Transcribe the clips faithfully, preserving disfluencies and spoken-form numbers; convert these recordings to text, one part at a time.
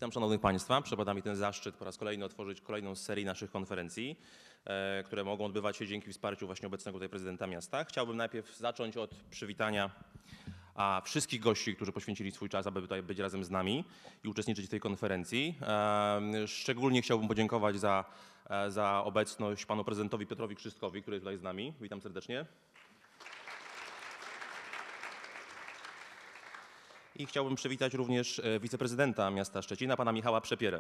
Witam szanownych państwa. Przypada mi ten zaszczyt po raz kolejny otworzyć kolejną z serii naszych konferencji, e, które mogą odbywać się dzięki wsparciu właśnie obecnego tutaj prezydenta miasta. Chciałbym najpierw zacząć od przywitania a, wszystkich gości, którzy poświęcili swój czas, aby tutaj być razem z nami i uczestniczyć w tej konferencji. E, szczególnie chciałbym podziękować za, e, za obecność panu prezydentowi Piotrowi Krzystkowi, który jest tutaj z nami. Witam serdecznie. I chciałbym przywitać również wiceprezydenta miasta Szczecina, pana Michała Przepierę.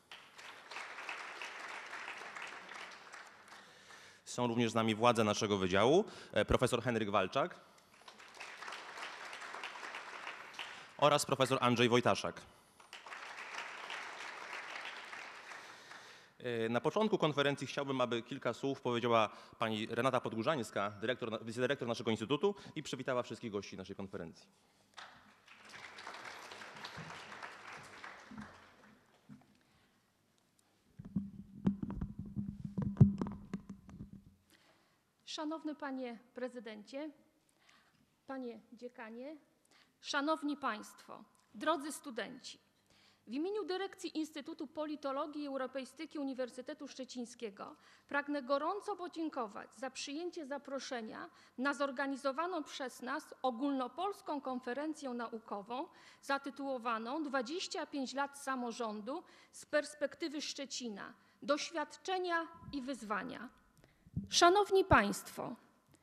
Są również z nami władze naszego wydziału, profesor Henryk Walczak oraz profesor Andrzej Wojtaszak. Na początku konferencji chciałbym, aby kilka słów powiedziała pani Renata Podgórzańska, dyrektor, wicedyrektor naszego instytutu, i przywitała wszystkich gości naszej konferencji. Szanowny Panie Prezydencie, Panie Dziekanie, Szanowni Państwo, drodzy studenci, w imieniu Dyrekcji Instytutu Politologii i Europeistyki Uniwersytetu Szczecińskiego pragnę gorąco podziękować za przyjęcie zaproszenia na zorganizowaną przez nas ogólnopolską konferencję naukową zatytułowaną dwadzieścia pięć lat samorządu z perspektywy Szczecina – doświadczenia i wyzwania. Szanowni Państwo,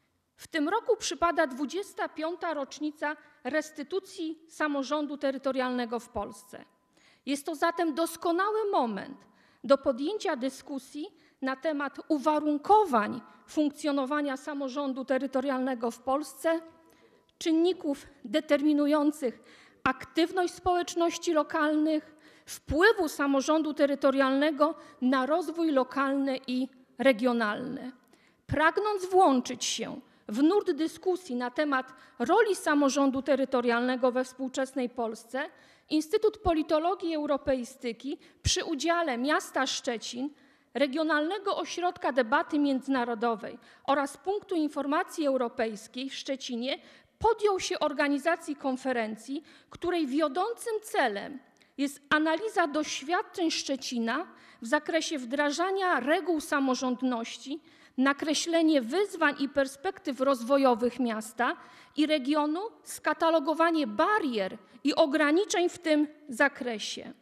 w tym roku przypada dwudziesta piąta rocznica restytucji samorządu terytorialnego w Polsce. Jest to zatem doskonały moment do podjęcia dyskusji na temat uwarunkowań funkcjonowania samorządu terytorialnego w Polsce, czynników determinujących aktywność społeczności lokalnych, wpływu samorządu terytorialnego na rozwój lokalny i regionalny. Pragnąc włączyć się w nurt dyskusji na temat roli samorządu terytorialnego we współczesnej Polsce, Instytut Politologii i Europeistyki przy udziale miasta Szczecin, Regionalnego Ośrodka Debaty Międzynarodowej oraz Punktu Informacji Europejskiej w Szczecinie podjął się organizacji konferencji, której wiodącym celem jest analiza doświadczeń Szczecina w zakresie wdrażania reguł samorządności, nakreślenie wyzwań i perspektyw rozwojowych miasta i regionu, skatalogowanie barier i ograniczeń w tym zakresie.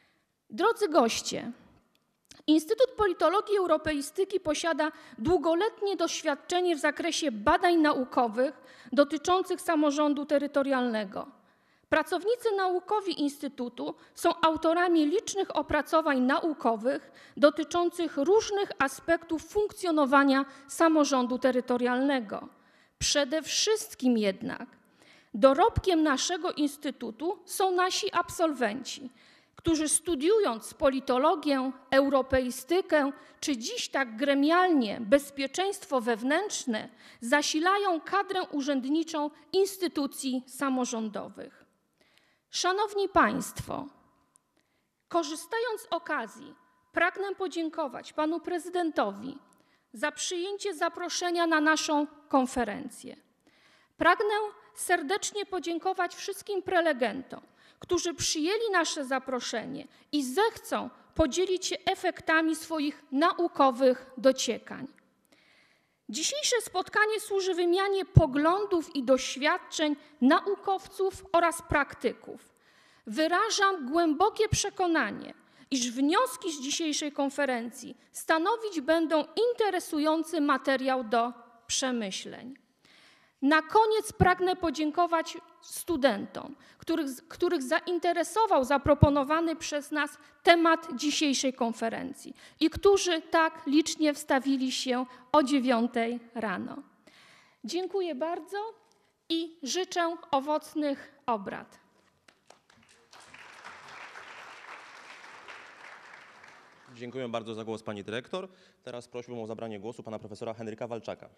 Drodzy goście, Instytut Politologii i Europeistyki posiada długoletnie doświadczenie w zakresie badań naukowych dotyczących samorządu terytorialnego. Pracownicy naukowi Instytutu są autorami licznych opracowań naukowych dotyczących różnych aspektów funkcjonowania samorządu terytorialnego. Przede wszystkim jednak dorobkiem naszego Instytutu są nasi absolwenci, którzy studiując politologię, europeistykę, czy dziś tak gremialnie bezpieczeństwo wewnętrzne, zasilają kadrę urzędniczą instytucji samorządowych. Szanowni Państwo, korzystając z okazji, pragnę podziękować panu prezydentowi za przyjęcie zaproszenia na naszą konferencję. Pragnę serdecznie podziękować wszystkim prelegentom, którzy przyjęli nasze zaproszenie i zechcą podzielić się efektami swoich naukowych dociekań. Dzisiejsze spotkanie służy wymianie poglądów i doświadczeń naukowców oraz praktyków. Wyrażam głębokie przekonanie, iż wnioski z dzisiejszej konferencji stanowić będą interesujący materiał do przemyśleń. Na koniec pragnę podziękować studentom, których, których zainteresował zaproponowany przez nas temat dzisiejszej konferencji i którzy tak licznie wstawili się o dziewiątej rano. Dziękuję bardzo i życzę owocnych obrad. Dziękuję bardzo za głos pani dyrektor. Teraz prosiłbym o zabranie głosu pana profesora Henryka Walczaka.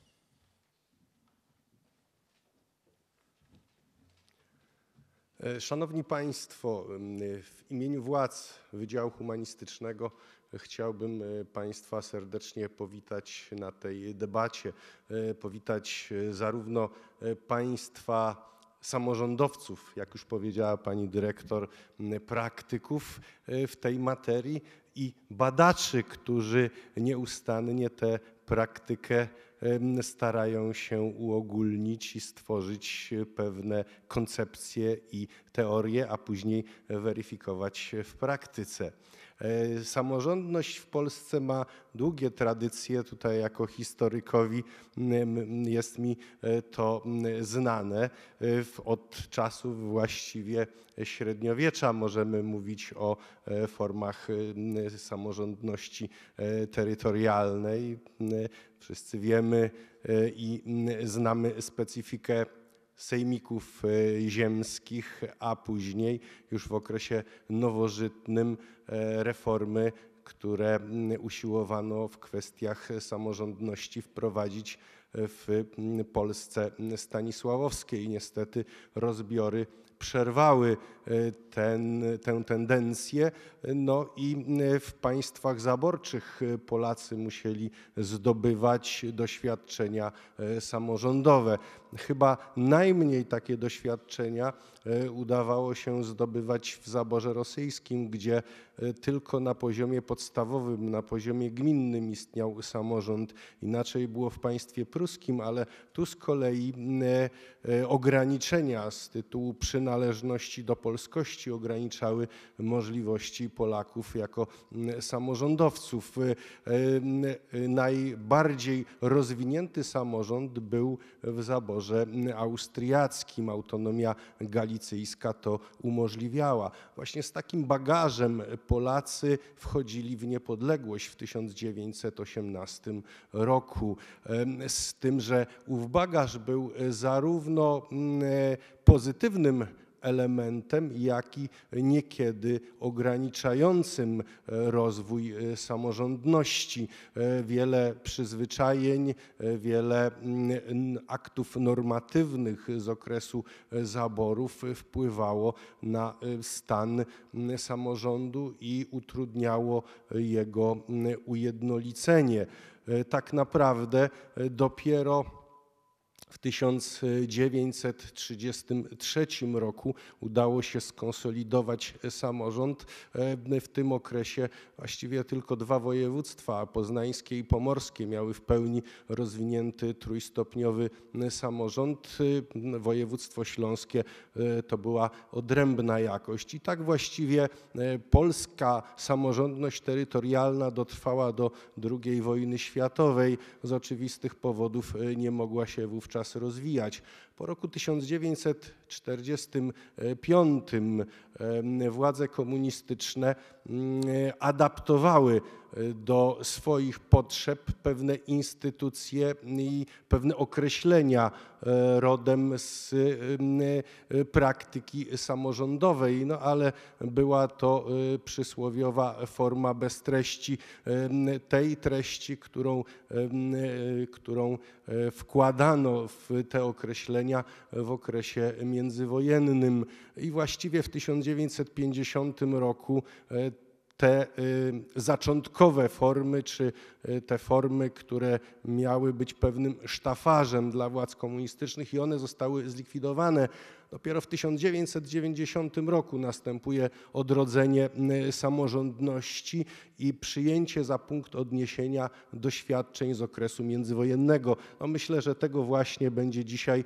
Szanowni Państwo, w imieniu władz Wydziału Humanistycznego chciałbym Państwa serdecznie powitać na tej debacie, powitać zarówno Państwa samorządowców, jak już powiedziała pani dyrektor, praktyków w tej materii i badaczy, którzy nieustannie tę praktykę starają się uogólnić i stworzyć pewne koncepcje i teorie, a później weryfikować w praktyce. Samorządność w Polsce ma długie tradycje. Tutaj jako historykowi jest mi to znane. Od czasów właściwie średniowiecza możemy mówić o formach samorządności terytorialnej. Wszyscy wiemy i znamy specyfikę sejmików ziemskich, a później już w okresie nowożytnym reformy, które usiłowano w kwestiach samorządności wprowadzić w Polsce stanisławowskiej. Niestety rozbiory przerwały ten, tę tendencję, no i w państwach zaborczych Polacy musieli zdobywać doświadczenia samorządowe. Chyba najmniej takie doświadczenia udawało się zdobywać w zaborze rosyjskim, gdzie tylko na poziomie podstawowym, na poziomie gminnym istniał samorząd. Inaczej było w państwie pruskim, ale tu z kolei ograniczenia z tytułu przynależności do polskości ograniczały możliwości Polaków jako samorządowców. Najbardziej rozwinięty samorząd był w zaborze austriackim. Autonomia galicyjska to umożliwiała. Właśnie z takim bagażem Polacy wchodzili w niepodległość w tysiąc dziewięćset osiemnastym roku. Z tym, że ów bagaż był zarówno pozytywnym elementem, jak i niekiedy ograniczającym rozwój samorządności. Wiele przyzwyczajeń, wiele aktów normatywnych z okresu zaborów wpływało na stan samorządu i utrudniało jego ujednolicenie. Tak naprawdę dopiero w tysiąc dziewięćset trzydziestym trzecim roku udało się skonsolidować samorząd. W tym okresie właściwie tylko dwa województwa, poznańskie i pomorskie, miały w pełni rozwinięty trójstopniowy samorząd. Województwo śląskie to była odrębna jakość. I tak właściwie polska samorządność terytorialna dotrwała do drugiej wojny światowej. Z oczywistych powodów nie mogła się wówczas rozwijać. Po roku tysiąc dziewięćset czterdziestym piątym władze komunistyczne adaptowały do swoich potrzeb pewne instytucje i pewne określenia rodem z praktyki samorządowej, no ale była to przysłowiowa forma bez treści, tej treści, którą, którą wkładano w te określenia w okresie międzywojennym. I właściwie w tysiąc dziewięćset pięćdziesiątym roku te zaczątkowe formy, czy te formy, które miały być pewnym sztafarzem dla władz komunistycznych, i one zostały zlikwidowane. Dopiero w tysiąc dziewięćset dziewięćdziesiątym roku następuje odrodzenie samorządności i przyjęcie za punkt odniesienia doświadczeń z okresu międzywojennego. No myślę, że tego właśnie będzie dzisiaj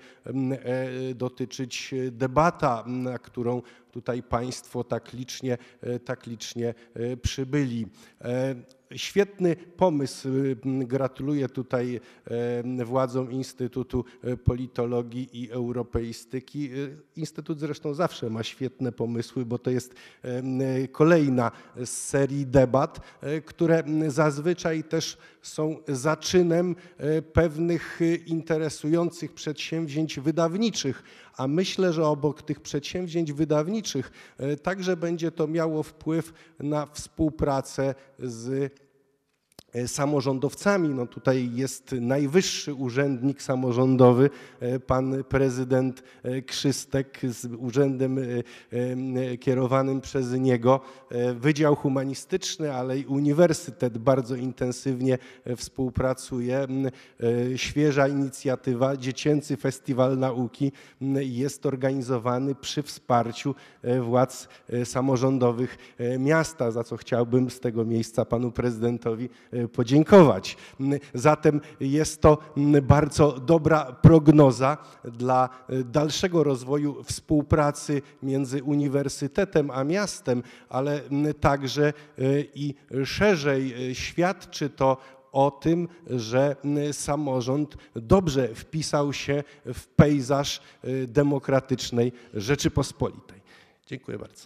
dotyczyć debata, na którą tutaj Państwo tak licznie, tak licznie przybyli. Świetny pomysł. Gratuluję tutaj władzom Instytutu Politologii i Europeistyki. Instytut zresztą zawsze ma świetne pomysły, bo to jest kolejna z serii debat, które zazwyczaj też są zaczynem pewnych interesujących przedsięwzięć wydawniczych. A myślę, że obok tych przedsięwzięć wydawniczych także będzie to miało wpływ na współpracę z samorządowcami. No tutaj jest najwyższy urzędnik samorządowy, pan prezydent Krzystek z urzędem kierowanym przez niego. Wydział Humanistyczny, ale i uniwersytet bardzo intensywnie współpracuje. Świeża inicjatywa, Dziecięcy Festiwal Nauki jest organizowany przy wsparciu władz samorządowych miasta, za co chciałbym z tego miejsca panu prezydentowi podziękować. Zatem jest to bardzo dobra prognoza dla dalszego rozwoju współpracy między uniwersytetem a miastem, ale także i szerzej świadczy to o tym, że samorząd dobrze wpisał się w pejzaż demokratycznej Rzeczypospolitej. Dziękuję bardzo.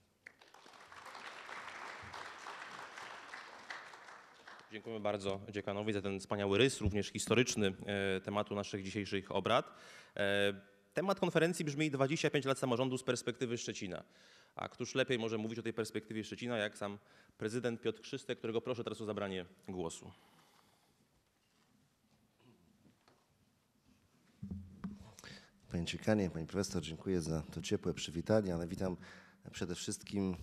Dziękujemy bardzo dziekanowi za ten wspaniały rys, również historyczny tematu naszych dzisiejszych obrad. Temat konferencji brzmi dwadzieścia pięć lat samorządu z perspektywy Szczecina. A któż lepiej może mówić o tej perspektywie Szczecina, jak sam prezydent Piotr Krzystek, którego proszę teraz o zabranie głosu. Panie dziekanie, pani profesor, dziękuję za to ciepłe przywitanie, ale witam przede wszystkim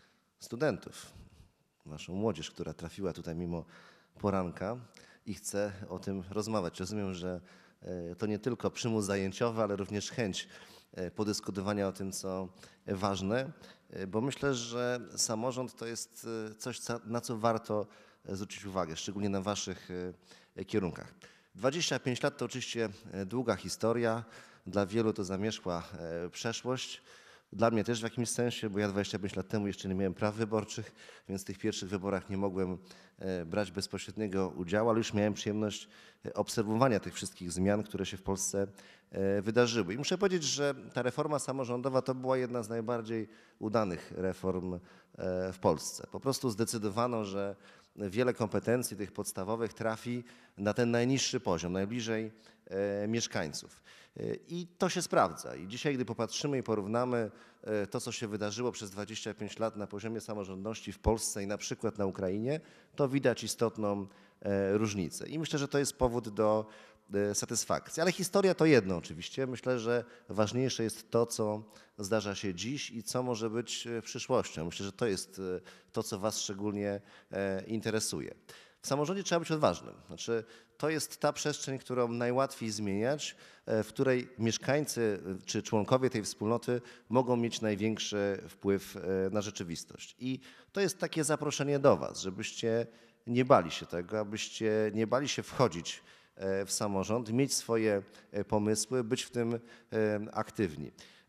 studentów, naszą młodzież, która trafiła tutaj mimo poranka i chce o tym rozmawiać. Rozumiem, że to nie tylko przymus zajęciowy, ale również chęć podyskutowania o tym, co ważne, bo myślę, że samorząd to jest coś, na co warto zwrócić uwagę, szczególnie na waszych kierunkach. dwadzieścia pięć lat to oczywiście długa historia, dla wielu to zamierzchła przeszłość. Dla mnie też w jakimś sensie, bo ja dwadzieścia pięć lat temu jeszcze nie miałem praw wyborczych, więc w tych pierwszych wyborach nie mogłem brać bezpośredniego udziału, ale już miałem przyjemność obserwowania tych wszystkich zmian, które się w Polsce wydarzyły. I muszę powiedzieć, że ta reforma samorządowa to była jedna z najbardziej udanych reform w Polsce. Po prostu zdecydowano, że wiele kompetencji tych podstawowych trafi na ten najniższy poziom, najbliżej mieszkańców. I to się sprawdza. I dzisiaj, gdy popatrzymy i porównamy to, co się wydarzyło przez dwadzieścia pięć lat na poziomie samorządności w Polsce i na przykład na Ukrainie, to widać istotną różnicę. I myślę, że to jest powód do satysfakcji. Ale historia to jedno oczywiście. Myślę, że ważniejsze jest to, co zdarza się dziś i co może być przyszłością. Myślę, że to jest to, co was szczególnie interesuje. W samorządzie trzeba być odważnym. Znaczy, to jest ta przestrzeń, którą najłatwiej zmieniać, w której mieszkańcy czy członkowie tej wspólnoty mogą mieć największy wpływ na rzeczywistość. I to jest takie zaproszenie do was, żebyście nie bali się tego, abyście nie bali się wchodzić w samorząd, mieć swoje pomysły, być w tym aktywni.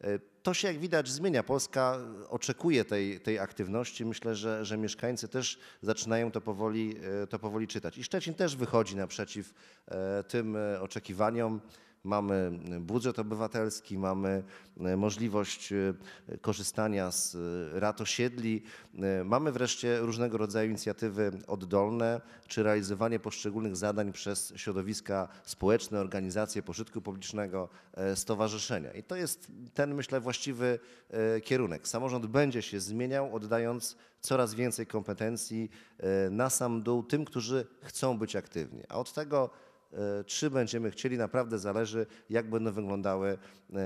To się, jak widać, zmienia. Polska oczekuje tej, tej aktywności. Myślę, że, że mieszkańcy też zaczynają to powoli, to powoli czytać. I Szczecin też wychodzi naprzeciw tym oczekiwaniom. Mamy budżet obywatelski, mamy możliwość korzystania z rad osiedli, mamy wreszcie różnego rodzaju inicjatywy oddolne, czy realizowanie poszczególnych zadań przez środowiska społeczne, organizacje pożytku publicznego, stowarzyszenia. I to jest ten, myślę, właściwy kierunek. Samorząd będzie się zmieniał, oddając coraz więcej kompetencji na sam dół tym, którzy chcą być aktywni. A od tego, czy będziemy chcieli, naprawdę zależy, jak będą wyglądały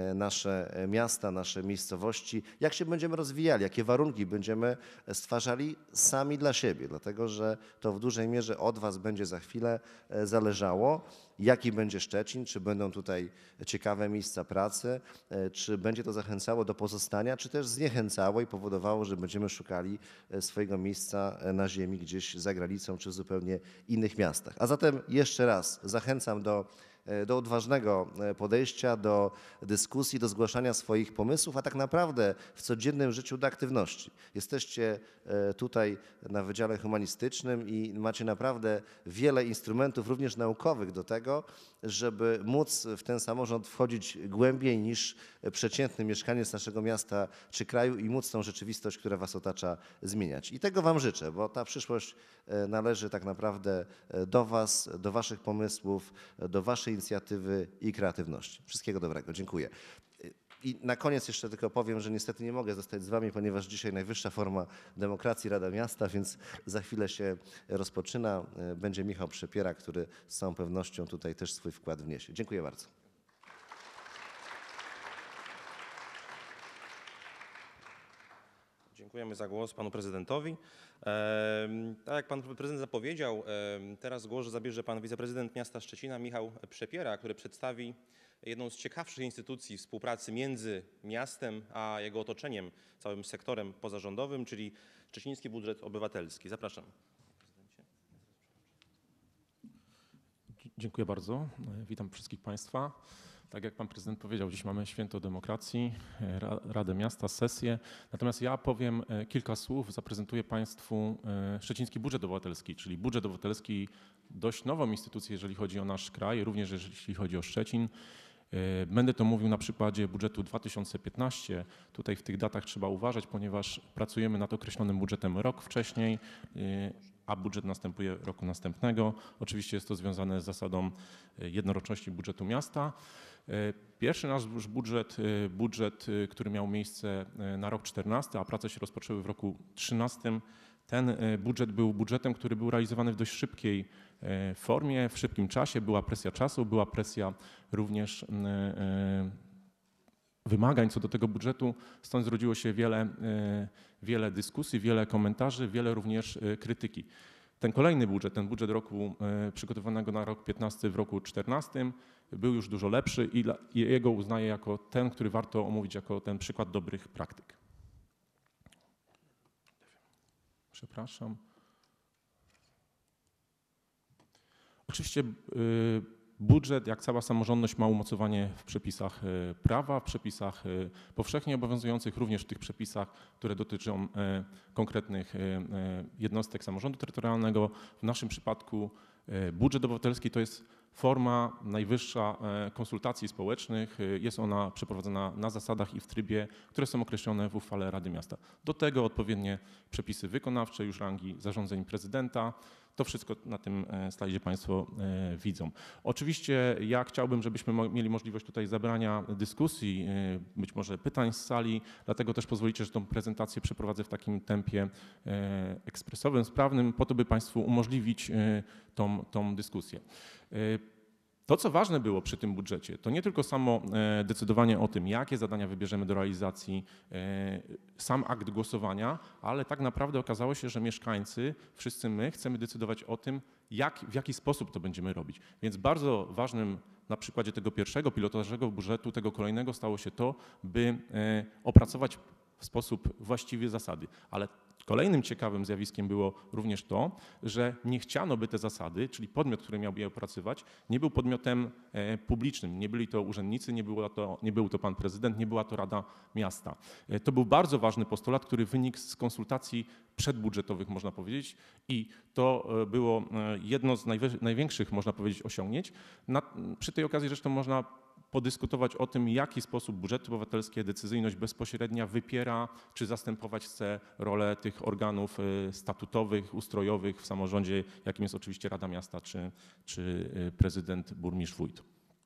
nasze miasta, nasze miejscowości, jak się będziemy rozwijali, jakie warunki będziemy stwarzali sami dla siebie, dlatego że to w dużej mierze od was będzie za chwilę zależało, jaki będzie Szczecin, czy będą tutaj ciekawe miejsca pracy, czy będzie to zachęcało do pozostania, czy też zniechęcało i powodowało, że będziemy szukali swojego miejsca na ziemi gdzieś za granicą, czy w zupełnie innych miastach. A zatem jeszcze raz zachęcam do do odważnego podejścia, do dyskusji, do zgłaszania swoich pomysłów, a tak naprawdę w codziennym życiu do aktywności. Jesteście tutaj na Wydziale Humanistycznym i macie naprawdę wiele instrumentów, również naukowych do tego, żeby móc w ten samorząd wchodzić głębiej niż przeciętny mieszkaniec naszego miasta czy kraju i móc tą rzeczywistość, która was otacza, zmieniać. I tego wam życzę, bo ta przyszłość należy tak naprawdę do was, do waszych pomysłów, do waszej inicjatywy i kreatywności. Wszystkiego dobrego. Dziękuję. I na koniec jeszcze tylko powiem, że niestety nie mogę zostać z wami, ponieważ dzisiaj najwyższa forma demokracji, Rada Miasta, więc za chwilę się rozpoczyna. Będzie Michał Przepiera, który z całą pewnością tutaj też swój wkład wniesie. Dziękuję bardzo. Dziękujemy za głos panu prezydentowi. Ehm, tak jak pan prezydent zapowiedział, em, teraz głos zabierze pan wiceprezydent miasta Szczecina Michał Przepiera, który przedstawi jedną z ciekawszych instytucji współpracy między miastem a jego otoczeniem, całym sektorem pozarządowym, czyli Szczeciński Budżet Obywatelski. Zapraszam. Dziękuję bardzo. Witam wszystkich państwa. Tak jak pan prezydent powiedział, dziś mamy święto demokracji, Radę Miasta, sesję. Natomiast ja powiem kilka słów, zaprezentuję państwu Szczeciński Budżet Obywatelski, czyli budżet obywatelski, dość nową instytucję, jeżeli chodzi o nasz kraj, również jeśli chodzi o Szczecin. Będę to mówił na przykładzie budżetu dwa tysiące piętnastego. Tutaj w tych datach trzeba uważać, ponieważ pracujemy nad określonym budżetem rok wcześniej, a budżet następuje roku następnego. Oczywiście jest to związane z zasadą jednoroczności budżetu miasta. Pierwszy nasz już budżet, budżet, który miał miejsce na rok czternasty, a prace się rozpoczęły w roku trzynastym. Ten budżet był budżetem, który był realizowany w dość szybkiej formie, w szybkim czasie. Była presja czasu, była presja również wymagań co do tego budżetu. Stąd zrodziło się wiele, wiele dyskusji, wiele komentarzy, wiele również krytyki. Ten kolejny budżet, ten budżet roku przygotowanego na rok piętnasty w roku czternastym był już dużo lepszy i jego uznaję jako ten, który warto omówić jako ten przykład dobrych praktyk. Przepraszam. Oczywiście budżet, jak cała samorządność, ma umocowanie w przepisach prawa, w przepisach powszechnie obowiązujących, również w tych przepisach, które dotyczą konkretnych jednostek samorządu terytorialnego. W naszym przypadku budżet obywatelski to jest forma najwyższa konsultacji społecznych. Jest ona przeprowadzona na zasadach i w trybie, które są określone w uchwale Rady Miasta. Do tego odpowiednie przepisy wykonawcze już rangi zarządzeń prezydenta. To wszystko na tym slajdzie państwo widzą. Oczywiście ja chciałbym, żebyśmy mieli możliwość tutaj zabrania dyskusji, być może pytań z sali, dlatego też pozwolicie, że tą prezentację przeprowadzę w takim tempie ekspresowym, sprawnym, po to, by państwu umożliwić tą, tą dyskusję. To, co ważne było przy tym budżecie, to nie tylko samo decydowanie o tym, jakie zadania wybierzemy do realizacji, sam akt głosowania, ale tak naprawdę okazało się, że mieszkańcy, wszyscy my chcemy decydować o tym, jak, w jaki sposób to będziemy robić. Więc bardzo ważnym na przykładzie tego pierwszego pilotażowego budżetu, tego kolejnego stało się to, by opracować w sposób właściwy zasady. Ale kolejnym ciekawym zjawiskiem było również to, że nie chciano, by te zasady, czyli podmiot, który miałby je opracować, nie był podmiotem publicznym. Nie byli to urzędnicy, nie, było to, nie był to pan prezydent, nie była to Rada Miasta. To był bardzo ważny postulat, który wynikł z konsultacji przedbudżetowych, można powiedzieć, i to było jedno z największych, można powiedzieć, osiągnięć. Na, przy tej okazji zresztą można podyskutować o tym, w jaki sposób budżety obywatelskie, decyzyjność bezpośrednia wypiera czy zastępować chce rolę tych organów statutowych, ustrojowych w samorządzie, jakim jest oczywiście Rada Miasta czy, czy prezydent, burmistrz, wójt.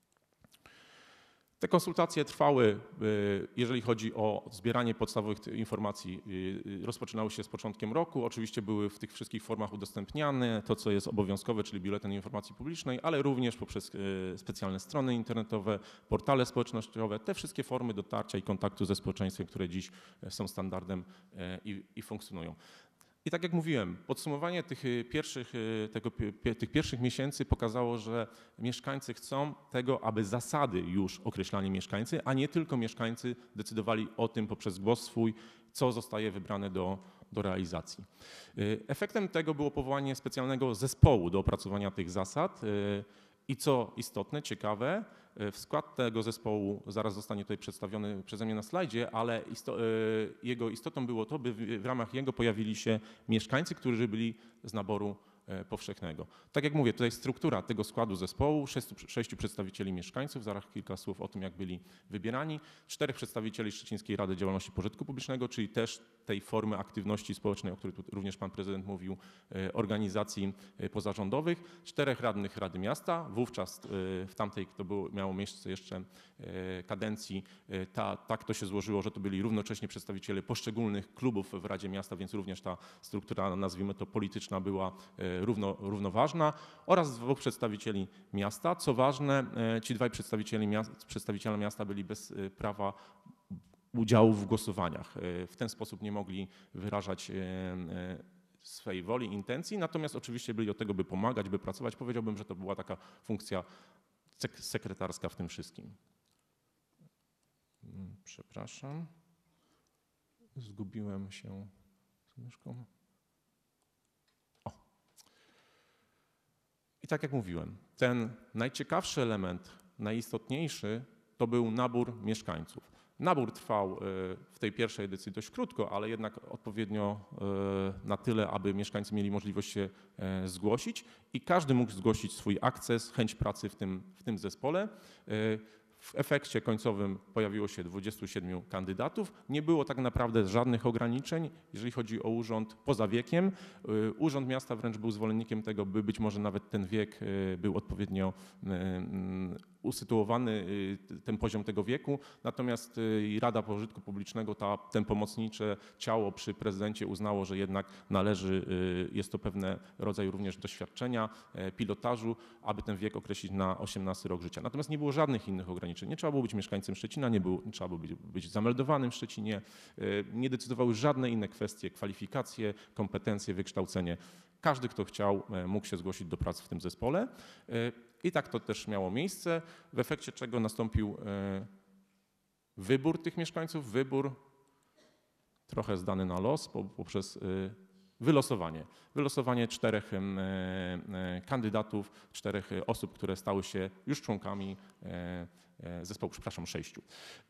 Te konsultacje trwały, jeżeli chodzi o zbieranie podstawowych informacji, rozpoczynały się z początkiem roku. Oczywiście były w tych wszystkich formach udostępniane, to co jest obowiązkowe, czyli Biuletyn Informacji Publicznej, ale również poprzez specjalne strony internetowe, portale społecznościowe, te wszystkie formy dotarcia i kontaktu ze społeczeństwem, które dziś są standardem i, i funkcjonują. I tak jak mówiłem, podsumowanie tych pierwszych, tego, tych pierwszych miesięcy pokazało, że mieszkańcy chcą tego, aby zasady już określali mieszkańcy, a nie tylko mieszkańcy decydowali o tym poprzez głos swój, co zostaje wybrane do, do realizacji. Efektem tego było powołanie specjalnego zespołu do opracowania tych zasad i co istotne, ciekawe, w skład tego zespołu zaraz zostanie tutaj przedstawiony przeze mnie na slajdzie, ale isto, jego istotą było to, by w ramach jego pojawili się mieszkańcy, którzy byli z naboru powszechnego. Tak jak mówię, tutaj struktura tego składu zespołu, sześciu, sześciu przedstawicieli mieszkańców, zaraz kilka słów o tym, jak byli wybierani, czterech przedstawicieli Szczecińskiej Rady Działalności Pożytku Publicznego, czyli też tej formy aktywności społecznej, o której tu również pan prezydent mówił, organizacji pozarządowych, czterech radnych Rady Miasta, wówczas w tamtej, to było, miało miejsce jeszcze kadencji, ta, tak to się złożyło, że to byli równocześnie przedstawiciele poszczególnych klubów w Radzie Miasta, więc również ta struktura, nazwijmy to polityczna, była równo, równoważna, oraz dwóch przedstawicieli miasta. Co ważne, ci dwaj przedstawiciele miasta, przedstawiciele miasta byli bez prawa udziału w głosowaniach. W ten sposób nie mogli wyrażać swej woli, intencji, natomiast oczywiście byli od tego, by pomagać, by pracować. Powiedziałbym, że to była taka funkcja sekretarska w tym wszystkim. Przepraszam. Zgubiłem się z myszką. O. I tak jak mówiłem, ten najciekawszy element, najistotniejszy, to był nabór mieszkańców. Nabór trwał w tej pierwszej edycji dość krótko, ale jednak odpowiednio na tyle, aby mieszkańcy mieli możliwość się zgłosić i każdy mógł zgłosić swój akces, chęć pracy w tym, w tym zespole. W efekcie końcowym pojawiło się dwudziestu siedmiu kandydatów. Nie było tak naprawdę żadnych ograniczeń, jeżeli chodzi o urząd poza wiekiem. Urząd Miasta wręcz był zwolennikiem tego, by być może nawet ten wiek był odpowiednio usytuowany, ten poziom tego wieku. Natomiast Rada Pożytku Publicznego, ta, ten pomocnicze ciało przy prezydencie uznało, że jednak należy, jest to pewne rodzaj również doświadczenia, pilotażu, aby ten wiek określić na osiemnasty rok życia. Natomiast nie było żadnych innych ograniczeń. Nie trzeba było być mieszkańcem Szczecina, nie, było, nie trzeba było być, być zameldowanym w Szczecinie. Nie decydowały żadne inne kwestie, kwalifikacje, kompetencje, wykształcenie. Każdy, kto chciał, mógł się zgłosić do pracy w tym zespole. I tak to też miało miejsce, w efekcie czego nastąpił wybór tych mieszkańców, wybór trochę zdany na los poprzez wylosowanie. Wylosowanie czterech kandydatów, czterech osób, które stały się już członkami zespołu, przepraszam, sześciu.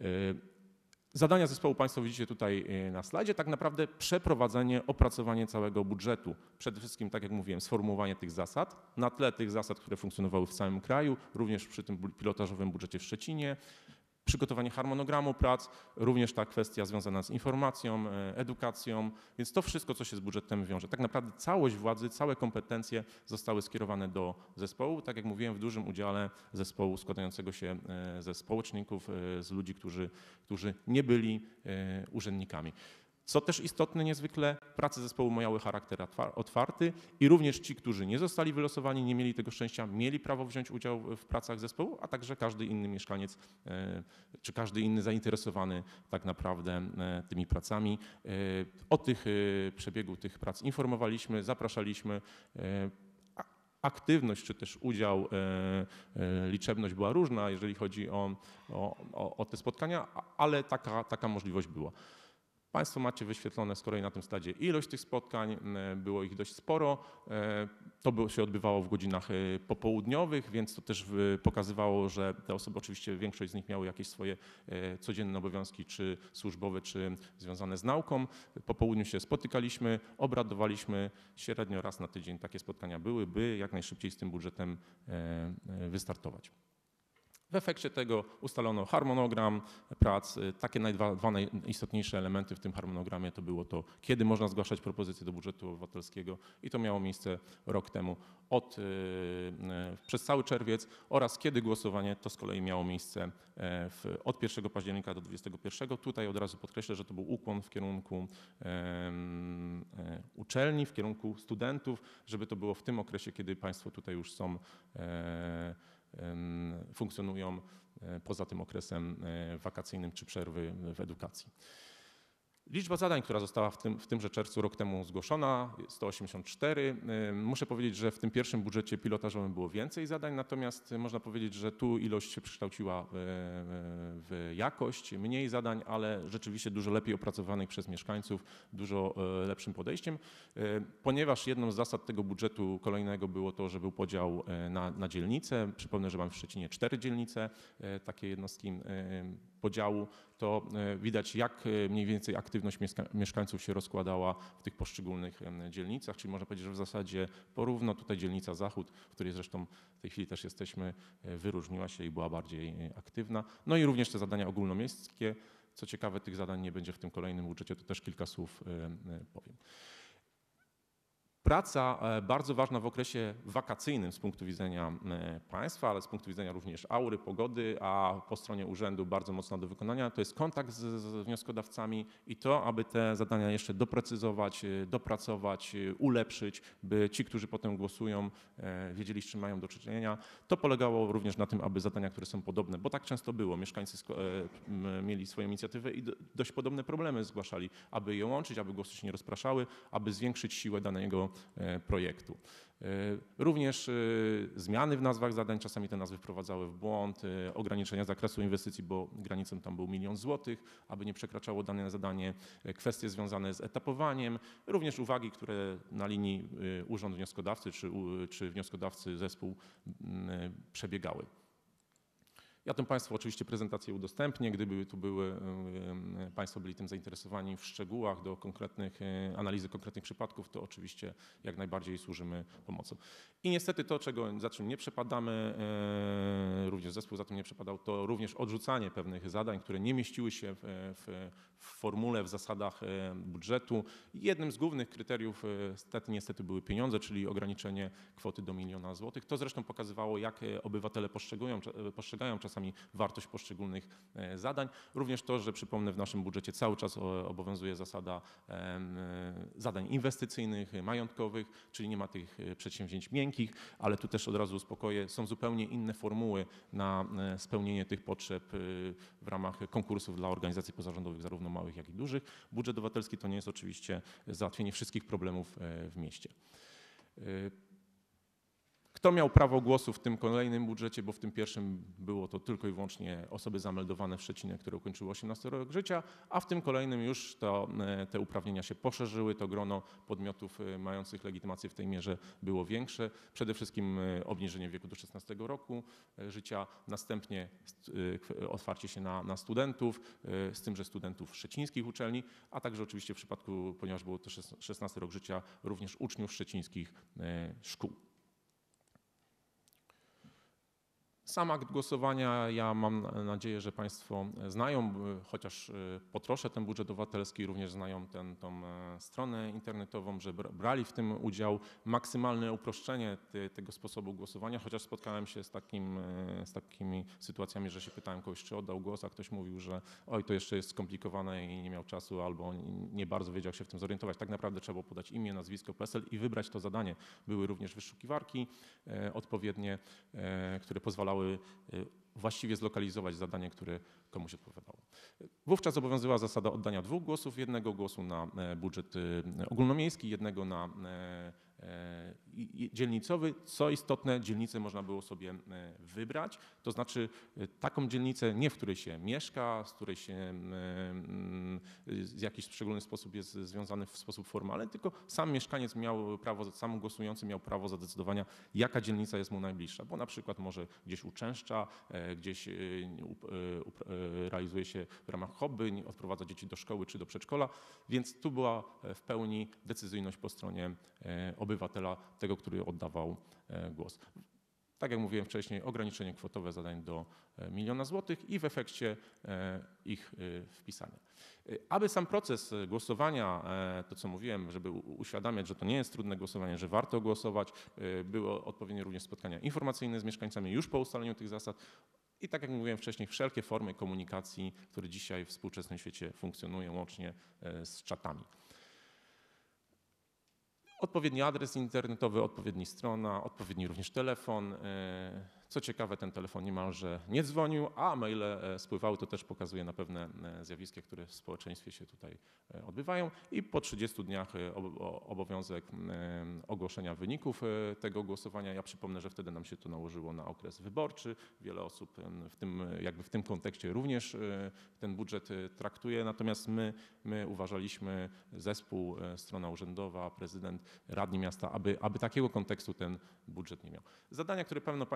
Zadania zespołu Państwo widzicie tutaj na slajdzie. Tak naprawdę przeprowadzenie, opracowanie całego budżetu. Przede wszystkim, tak jak mówiłem, sformułowanie tych zasad, na tle tych zasad, które funkcjonowały w całym kraju, również przy tym pilotażowym budżecie w Szczecinie, przygotowanie harmonogramu prac, również ta kwestia związana z informacją, edukacją, więc to wszystko, co się z budżetem wiąże. Tak naprawdę całość władzy, całe kompetencje zostały skierowane do zespołu, tak jak mówiłem, w dużym udziale zespołu składającego się ze społeczników, z ludzi, którzy, którzy nie byli urzędnikami. Co też istotne niezwykle, prace zespołu miały charakter otwarty i również ci, którzy nie zostali wylosowani, nie mieli tego szczęścia, mieli prawo wziąć udział w pracach zespołu, a także każdy inny mieszkaniec czy każdy inny zainteresowany tak naprawdę tymi pracami. O tych przebiegu tych prac informowaliśmy, zapraszaliśmy. Aktywność czy też udział, liczebność była różna, jeżeli chodzi o, o, o te spotkania, ale taka, taka możliwość była. Państwo macie wyświetlone z kolei na tym sladzie ilość tych spotkań, było ich dość sporo. To się odbywało w godzinach popołudniowych, więc to też pokazywało, że te osoby, oczywiście większość z nich miały jakieś swoje codzienne obowiązki, czy służbowe, czy związane z nauką. Po południu się spotykaliśmy, obradowaliśmy, średnio raz na tydzień takie spotkania były, by jak najszybciej z tym budżetem wystartować. W efekcie tego ustalono harmonogram prac. Takie dwa, dwa najistotniejsze elementy w tym harmonogramie to było to, kiedy można zgłaszać propozycje do budżetu obywatelskiego i to miało miejsce rok temu od, yy, przez cały czerwiec oraz kiedy głosowanie to z kolei miało miejsce w, od pierwszego października do dwudziestego pierwszego. Tutaj od razu podkreślę, że to był ukłon w kierunku yy, yy, uczelni, w kierunku studentów, żeby to było w tym okresie, kiedy Państwo tutaj już są yy, funkcjonują poza tym okresem wakacyjnym czy przerwy w edukacji. Liczba zadań, która została w, tym, w tymże czerwcu rok temu zgłoszona, sto osiemdziesiąt cztery. Muszę powiedzieć, że w tym pierwszym budżecie pilotażowym było więcej zadań, natomiast można powiedzieć, że tu ilość się przekształciła w jakość, mniej zadań, ale rzeczywiście dużo lepiej opracowanych przez mieszkańców, dużo lepszym podejściem, ponieważ jedną z zasad tego budżetu kolejnego było to, że był podział na, na dzielnice. Przypomnę, że mamy w Szczecinie cztery dzielnice, takie jednostki podziału, to widać, jak mniej więcej aktywnie aktywność mieszkańców się rozkładała w tych poszczególnych dzielnicach, czyli można powiedzieć, że w zasadzie porówno tutaj dzielnica Zachód, w której zresztą w tej chwili też jesteśmy, wyróżniła się i była bardziej aktywna. No i również te zadania ogólnomiejskie. Co ciekawe, tych zadań nie będzie w tym kolejnym budżecie, to też kilka słów powiem. Praca bardzo ważna w okresie wakacyjnym z punktu widzenia państwa, ale z punktu widzenia również aury, pogody, a po stronie urzędu bardzo mocna do wykonania, to jest kontakt z, z wnioskodawcami i to, aby te zadania jeszcze doprecyzować, dopracować, ulepszyć, by ci, którzy potem głosują, wiedzieli, z czym mają do czynienia. To polegało również na tym, aby zadania, które są podobne, bo tak często było, mieszkańcy mieli swoją inicjatywę i dość podobne problemy zgłaszali, aby je łączyć, aby głosy się nie rozpraszały, aby zwiększyć siłę danego projektu. Również zmiany w nazwach zadań, czasami te nazwy wprowadzały w błąd, ograniczenia zakresu inwestycji, bo granicą tam był milion złotych, aby nie przekraczało dane zadanie, kwestie związane z etapowaniem, również uwagi, które na linii urząd wnioskodawcy czy, czy wnioskodawcy zespół przebiegały. Ja tę Państwu oczywiście prezentację udostępnię, gdyby tu były, Państwo byli tym zainteresowani w szczegółach do konkretnych, analizy konkretnych przypadków, to oczywiście jak najbardziej służymy pomocą. I niestety to, czego, za czym nie przepadamy, również zespół za tym nie przepadał, to również odrzucanie pewnych zadań, które nie mieściły się w, w, w formule, w zasadach budżetu. Jednym z głównych kryteriów niestety, niestety były pieniądze, czyli ograniczenie kwoty do miliona złotych. To zresztą pokazywało, jak obywatele postrzegają, postrzegają czasami wartość poszczególnych zadań. Również to, że przypomnę, w naszym budżecie cały czas obowiązuje zasada zadań inwestycyjnych, majątkowych, czyli nie ma tych przedsięwzięć miękkich, ale tu też od razu uspokoję, są zupełnie inne formuły na spełnienie tych potrzeb w ramach konkursów dla organizacji pozarządowych, zarówno małych, jak i dużych. Budżet obywatelski to nie jest oczywiście załatwienie wszystkich problemów w mieście. Kto miał prawo głosu w tym kolejnym budżecie, bo w tym pierwszym było to tylko i wyłącznie osoby zameldowane w Szczecinie, które ukończyły osiemnasty rok życia, a w tym kolejnym już to, te uprawnienia się poszerzyły, to grono podmiotów mających legitymację w tej mierze było większe. Przede wszystkim obniżenie wieku do szesnastego roku życia, następnie otwarcie się na, na studentów, z tym, że studentów szczecińskich uczelni, a także oczywiście w przypadku, ponieważ było to szesnasty rok życia, również uczniów szczecińskich szkół. Sam akt głosowania, ja mam nadzieję, że Państwo znają, chociaż potroszę ten budżet obywatelski, również znają tę tą stronę internetową, że brali w tym udział. Maksymalne uproszczenie te, tego sposobu głosowania, chociaż spotkałem się z, takim, z takimi sytuacjami, że się pytałem kogoś, czy oddał głos, a ktoś mówił, że oj, to jeszcze jest skomplikowane i nie miał czasu albo nie bardzo wiedział się w tym zorientować. Tak naprawdę trzeba było podać imię, nazwisko, PESEL i wybrać to zadanie. Były również wyszukiwarki odpowiednie, które pozwalały właściwie zlokalizować zadanie, które komuś odpowiadało. Wówczas obowiązywała zasada oddania dwóch głosów, jednego głosu na budżet ogólnomiejski, jednego na dzielnicowy. Co istotne, dzielnicę można było sobie wybrać, to znaczy taką dzielnicę, nie w której się mieszka, z której się w jakiś szczególny sposób jest związany w sposób formalny, tylko sam mieszkaniec miał prawo, sam głosujący miał prawo zadecydowania, jaka dzielnica jest mu najbliższa, bo na przykład może gdzieś uczęszcza, gdzieś realizuje się w ramach hobby, odprowadza dzieci do szkoły czy do przedszkola, więc tu była w pełni decyzyjność po stronie obywatela, tego, który oddawał głos. Tak jak mówiłem wcześniej, ograniczenie kwotowe zadań do miliona złotych i w efekcie ich wpisania. Aby sam proces głosowania, to co mówiłem, żeby uświadamiać, że to nie jest trudne głosowanie, że warto głosować, były odpowiednie również spotkania informacyjne z mieszkańcami już po ustaleniu tych zasad. I tak jak mówiłem wcześniej, wszelkie formy komunikacji, które dzisiaj w współczesnym świecie funkcjonują, łącznie z czatami. Odpowiedni adres internetowy, odpowiedni strona, odpowiedni również telefon. Co ciekawe, ten telefon niemalże nie dzwonił, a maile spływały. To też pokazuje na pewne zjawiska, które w społeczeństwie się tutaj odbywają. I po trzydziestu dniach obowiązek ogłoszenia wyników tego głosowania. Ja przypomnę, że wtedy nam się to nałożyło na okres wyborczy. Wiele osób w tym, jakby w tym kontekście również ten budżet traktuje. Natomiast my, my uważaliśmy, zespół, strona urzędowa, prezydent, radni miasta, aby, aby takiego kontekstu ten budżet nie miał. Zadania, które pewno Państwo znają,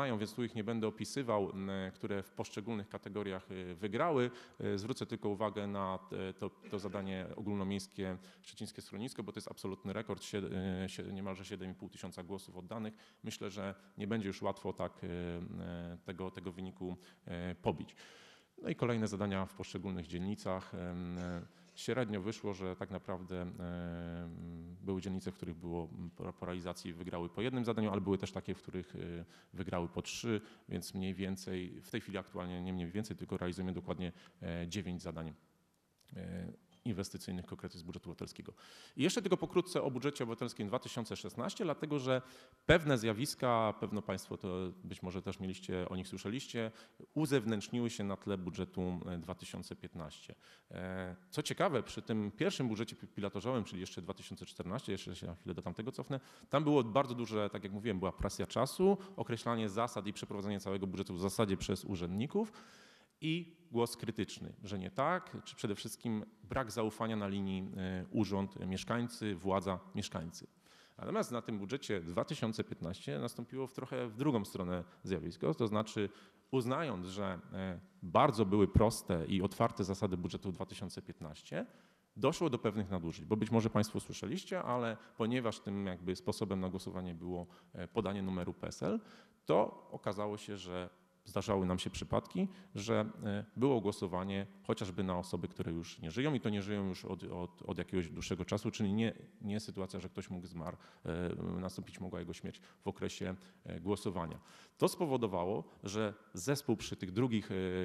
znają, więc tu ich nie będę opisywał, które w poszczególnych kategoriach wygrały. Zwrócę tylko uwagę na to, to zadanie ogólnomiejskie Szczecińskie Schronisko, bo to jest absolutny rekord, niemalże siedem i pół tysiąca głosów oddanych. Myślę, że nie będzie już łatwo tak tego, tego wyniku pobić. No i kolejne zadania w poszczególnych dzielnicach. Średnio wyszło, że tak naprawdę były dzielnice, w których było po realizacji wygrały po jednym zadaniu, ale były też takie, w których wygrały po trzy, więc mniej więcej, w tej chwili aktualnie nie mniej więcej, tylko realizujemy dokładnie dziewięć zadań inwestycyjnych konkretnie z budżetu obywatelskiego. I jeszcze tylko pokrótce o budżecie obywatelskim dwa tysiące szesnastym, dlatego że pewne zjawiska, pewno Państwo to być może też mieliście, o nich słyszeliście, uzewnętrzniły się na tle budżetu dwa tysiące piętnastego. Co ciekawe, przy tym pierwszym budżecie pilotażowym, czyli jeszcze dwa tysiące czternastym, jeszcze się na chwilę do tamtego cofnę, tam było bardzo duże, tak jak mówiłem, była presja czasu, określanie zasad i przeprowadzenie całego budżetu w zasadzie przez urzędników. I głos krytyczny, że nie tak, czy przede wszystkim brak zaufania na linii urząd, mieszkańcy, władza, mieszkańcy. Natomiast na tym budżecie dwa tysiące piętnastym nastąpiło w trochę w drugą stronę zjawisko, to znaczy uznając, że bardzo były proste i otwarte zasady budżetu dwa tysiące piętnastego, doszło do pewnych nadużyć, bo być może Państwo słyszeliście, ale ponieważ tym jakby sposobem na głosowanie było podanie numeru P E S E L, to okazało się, że zdarzały nam się przypadki, że było głosowanie chociażby na osoby, które już nie żyją i to nie żyją już od, od, od jakiegoś dłuższego czasu, czyli nie, nie sytuacja, że ktoś mógł zmarł, nastąpić mogła jego śmierć w okresie głosowania. To spowodowało, że zespół przy tych drugich,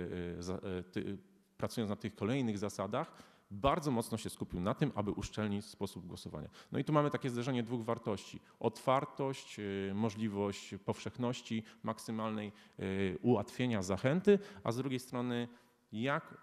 pracując na tych kolejnych zasadach, bardzo mocno się skupił na tym, aby uszczelnić sposób głosowania. No i tu mamy takie zderzenie dwóch wartości. Otwartość, możliwość powszechności maksymalnej, ułatwienia, zachęty, a z drugiej strony jak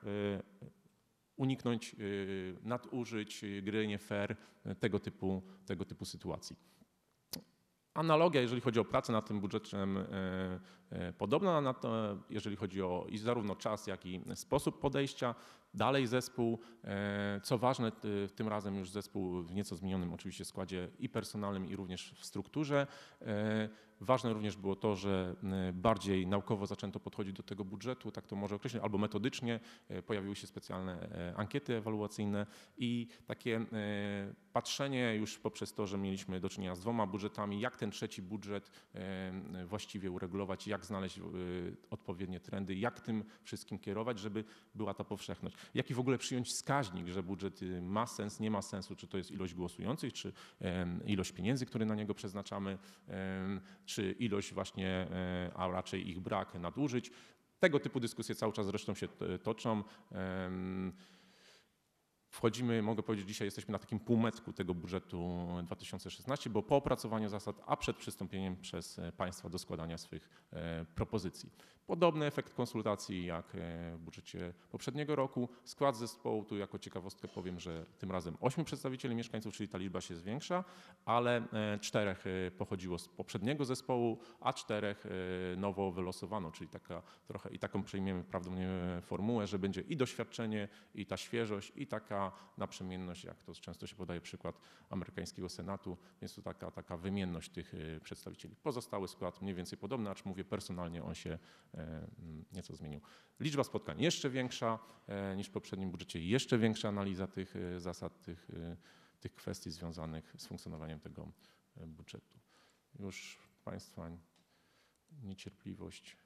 uniknąć nadużyć, gry nie fair, tego typu, tego typu sytuacji. Analogia, jeżeli chodzi o pracę nad tym budżetem, podobna, na to, jeżeli chodzi o i zarówno czas, jak i sposób podejścia. Dalej zespół, co ważne, tym razem już zespół w nieco zmienionym oczywiście składzie i personalnym, i również w strukturze. Ważne również było to, że bardziej naukowo zaczęto podchodzić do tego budżetu, tak to może określić, albo metodycznie. Pojawiły się specjalne ankiety ewaluacyjne i takie patrzenie już poprzez to, że mieliśmy do czynienia z dwoma budżetami, jak ten trzeci budżet właściwie uregulować, jak znaleźć odpowiednie trendy, jak tym wszystkim kierować, żeby była ta powszechność. Jaki w ogóle przyjąć wskaźnik, że budżet ma sens, nie ma sensu, czy to jest ilość głosujących, czy ilość pieniędzy, które na niego przeznaczamy, czy ilość właśnie, a raczej ich brak, nadużyć. Tego typu dyskusje cały czas zresztą się toczą. Wchodzimy, mogę powiedzieć, dzisiaj jesteśmy na takim półmetku tego budżetu dwa tysiące szesnastego, bo po opracowaniu zasad, a przed przystąpieniem przez państwa do składania swych propozycji. Podobny efekt konsultacji jak w budżecie poprzedniego roku. Skład zespołu, tu jako ciekawostkę powiem, że tym razem ośmiu przedstawicieli mieszkańców, czyli ta liczba się zwiększa, ale czterech pochodziło z poprzedniego zespołu, a czterech nowo wylosowano, czyli taka trochę i taką przyjmiemy prawdopodobnie formułę, że będzie i doświadczenie, i ta świeżość, i taka naprzemienność, jak to często się podaje przykład amerykańskiego Senatu, więc to taka, taka wymienność tych przedstawicieli. Pozostały skład mniej więcej podobny, acz mówię personalnie on się nieco zmienił. Liczba spotkań jeszcze większa niż w poprzednim budżecie, jeszcze większa analiza tych zasad, tych, tych kwestii związanych z funkcjonowaniem tego budżetu. Już Państwa niecierpliwość.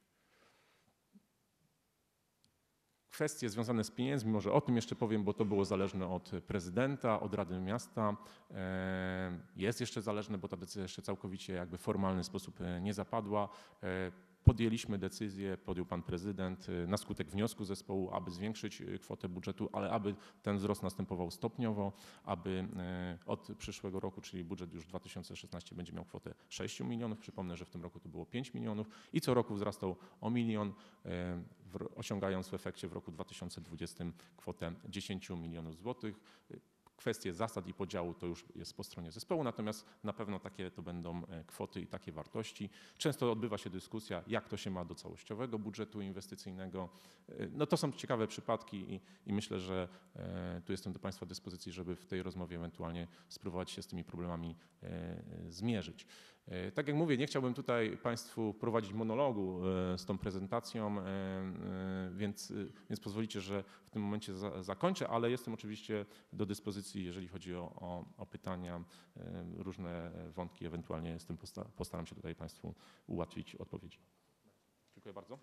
Kwestie związane z pieniędzmi, może o tym jeszcze powiem, bo to było zależne od prezydenta, od Rady Miasta. Jest jeszcze zależne, bo ta decyzja jeszcze całkowicie jakby w formalny sposób nie zapadła. Podjęliśmy decyzję, podjął pan prezydent na skutek wniosku zespołu, aby zwiększyć kwotę budżetu, ale aby ten wzrost następował stopniowo, aby od przyszłego roku, czyli budżet już dwa tysiące szesnasty będzie miał kwotę sześć milionów. Przypomnę, że w tym roku to było pięć milionów i co roku wzrastał o milion, osiągając w efekcie w roku dwa tysiące dwudziestym kwotę dziesięć milionów złotych. Kwestie zasad i podziału to już jest po stronie zespołu, natomiast na pewno takie to będą kwoty i takie wartości. Często odbywa się dyskusja, jak to się ma do całościowego budżetu inwestycyjnego. No to są ciekawe przypadki i, i myślę, że e, tu jestem do Państwa dyspozycji, żeby w tej rozmowie ewentualnie spróbować się z tymi problemami e, zmierzyć. Tak jak mówię, nie chciałbym tutaj Państwu prowadzić monologu z tą prezentacją, więc, więc pozwolicie, że w tym momencie za, zakończę, ale jestem oczywiście do dyspozycji, jeżeli chodzi o, o, o pytania, różne wątki, ewentualnie z tym posta, postaram się tutaj Państwu ułatwić odpowiedzi. Dziękuję bardzo.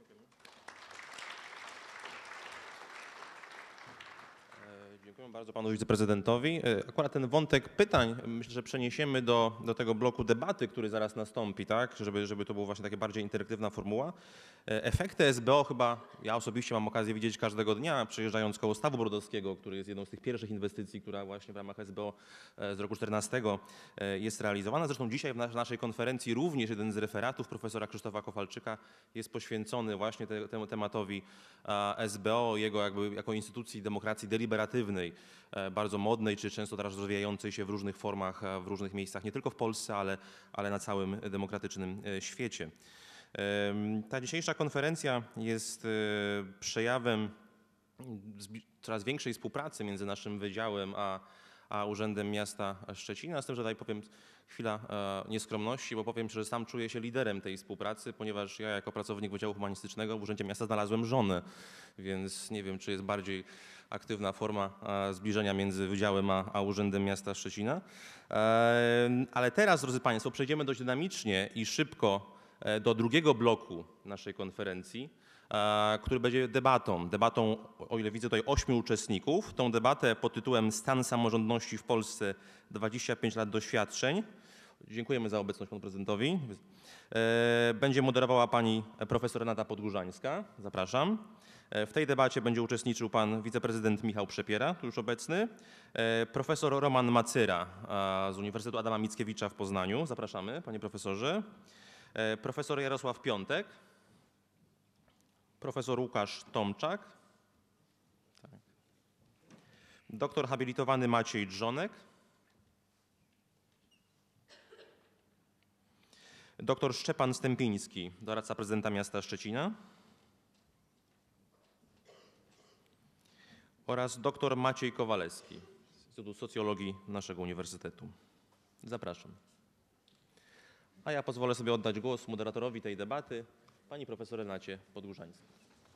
Dziękuję bardzo panu wiceprezydentowi. Akurat ten wątek pytań myślę, że przeniesiemy do, do tego bloku debaty, który zaraz nastąpi, tak? Żeby, żeby to była właśnie taka bardziej interaktywna formuła. Efekty S B O chyba ja osobiście mam okazję widzieć każdego dnia, przejeżdżając koło Stawu Brodowskiego, który jest jedną z tych pierwszych inwestycji, która właśnie w ramach S B O z roku czternastego jest realizowana. Zresztą dzisiaj w naszej konferencji również jeden z referatów profesora Krzysztofa Kowalczyka jest poświęcony właśnie te, temu tematowi S B O, jego jakby jako instytucji demokracji deliberatywnej, bardzo modnej, czy często teraz rozwijającej się w różnych formach, w różnych miejscach, nie tylko w Polsce, ale, ale na całym demokratycznym świecie. Ta dzisiejsza konferencja jest przejawem coraz większej współpracy między naszym wydziałem a, a Urzędem Miasta Szczecina. Z tym, że tutaj powiem chwila nieskromności, bo powiem, że sam czuję się liderem tej współpracy, ponieważ ja jako pracownik Wydziału Humanistycznego w Urzędzie Miasta znalazłem żonę, więc nie wiem, czy jest bardziej aktywna forma zbliżenia między Wydziałem a, a Urzędem Miasta Szczecina. Ale teraz, drodzy Państwo, przejdziemy dość dynamicznie i szybko do drugiego bloku naszej konferencji, który będzie debatą. Debatą, o ile widzę tutaj ośmiu uczestników. Tą debatę pod tytułem Stan samorządności w Polsce dwadzieścia pięć lat doświadczeń. Dziękujemy za obecność panu prezydentowi. Będzie moderowała pani profesor Renata Podgórzańska. Zapraszam. W tej debacie będzie uczestniczył pan wiceprezydent Michał Przepiera, tu już obecny, profesor Roman Macyra z Uniwersytetu Adama Mickiewicza w Poznaniu. Zapraszamy, panie profesorze. Profesor Jarosław Piątek, profesor Łukasz Tomczak, tak. Doktor habilitowany Maciej Drzonek, doktor Szczepan Stępiński, doradca prezydenta miasta Szczecina oraz doktor Maciej Kowalewski z Instytutu Socjologii naszego uniwersytetu. Zapraszam. A ja pozwolę sobie oddać głos moderatorowi tej debaty, pani profesor Renacie Podgórzańskiej.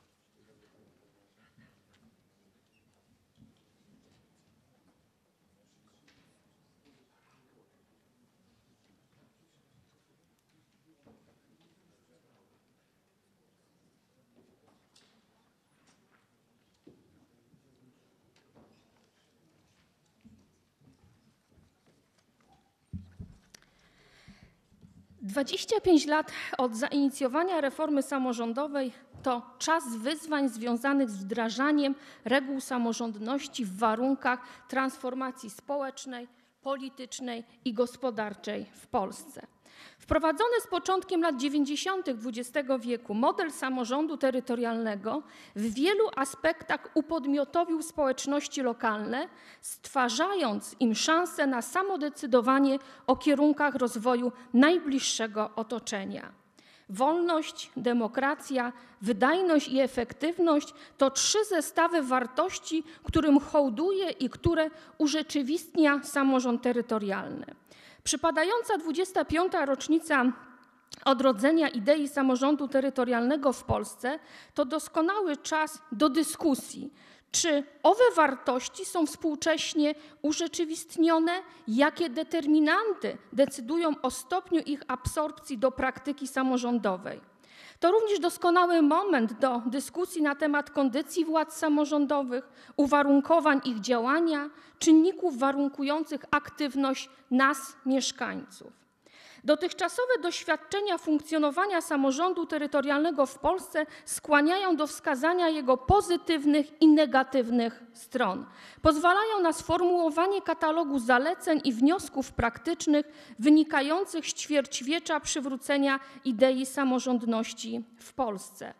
dwadzieścia pięć lat od zainicjowania reformy samorządowej to czas wyzwań związanych z wdrażaniem reguł samorządności w warunkach transformacji społecznej, politycznej i gospodarczej w Polsce. Wprowadzony z początkiem lat dziewięćdziesiątych dwudziestego wieku model samorządu terytorialnego w wielu aspektach upodmiotowił społeczności lokalne, stwarzając im szansę na samodecydowanie o kierunkach rozwoju najbliższego otoczenia. Wolność, demokracja, wydajność i efektywność to trzy zestawy wartości, którym hołduje i które urzeczywistnia samorząd terytorialny. Przypadająca dwudziesta piąta rocznica odrodzenia idei samorządu terytorialnego w Polsce to doskonały czas do dyskusji, czy owe wartości są współcześnie urzeczywistnione, jakie determinanty decydują o stopniu ich absorpcji do praktyki samorządowej. To również doskonały moment do dyskusji na temat kondycji władz samorządowych, uwarunkowań ich działania, czynników warunkujących aktywność nas, mieszkańców. Dotychczasowe doświadczenia funkcjonowania samorządu terytorialnego w Polsce skłaniają do wskazania jego pozytywnych i negatywnych stron. Pozwalają na sformułowanie katalogu zaleceń i wniosków praktycznych wynikających z ćwierćwiecza przywrócenia idei samorządności w Polsce.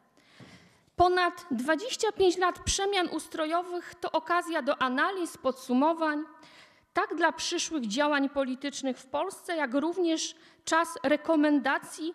Ponad dwadzieścia pięć lat przemian ustrojowych to okazja do analiz, podsumowań, tak dla przyszłych działań politycznych w Polsce, jak również czas rekomendacji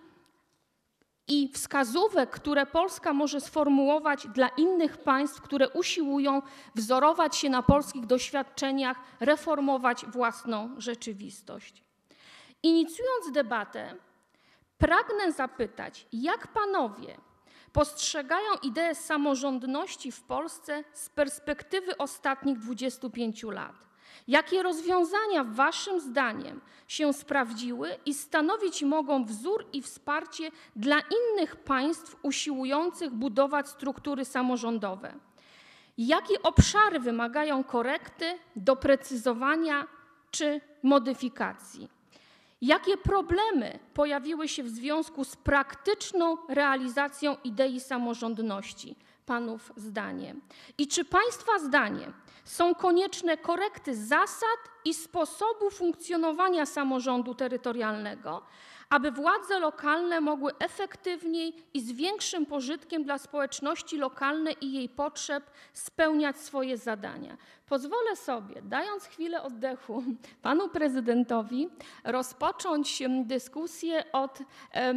i wskazówek, które Polska może sformułować dla innych państw, które usiłują wzorować się na polskich doświadczeniach, reformować własną rzeczywistość. Inicjując debatę, pragnę zapytać, jak panowie postrzegają ideę samorządności w Polsce z perspektywy ostatnich dwudziestu pięciu lat? Jakie rozwiązania waszym zdaniem się sprawdziły i stanowić mogą wzór i wsparcie dla innych państw usiłujących budować struktury samorządowe? Jakie obszary wymagają korekty, doprecyzowania czy modyfikacji? Jakie problemy pojawiły się w związku z praktyczną realizacją idei samorządności, panów zdaniem? I czy państwa zdaniem są konieczne korekty zasad i sposobu funkcjonowania samorządu terytorialnego, aby władze lokalne mogły efektywniej i z większym pożytkiem dla społeczności lokalnej i jej potrzeb spełniać swoje zadania? Pozwolę sobie, dając chwilę oddechu panu prezydentowi, rozpocząć dyskusję od um,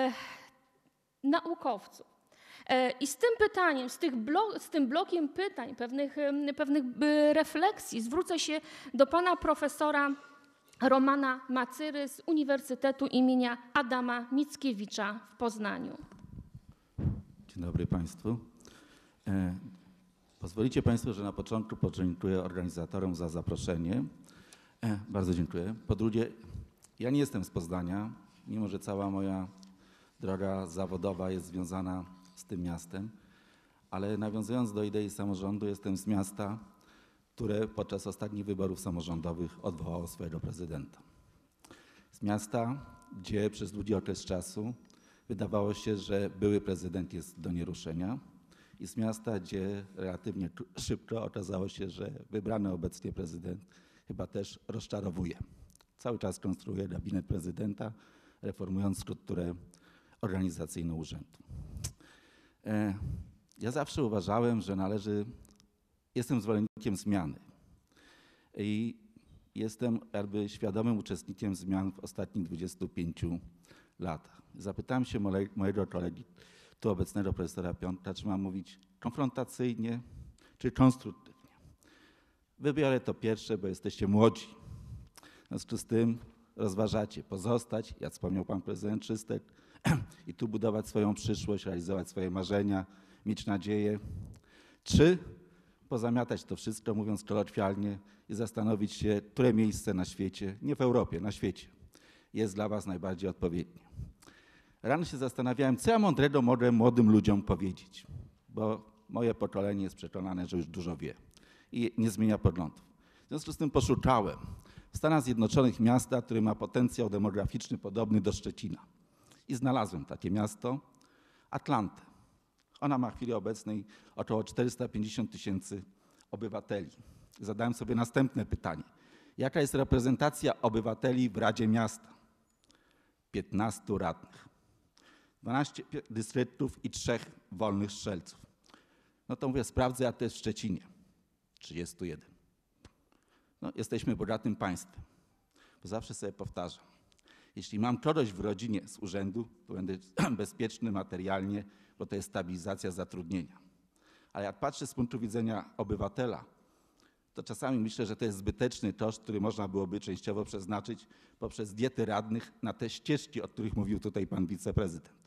naukowców. I z tym pytaniem, z, tych blok, z tym blokiem pytań, pewnych, pewnych refleksji zwrócę się do pana profesora Romana Macyry z Uniwersytetu imienia Adama Mickiewicza w Poznaniu. Dzień dobry Państwu. E, pozwolicie Państwo, że na początku podziękuję organizatorom za zaproszenie. E, bardzo dziękuję. Po drugie, ja nie jestem z Poznania, mimo że cała moja droga zawodowa jest związana z tym miastem, ale nawiązując do idei samorządu, jestem z miasta, które podczas ostatnich wyborów samorządowych odwołało swojego prezydenta. Z miasta, gdzie przez długi okres czasu wydawało się, że były prezydent jest do nieruszenia, i z miasta, gdzie relatywnie szybko okazało się, że wybrany obecnie prezydent chyba też rozczarowuje. Cały czas konstruuje gabinet prezydenta, reformując strukturę organizacyjną urzędu. Ja zawsze uważałem, że należy, jestem zwolennikiem zmiany i jestem jakby świadomym uczestnikiem zmian w ostatnich dwudziestu pięciu latach. Zapytałem się mojego kolegi, tu obecnego profesora Piątka, czy mam mówić konfrontacyjnie, czy konstruktywnie. Wybiorę to pierwsze, bo jesteście młodzi. W związku z tym rozważacie pozostać, jak wspomniał pan prezydent Czystek, i tu budować swoją przyszłość, realizować swoje marzenia, mieć nadzieję, czy pozamiatać to wszystko, mówiąc kolokwialnie, i zastanowić się, które miejsce na świecie, nie w Europie, na świecie, jest dla was najbardziej odpowiednie. Rano się zastanawiałem, co ja mądrego mogę młodym ludziom powiedzieć, bo moje pokolenie jest przekonane, że już dużo wie i nie zmienia poglądów. W związku z tym poszukałem w Stanach Zjednoczonych miasta, które ma potencjał demograficzny podobny do Szczecina. I znalazłem takie miasto, Atlantę. Ona ma w chwili obecnej około czterysta pięćdziesiąt tysięcy obywateli. Zadałem sobie następne pytanie. Jaka jest reprezentacja obywateli w Radzie Miasta? piętnastu radnych, dwanaście dystryktów i trzech wolnych strzelców. No to mówię, sprawdzę, jak to jest w Szczecinie. trzydziestu jeden. No, jesteśmy bogatym państwem, bo zawsze sobie powtarzam. Jeśli mam kogoś w rodzinie z urzędu, to będę bezpieczny materialnie, bo to jest stabilizacja zatrudnienia. Ale jak patrzę z punktu widzenia obywatela, to czasami myślę, że to jest zbyteczny koszt, który można byłoby częściowo przeznaczyć poprzez diety radnych na te ścieżki, o których mówił tutaj pan wiceprezydent.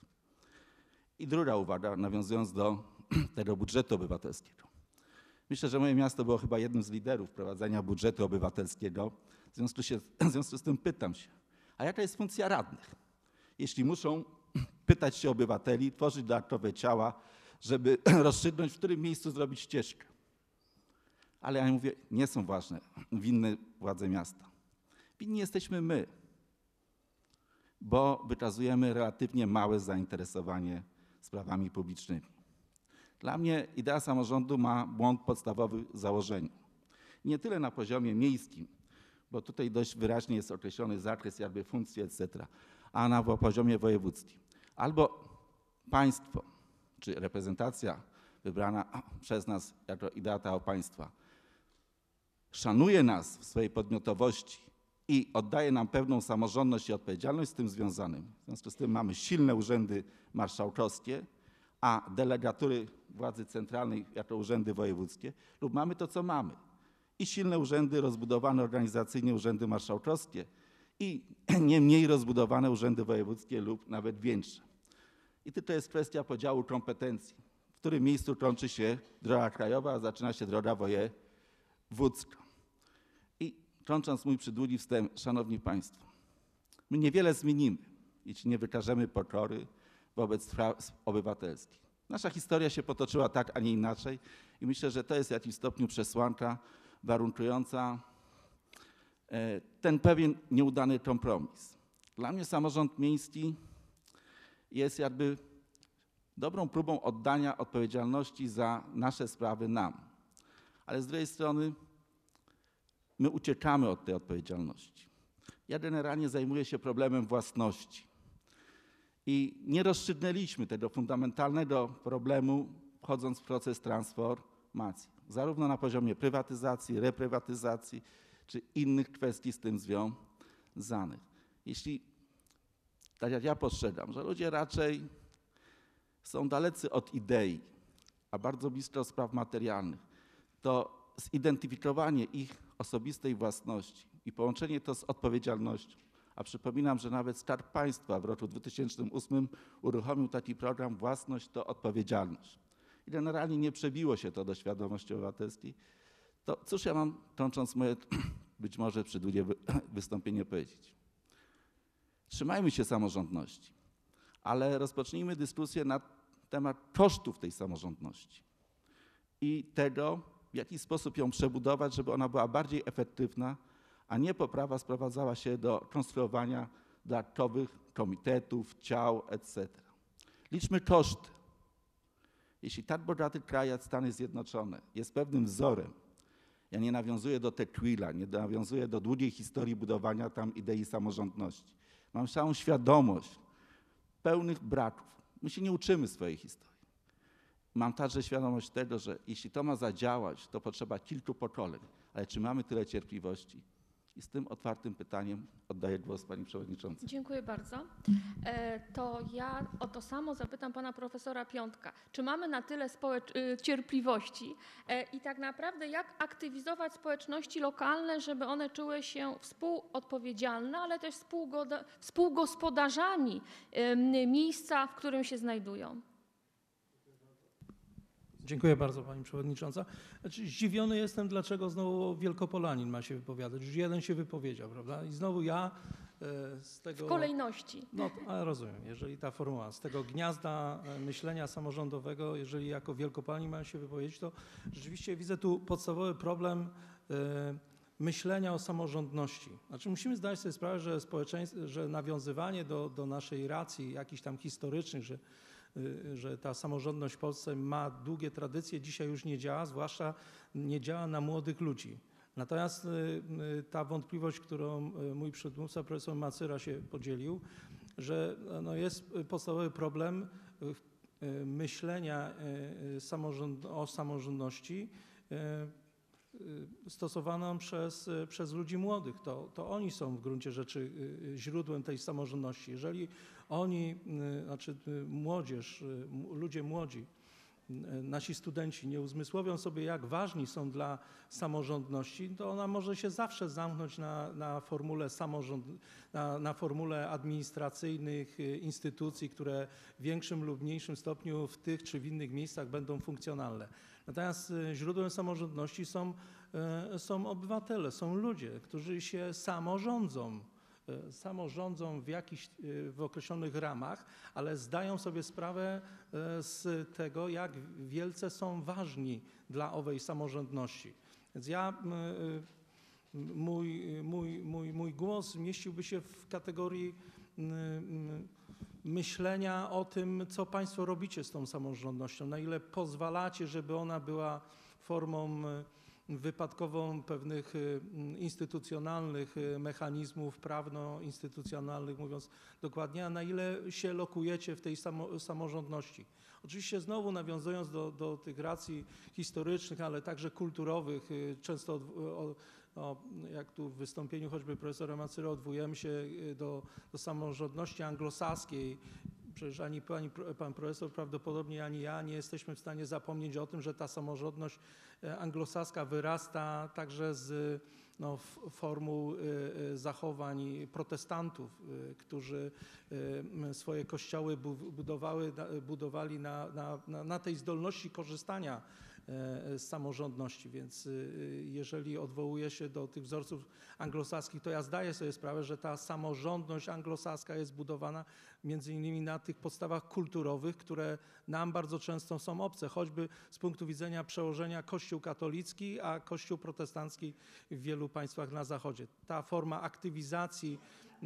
I druga uwaga, nawiązując do tego budżetu obywatelskiego. Myślę, że moje miasto było chyba jednym z liderów wprowadzenia budżetu obywatelskiego. W związku, się, w związku z tym pytam się, a jaka jest funkcja radnych? Jeśli muszą pytać się obywateli, tworzyć dodatkowe ciała, żeby rozstrzygnąć, w którym miejscu zrobić ścieżkę. Ale ja mówię, nie są ważne, winne władze miasta. Winni jesteśmy my, bo wykazujemy relatywnie małe zainteresowanie sprawami publicznymi. Dla mnie idea samorządu ma błąd podstawowy w założeniu. Nie tyle na poziomie miejskim, bo tutaj dość wyraźnie jest określony zakres jakby funkcji, et cetera, a na poziomie wojewódzkim. Albo państwo, czy reprezentacja wybrana przez nas jako idea tego państwa szanuje nas w swojej podmiotowości i oddaje nam pewną samorządność i odpowiedzialność z tym związanym. W związku z tym mamy silne urzędy marszałkowskie, a delegatury władzy centralnej jako urzędy wojewódzkie, lub mamy to, co mamy. I silne urzędy, rozbudowane organizacyjnie urzędy marszałkowskie i nie mniej rozbudowane urzędy wojewódzkie lub nawet większe. I to jest kwestia podziału kompetencji, w którym miejscu kończy się droga krajowa, a zaczyna się droga wojewódzka. I kończąc mój przydługi wstęp, szanowni państwo, my niewiele zmienimy, jeśli nie wykażemy pokory wobec spraw obywatelskich. Nasza historia się potoczyła tak, a nie inaczej i myślę, że to jest w jakimś stopniu przesłanka warunkująca ten pewien nieudany kompromis. Dla mnie samorząd miejski jest jakby dobrą próbą oddania odpowiedzialności za nasze sprawy nam. Ale z drugiej strony my uciekamy od tej odpowiedzialności. Ja generalnie zajmuję się problemem własności i nie rozstrzygnęliśmy tego fundamentalnego problemu, wchodząc w proces transformacji, zarówno na poziomie prywatyzacji, reprywatyzacji, czy innych kwestii z tym związanych. Jeśli, tak jak ja postrzegam, że ludzie raczej są dalecy od idei, a bardzo blisko spraw materialnych, to zidentyfikowanie ich osobistej własności i połączenie to z odpowiedzialnością, a przypominam, że nawet Skarb Państwa w roku dwutysięcznym ósmym uruchomił taki program Własność to odpowiedzialność. I generalnie nie przebiło się to do świadomości obywatelskiej. To cóż ja mam, kończąc moje być może przydługie wystąpienie, powiedzieć? Trzymajmy się samorządności, ale rozpocznijmy dyskusję na temat kosztów tej samorządności i tego, w jaki sposób ją przebudować, żeby ona była bardziej efektywna, a nie poprawa sprowadzała się do konstruowania dodatkowych komitetów, ciał, et cetera. Liczmy koszty. Jeśli tak bogaty kraj jak Stany Zjednoczone jest pewnym wzorem, ja nie nawiązuję do Tocqueville'a, nie nawiązuję do długiej historii budowania tam idei samorządności. Mam całą świadomość pełnych braków. My się nie uczymy swojej historii. Mam także świadomość tego, że jeśli to ma zadziałać, to potrzeba kilku pokoleń. Ale czy mamy tyle cierpliwości? I z tym otwartym pytaniem oddaję głos pani przewodniczącej. Dziękuję bardzo. E, To ja o to samo zapytam pana profesora Piątka. Czy mamy na tyle społecz- y, cierpliwości e, i tak naprawdę jak aktywizować społeczności lokalne, żeby one czuły się współodpowiedzialne, ale też współgoda- współgospodarzami em, miejsca, w którym się znajdują? Dziękuję bardzo pani przewodnicząca. Znaczy, zdziwiony jestem, dlaczego znowu Wielkopolanin ma się wypowiadać. Już jeden się wypowiedział, prawda? I znowu ja e, z tego... W kolejności. No, a rozumiem, jeżeli ta formuła, z tego gniazda e, myślenia samorządowego, jeżeli jako Wielkopolanin mam się wypowiedzieć, to rzeczywiście widzę tu podstawowy problem e, myślenia o samorządności. Znaczy musimy zdać sobie sprawę, że społeczeństwo, że nawiązywanie do, do naszej racji jakichś tam historycznych, że że ta samorządność w Polsce ma długie tradycje, dzisiaj już nie działa, zwłaszcza nie działa na młodych ludzi. Natomiast ta wątpliwość, którą mój przedmówca profesor Macyra się podzielił, że no jest podstawowy problem myślenia samorząd, o samorządności stosowaną przez, przez ludzi młodych. To, to oni są w gruncie rzeczy źródłem tej samorządności. Jeżeli oni, znaczy młodzież, ludzie młodzi, nasi studenci nie uzmysłowią sobie, jak ważni są dla samorządności, to ona może się zawsze zamknąć na, na, formule, samorząd, na, na formule administracyjnych instytucji, które w większym lub mniejszym stopniu w tych czy w innych miejscach będą funkcjonalne. Natomiast źródłem samorządności są, są obywatele, są ludzie, którzy się samorządzą. samorządzą w jakichś, w określonych ramach, ale zdają sobie sprawę z tego, jak wielce są ważni dla owej samorządności. Więc ja, mój, mój, mój, mój głos mieściłby się w kategorii myślenia o tym, co państwo robicie z tą samorządnością, na ile pozwalacie, żeby ona była formą wypadkową pewnych instytucjonalnych mechanizmów prawno-instytucjonalnych, mówiąc dokładnie, a na ile się lokujecie w tej samo, samorządności. Oczywiście znowu nawiązując do, do tych racji historycznych, ale także kulturowych, często od, o, o, jak tu w wystąpieniu choćby profesora Macyry odwołujemy się do, do samorządności anglosaskiej. przecież ani pani, pan profesor prawdopodobnie, ani ja nie jesteśmy w stanie zapomnieć o tym, że ta samorządność anglosaska wyrasta także z no, formuł zachowań protestantów, którzy swoje kościoły budowały, budowali na, na, na tej zdolności korzystania z samorządności, więc jeżeli odwołuję się do tych wzorców anglosaskich, to ja zdaję sobie sprawę, że ta samorządność anglosaska jest budowana między innymi na tych podstawach kulturowych, które nam bardzo często są obce, choćby z punktu widzenia przełożenia Kościół katolicki, a Kościół protestancki w wielu państwach na Zachodzie. Ta forma aktywizacji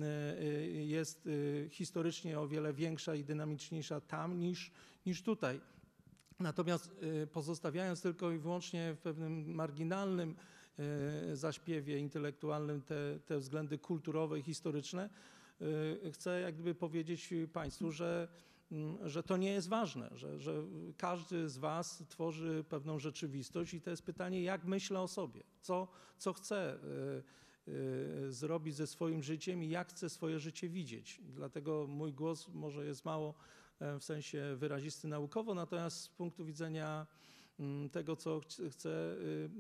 jest historycznie o wiele większa i dynamiczniejsza tam niż, niż tutaj. Natomiast pozostawiając tylko i wyłącznie w pewnym marginalnym zaśpiewie intelektualnym te, te względy kulturowe i historyczne, chcę jak gdyby powiedzieć Państwu, że, że to nie jest ważne, że, że każdy z Was tworzy pewną rzeczywistość i to jest pytanie, jak myślę o sobie, co, co chcę zrobić ze swoim życiem i jak chcę swoje życie widzieć. Dlatego mój głos może jest mało w sensie wyrazisty naukowo, natomiast z punktu widzenia tego, co chcę,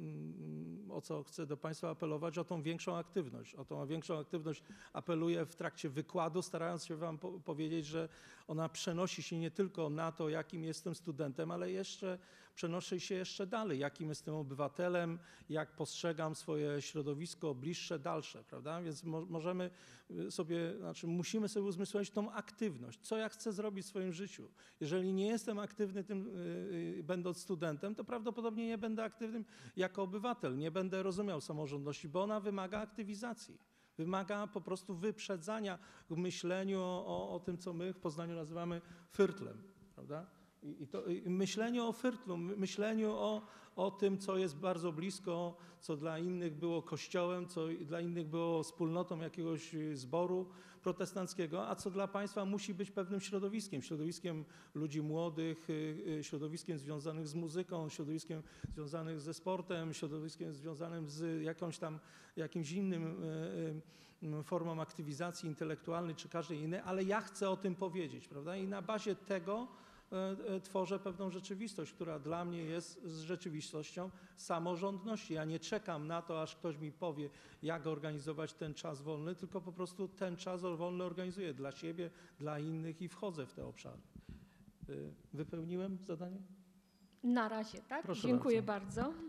o co chcę do Państwa apelować, o tą większą aktywność. O tą większą aktywność apeluję w trakcie wykładu, starając się Wam po powiedzieć, że ona przenosi się nie tylko na to, jakim jestem studentem, ale jeszcze przenosi się jeszcze dalej, jakim jestem obywatelem, jak postrzegam swoje środowisko bliższe, dalsze, prawda? Więc mo możemy sobie, znaczy musimy sobie uzmysłowić tą aktywność. Co ja chcę zrobić w swoim życiu? Jeżeli nie jestem aktywny tym, yy, będąc studentem, to prawdopodobnie nie będę aktywnym jako obywatel, nie będę rozumiał samorządności, bo ona wymaga aktywizacji. Wymaga po prostu wyprzedzania w myśleniu o, o, o tym, co my w Poznaniu nazywamy fyrtlem, prawda? I, i to, i myśleniu o fyrtlu, myśleniu o, o tym, co jest bardzo blisko, co dla innych było kościołem, co dla innych było wspólnotą jakiegoś zboru protestanckiego, a co dla Państwa musi być pewnym środowiskiem, środowiskiem ludzi młodych, środowiskiem związanych z muzyką, środowiskiem związanych ze sportem, środowiskiem związanym z jakąś tam, jakimś innym formą aktywizacji intelektualnej czy każdej innej, ale ja chcę o tym powiedzieć, prawda? I na bazie tego tworzę pewną rzeczywistość, która dla mnie jest z rzeczywistością samorządności. Ja nie czekam na to, aż ktoś mi powie, jak organizować ten czas wolny, tylko po prostu ten czas wolny organizuję dla siebie, dla innych i wchodzę w te obszary. Wypełniłem zadanie? Na razie, tak? Proszę Dziękuję bardzo. bardzo.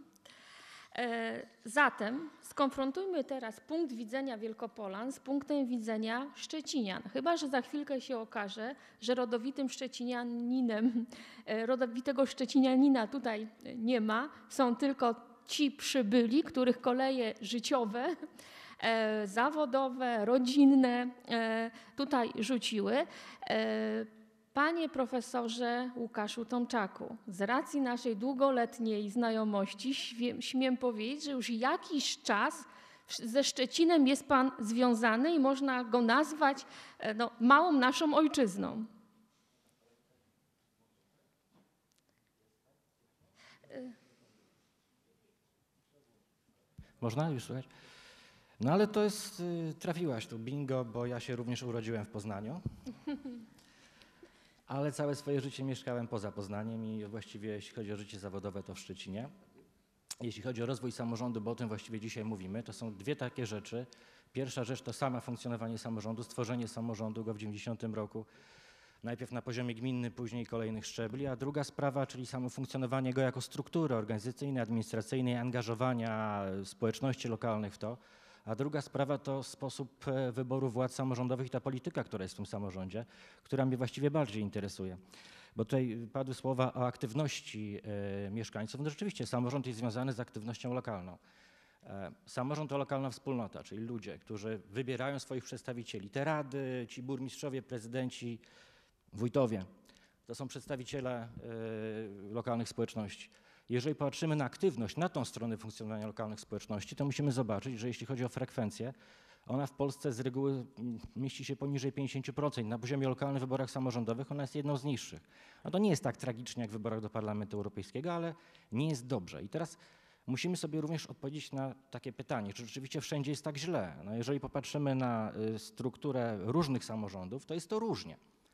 Zatem skonfrontujmy teraz punkt widzenia Wielkopolan z punktem widzenia Szczecinian. Chyba że za chwilkę się okaże, że rodowitym Szczecinianinem, rodowitego Szczecinianina tutaj nie ma. Są tylko ci przybyli, których koleje życiowe, zawodowe, rodzinne tutaj rzuciły. Panie profesorze Łukaszu Tomczaku, z racji naszej długoletniej znajomości śmiem powiedzieć, że już jakiś czas ze Szczecinem jest Pan związany i można go nazwać no, małą naszą ojczyzną. Można już słuchać? No ale to jest, trafiłaś tu bingo, bo ja się również urodziłem w Poznaniu. Ale całe swoje życie mieszkałem poza Poznaniem i właściwie jeśli chodzi o życie zawodowe, to w Szczecinie. Jeśli chodzi o rozwój samorządu, bo o tym właściwie dzisiaj mówimy, to są dwie takie rzeczy. Pierwsza rzecz to samo funkcjonowanie samorządu, stworzenie samorządu go w dziewięćdziesiątym roku, najpierw na poziomie gminnym, później kolejnych szczebli, a druga sprawa, czyli samo funkcjonowanie go jako struktury organizacyjnej, administracyjnej, angażowania społeczności lokalnych w to. A druga sprawa to sposób wyboru władz samorządowych i ta polityka, która jest w tym samorządzie, która mnie właściwie bardziej interesuje. Bo tutaj padły słowa o aktywności e, mieszkańców. No rzeczywiście samorząd jest związany z aktywnością lokalną. E, samorząd to lokalna wspólnota, czyli ludzie, którzy wybierają swoich przedstawicieli. Te rady, ci burmistrzowie, prezydenci, wójtowie, to są przedstawiciele e, lokalnych społeczności. Jeżeli patrzymy na aktywność, na tą stronę funkcjonowania lokalnych społeczności, to musimy zobaczyć, że jeśli chodzi o frekwencję, ona w Polsce z reguły mieści się poniżej pięćdziesiąt procent. Na poziomie lokalnych wyborach samorządowych ona jest jedną z niższych. No to nie jest tak tragicznie jak w wyborach do Parlamentu Europejskiego, ale nie jest dobrze. I teraz musimy sobie również odpowiedzieć na takie pytanie, czy rzeczywiście wszędzie jest tak źle. No jeżeli popatrzymy na strukturę różnych samorządów, to jest to różnie.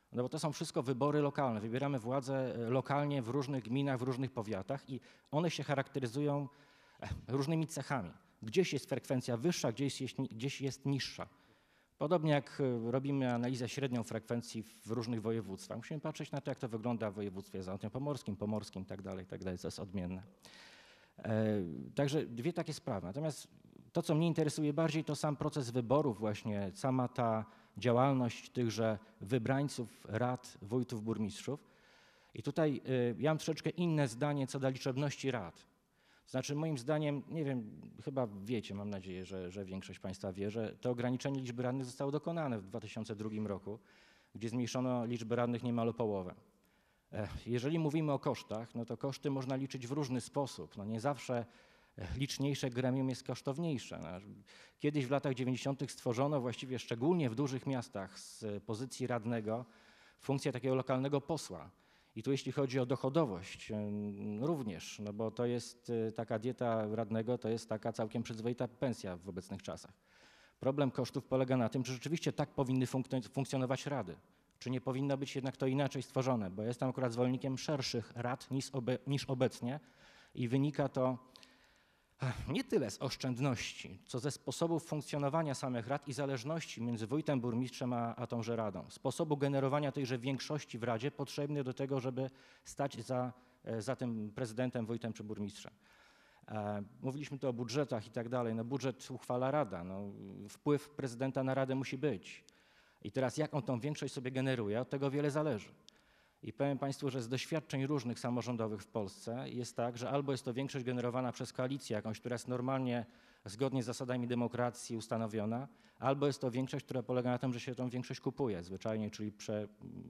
No bo to są wszystko wybory lokalne. Wybieramy władzę lokalnie w różnych gminach, w różnych powiatach i one się charakteryzują różnymi cechami. Gdzieś jest frekwencja wyższa, gdzieś jest, gdzieś jest niższa. Podobnie jak robimy analizę średnią frekwencji w różnych województwach. Musimy patrzeć na to, jak to wygląda w województwie zachodniopomorskim, pomorskim i tak dalej, tak dalej. To jest odmienne. E, także dwie takie sprawy. Natomiast to, co mnie interesuje bardziej, to sam proces wyborów właśnie, sama ta działalność tychże wybrańców, rad, wójtów, burmistrzów. I tutaj y, ja mam troszeczkę inne zdanie co do liczebności rad. Znaczy moim zdaniem, nie wiem, chyba wiecie, mam nadzieję, że, że większość Państwa wie, że to ograniczenie liczby radnych zostało dokonane w dwa tysiące drugim roku, gdzie zmniejszono liczbę radnych niemal o połowę. Jeżeli mówimy o kosztach, no to koszty można liczyć w różny sposób. No nie zawsze liczniejsze gremium jest kosztowniejsze. No, kiedyś w latach dziewięćdziesiątych stworzono właściwie szczególnie w dużych miastach z pozycji radnego funkcję takiego lokalnego posła. I tu jeśli chodzi o dochodowość również, no bo to jest taka dieta radnego, to jest taka całkiem przyzwoita pensja w obecnych czasach. Problem kosztów polega na tym, czy rzeczywiście tak powinny funk- funkcjonować rady. Czy nie powinno być jednak to inaczej stworzone, bo jestem akurat zwolennikiem szerszych rad niż, obe, niż obecnie i wynika to nie tyle z oszczędności, co ze sposobów funkcjonowania samych rad i zależności między wójtem, burmistrzem a, a tąże radą. Sposobu generowania tejże większości w radzie potrzebnej do tego, żeby stać za, za tym prezydentem, wójtem czy burmistrzem. E, mówiliśmy tu o budżetach i tak dalej. No budżet uchwala rada. No, wpływ prezydenta na radę musi być. I teraz jak on tą większość sobie generuje, od tego wiele zależy. I powiem Państwu, że z doświadczeń różnych samorządowych w Polsce jest tak, że albo jest to większość generowana przez koalicję jakąś, która jest normalnie, zgodnie z zasadami demokracji ustanowiona, albo jest to większość, która polega na tym, że się tą większość kupuje zwyczajnie, czyli prze,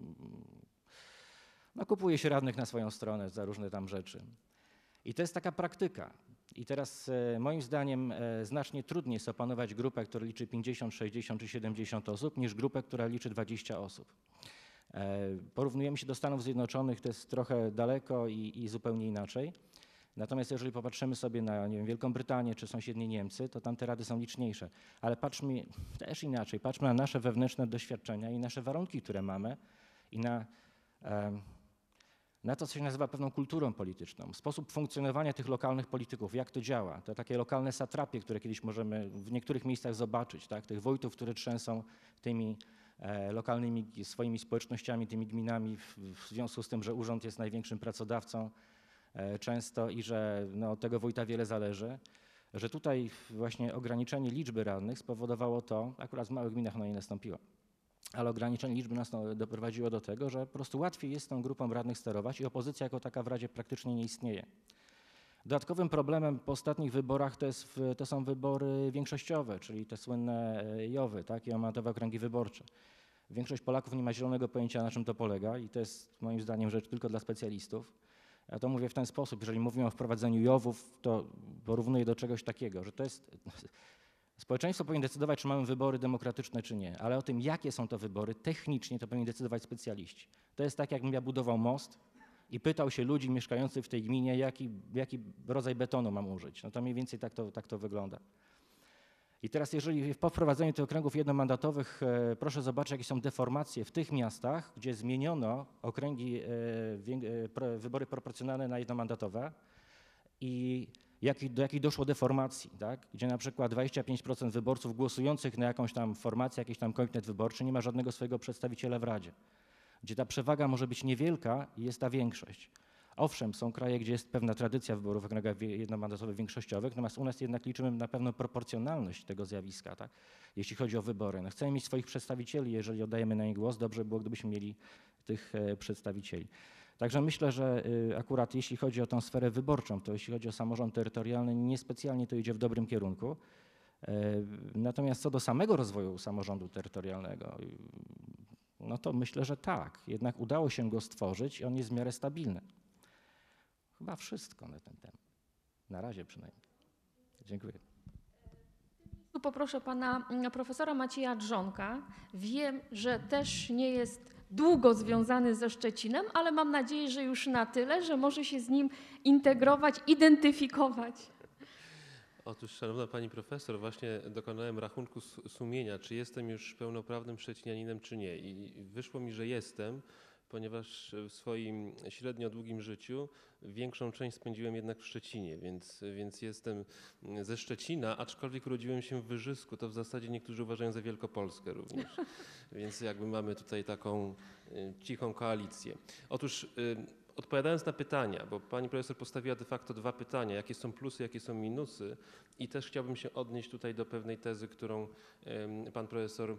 no, kupuje się radnych na swoją stronę za różne tam rzeczy. I to jest taka praktyka. I teraz e, moim zdaniem e, znacznie trudniej jest opanować grupę, która liczy pięćdziesiąt, sześćdziesiąt czy siedemdziesiąt osób, niż grupę, która liczy dwadzieścia osób. E, porównujemy się do Stanów Zjednoczonych, to jest trochę daleko i, i zupełnie inaczej. Natomiast jeżeli popatrzymy sobie na, nie wiem, Wielką Brytanię czy sąsiednie Niemcy, to tam te rady są liczniejsze. Ale patrzmy też inaczej, patrzmy na nasze wewnętrzne doświadczenia i nasze warunki, które mamy i na... E, na to, co się nazywa pewną kulturą polityczną, sposób funkcjonowania tych lokalnych polityków, jak to działa, te takie lokalne satrapie, które kiedyś możemy w niektórych miejscach zobaczyć, tak? Tych wójtów, które trzęsą tymi e, lokalnymi swoimi społecznościami, tymi gminami w, w związku z tym, że urząd jest największym pracodawcą e, często i że no, od tego wójta wiele zależy, że tutaj właśnie ograniczenie liczby radnych spowodowało to, akurat w małych gminach ono nie nastąpiło, ale ograniczenie liczby nas doprowadziło do tego, że po prostu łatwiej jest tą grupą radnych sterować i opozycja jako taka w Radzie praktycznie nie istnieje. Dodatkowym problemem po ostatnich wyborach to, jest, to są wybory większościowe, czyli te słynne jowy, tak, jednomandatowe okręgi wyborcze. Większość Polaków nie ma zielonego pojęcia, na czym to polega i to jest moim zdaniem rzecz tylko dla specjalistów. Ja to mówię w ten sposób, jeżeli mówimy o wprowadzeniu jowów, to porównuję do czegoś takiego, że to jest... Społeczeństwo powinno decydować, czy mamy wybory demokratyczne, czy nie, ale o tym, jakie są to wybory, technicznie to powinni decydować specjaliści. To jest tak, jakbym ja budował most i pytał się ludzi mieszkających w tej gminie, jaki, jaki rodzaj betonu mam użyć. No to mniej więcej tak to, tak to wygląda. I teraz, jeżeli po wprowadzeniu tych okręgów jednomandatowych, e, proszę zobaczyć, jakie są deformacje w tych miastach, gdzie zmieniono okręgi, e, wie, e, pro, wybory proporcjonalne na jednomandatowe i Jak, do jakich doszło deformacji, tak? Gdzie na przykład dwadzieścia pięć procent wyborców głosujących na jakąś tam formację, jakiś tam komitet wyborczy nie ma żadnego swojego przedstawiciela w Radzie. Gdzie ta przewaga może być niewielka i jest ta większość. Owszem, są kraje, gdzie jest pewna tradycja wyborów w okręgach jednomandatowych większościowych, natomiast u nas jednak liczymy na pewną proporcjonalność tego zjawiska, tak? Jeśli chodzi o wybory. No chcemy mieć swoich przedstawicieli, jeżeli oddajemy na nie głos, dobrze było, gdybyśmy mieli tych e, przedstawicieli. Także myślę, że akurat jeśli chodzi o tę sferę wyborczą, to jeśli chodzi o samorząd terytorialny, niespecjalnie to idzie w dobrym kierunku. Natomiast co do samego rozwoju samorządu terytorialnego, no to myślę, że tak. Jednak udało się go stworzyć i on jest w miarę stabilny. Chyba wszystko na ten temat. Na razie przynajmniej. Dziękuję. Tu poproszę pana profesora Macieja Drzonka. Wiem, że też nie jest długo związany ze Szczecinem, ale mam nadzieję, że już na tyle, że może się z nim integrować, identyfikować. Otóż, szanowna pani profesor, właśnie dokonałem rachunku s- sumienia, czy jestem już pełnoprawnym szczecinianinem, czy nie. I wyszło mi, że jestem, ponieważ w swoim średnio długim życiu większą część spędziłem jednak w Szczecinie, więc, więc jestem ze Szczecina, aczkolwiek urodziłem się w Wyżysku, to w zasadzie niektórzy uważają za Wielkopolskę również. Więc jakby mamy tutaj taką y, cichą koalicję. Otóż y, odpowiadając na pytania, bo pani profesor postawiła de facto dwa pytania, jakie są plusy, jakie są minusy, i też chciałbym się odnieść tutaj do pewnej tezy, którą em, pan profesor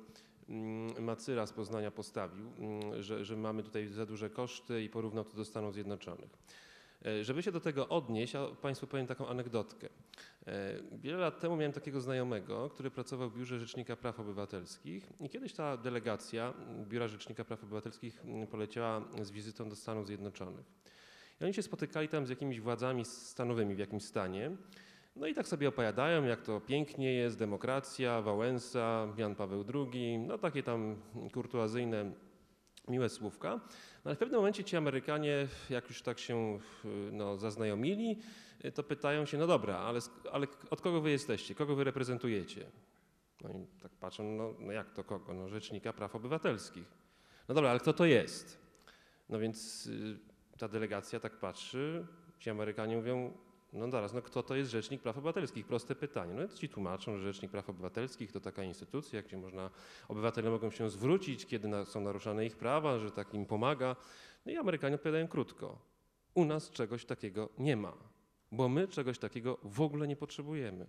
mm, Macyra z Poznania postawił, mm, że, że mamy tutaj za duże koszty i porównał to do Stanów Zjednoczonych. E, Żeby się do tego odnieść, ja państwu powiem taką anegdotkę. E, Wiele lat temu miałem takiego znajomego, który pracował w Biurze Rzecznika Praw Obywatelskich i kiedyś ta delegacja Biura Rzecznika Praw Obywatelskich mm, poleciała z wizytą do Stanów Zjednoczonych. I oni się spotykali tam z jakimiś władzami stanowymi w jakimś stanie. No i tak sobie opowiadają, jak to pięknie jest, demokracja, Wałęsa, Jan Paweł drugi, no takie tam kurtuazyjne, miłe słówka. No ale w pewnym momencie ci Amerykanie, jak już tak się no, zaznajomili, to pytają się, no dobra, ale, ale od kogo wy jesteście, kogo wy reprezentujecie? No i tak patrzą, no, no jak to kogo? No Rzecznika Praw Obywatelskich. No dobra, ale kto to jest? No więc y, ta delegacja tak patrzy, ci Amerykanie mówią, no zaraz, no kto to jest Rzecznik Praw Obywatelskich? Proste pytanie. No więc ci tłumaczą, że Rzecznik Praw Obywatelskich to taka instytucja, gdzie można, obywatele mogą się zwrócić, kiedy na, są naruszane ich prawa, że tak im pomaga. No i Amerykanie odpowiadają krótko. U nas czegoś takiego nie ma, bo my czegoś takiego w ogóle nie potrzebujemy.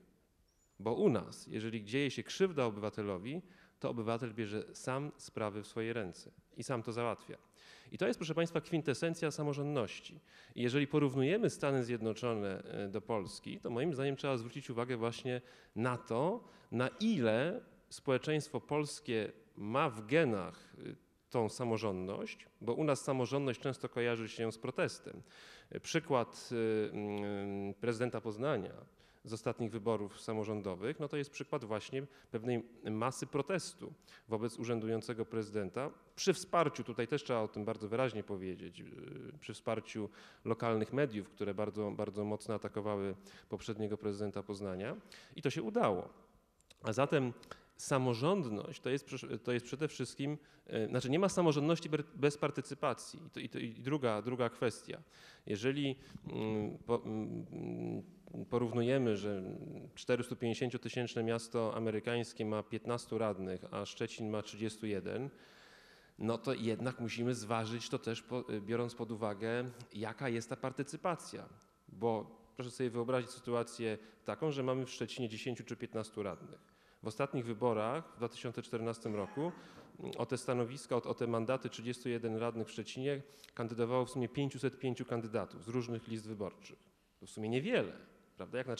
Bo u nas, jeżeli dzieje się krzywda obywatelowi, to obywatel bierze sam sprawy w swoje ręce i sam to załatwia. I to jest, proszę państwa, kwintesencja samorządności. I jeżeli porównujemy Stany Zjednoczone do Polski, to moim zdaniem trzeba zwrócić uwagę właśnie na to, na ile społeczeństwo polskie ma w genach tą samorządność, bo u nas samorządność często kojarzy się z protestem. Przykład prezydenta Poznania z ostatnich wyborów samorządowych, no to jest przykład właśnie pewnej masy protestu wobec urzędującego prezydenta przy wsparciu, tutaj też trzeba o tym bardzo wyraźnie powiedzieć, przy wsparciu lokalnych mediów, które bardzo, bardzo mocno atakowały poprzedniego prezydenta Poznania, i to się udało. A zatem samorządność to jest, to jest przede wszystkim, znaczy nie ma samorządności bez partycypacji. I, to, i, to, i druga, druga kwestia. Jeżeli mm, po, mm, porównujemy, że czterystupięćdziesięciotysięczne miasto amerykańskie ma piętnastu radnych, a Szczecin ma trzydziestu jeden, no to jednak musimy zważyć to też, po, biorąc pod uwagę, jaka jest ta partycypacja. Bo proszę sobie wyobrazić sytuację taką, że mamy w Szczecinie dziesięciu czy piętnastu radnych. W ostatnich wyborach w dwa tysiące czternastym roku o te stanowiska, o, o te mandaty trzydziestu jeden radnych w Szczecinie kandydowało w sumie pięćset pięciu kandydatów z różnych list wyborczych. To w sumie niewiele, prawda, jak na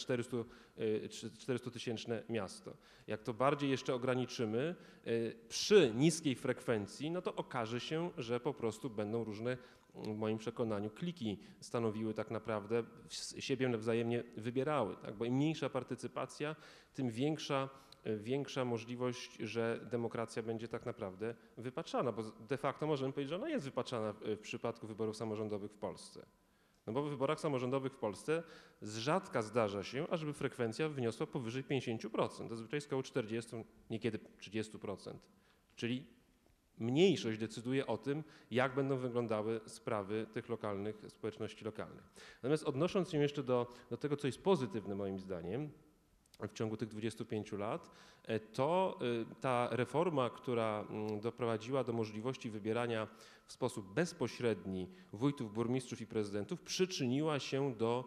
czterystutysięczne miasto. Jak to bardziej jeszcze ograniczymy przy niskiej frekwencji, no to okaże się, że po prostu będą różne, w moim przekonaniu, kliki stanowiły tak naprawdę, siebie wzajemnie wybierały, tak? Bo im mniejsza partycypacja, tym większa większa możliwość, że demokracja będzie tak naprawdę wypaczana, bo de facto możemy powiedzieć, że ona jest wypaczana w przypadku wyborów samorządowych w Polsce. No bo w wyborach samorządowych w Polsce z rzadka zdarza się, ażeby frekwencja wyniosła powyżej pięćdziesiąt procent, zazwyczaj jest około czterdzieści, niekiedy trzydzieści procent. Czyli mniejszość decyduje o tym, jak będą wyglądały sprawy tych lokalnych, społeczności lokalnych. Natomiast odnosząc się jeszcze do, do tego, co jest pozytywne moim zdaniem, w ciągu tych dwudziestu pięciu lat, to ta reforma, która doprowadziła do możliwości wybierania w sposób bezpośredni wójtów, burmistrzów i prezydentów, przyczyniła się do,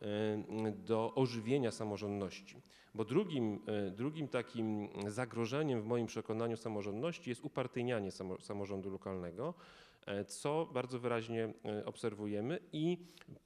do ożywienia samorządności. Bo drugim, drugim takim zagrożeniem w moim przekonaniu samorządności jest upartyjnianie samorządu lokalnego, co bardzo wyraźnie obserwujemy, i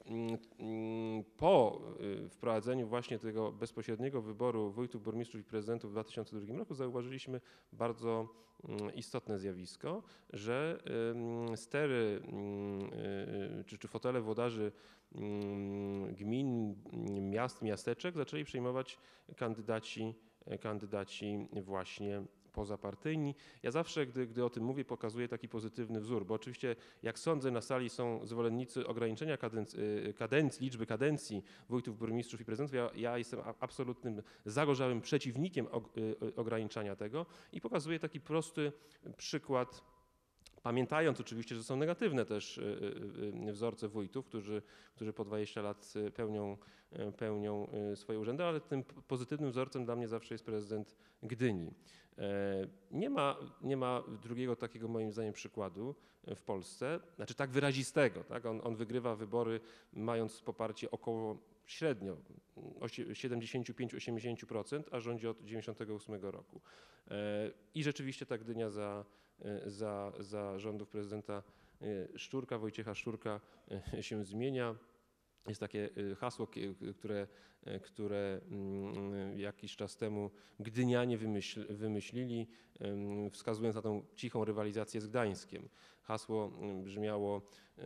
po wprowadzeniu właśnie tego bezpośredniego wyboru wójtów, burmistrzów i prezydentów w dwa tysiące drugim roku zauważyliśmy bardzo istotne zjawisko, że stery czy, czy fotele włodarzy gmin, miast, miasteczek zaczęli przejmować kandydaci, kandydaci właśnie pozapartyjni. Ja zawsze, gdy, gdy o tym mówię, pokazuję taki pozytywny wzór, bo oczywiście jak sądzę, na sali są zwolennicy ograniczenia kadencji, kadencji liczby kadencji wójtów, burmistrzów i prezydentów. Ja, ja jestem absolutnym, zagorzałym przeciwnikiem ograniczania tego i pokazuję taki prosty przykład, pamiętając oczywiście, że są negatywne też wzorce wójtów, którzy, którzy po dwadzieścia lat pełnią, pełnią swoje urzędy, ale tym pozytywnym wzorcem dla mnie zawsze jest prezydent Gdyni. Nie ma, nie ma drugiego takiego moim zdaniem przykładu w Polsce, znaczy tak wyrazistego. Tak? On, on wygrywa wybory mając poparcie około średnio siedemdziesiąt pięć do osiemdziesięciu procent, a rządzi od dziewięćdziesiątego ósmego roku. I rzeczywiście ta Gdynia za, za, za rządów prezydenta Szczurka, Wojciecha Szczurka się zmienia. Jest takie hasło, które, które jakiś czas temu gdynianie wymyśl, wymyślili, wskazując na tą cichą rywalizację z Gdańskiem. Hasło brzmiało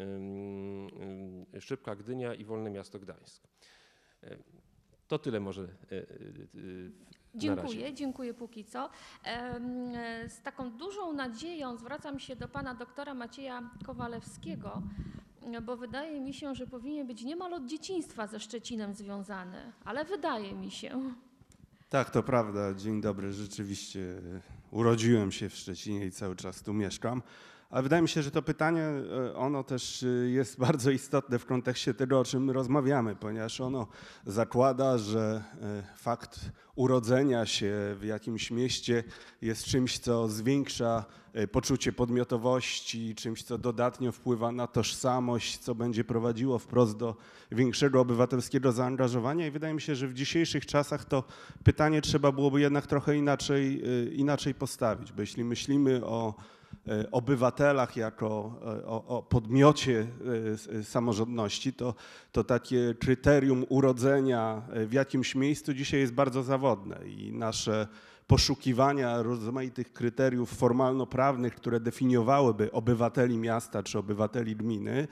szybka Gdynia i wolne miasto Gdańsk. To tyle może. Dziękuję, dziękuję póki co. Z taką dużą nadzieją zwracam się do pana doktora Macieja Kowalewskiego, bo wydaje mi się, że powinien być niemal od dzieciństwa ze Szczecinem związany, ale wydaje mi się. Tak, to prawda. Dzień dobry. Rzeczywiście urodziłem się w Szczecinie i cały czas tu mieszkam. Ale wydaje mi się, że to pytanie, ono też jest bardzo istotne w kontekście tego, o czym rozmawiamy, ponieważ ono zakłada, że fakt urodzenia się w jakimś mieście jest czymś, co zwiększa poczucie podmiotowości, czymś, co dodatnio wpływa na tożsamość, co będzie prowadziło wprost do większego obywatelskiego zaangażowania. I wydaje mi się, że w dzisiejszych czasach to pytanie trzeba byłoby jednak trochę inaczej, inaczej postawić, bo jeśli myślimy o obywatelach jako o, o podmiocie samorządności, to, to takie kryterium urodzenia w jakimś miejscu dzisiaj jest bardzo zawodne i nasze poszukiwania rozmaitych kryteriów formalno-prawnych, które definiowałyby obywateli miasta czy obywateli gminy,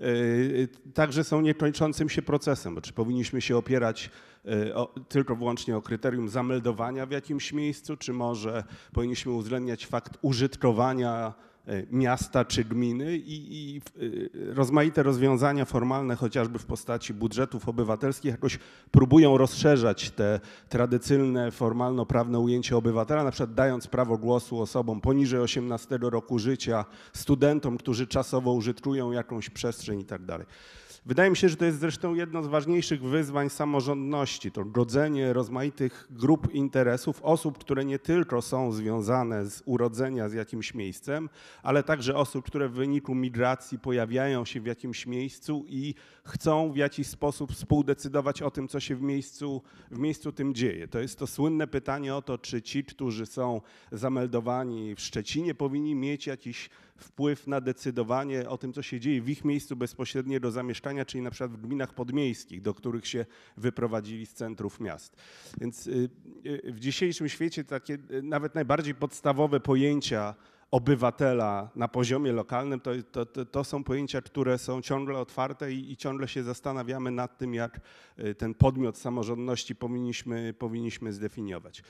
także są niekończącym się procesem. Bo czy powinniśmy się opierać o, tylko wyłącznie o kryterium zameldowania w jakimś miejscu, czy może powinniśmy uwzględniać fakt użytkowania miasta czy gminy i, i rozmaite rozwiązania formalne, chociażby w postaci budżetów obywatelskich, jakoś próbują rozszerzać te tradycyjne, formalno-prawne ujęcie obywatela, na przykład dając prawo głosu osobom poniżej osiemnastego roku życia, studentom, którzy czasowo użytkują jakąś przestrzeń i tak dalej. Wydaje mi się, że to jest zresztą jedno z ważniejszych wyzwań samorządności, to godzenie rozmaitych grup interesów, osób, które nie tylko są związane z urodzenia z jakimś miejscem, ale także osób, które w wyniku migracji pojawiają się w jakimś miejscu i chcą w jakiś sposób współdecydować o tym, co się w miejscu, w miejscu tym dzieje. To jest to słynne pytanie o to, czy ci, którzy są zameldowani w Szczecinie, powinni mieć jakiś wpływ na decydowanie o tym, co się dzieje w ich miejscu bezpośredniego zamieszkania, czyli na przykład w gminach podmiejskich, do których się wyprowadzili z centrów miast. Więc w dzisiejszym świecie takie nawet najbardziej podstawowe pojęcia obywatela na poziomie lokalnym to, to, to, to są pojęcia, które są ciągle otwarte i, i ciągle się zastanawiamy nad tym, jak ten podmiot samorządności powinniśmy, powinniśmy zdefiniować.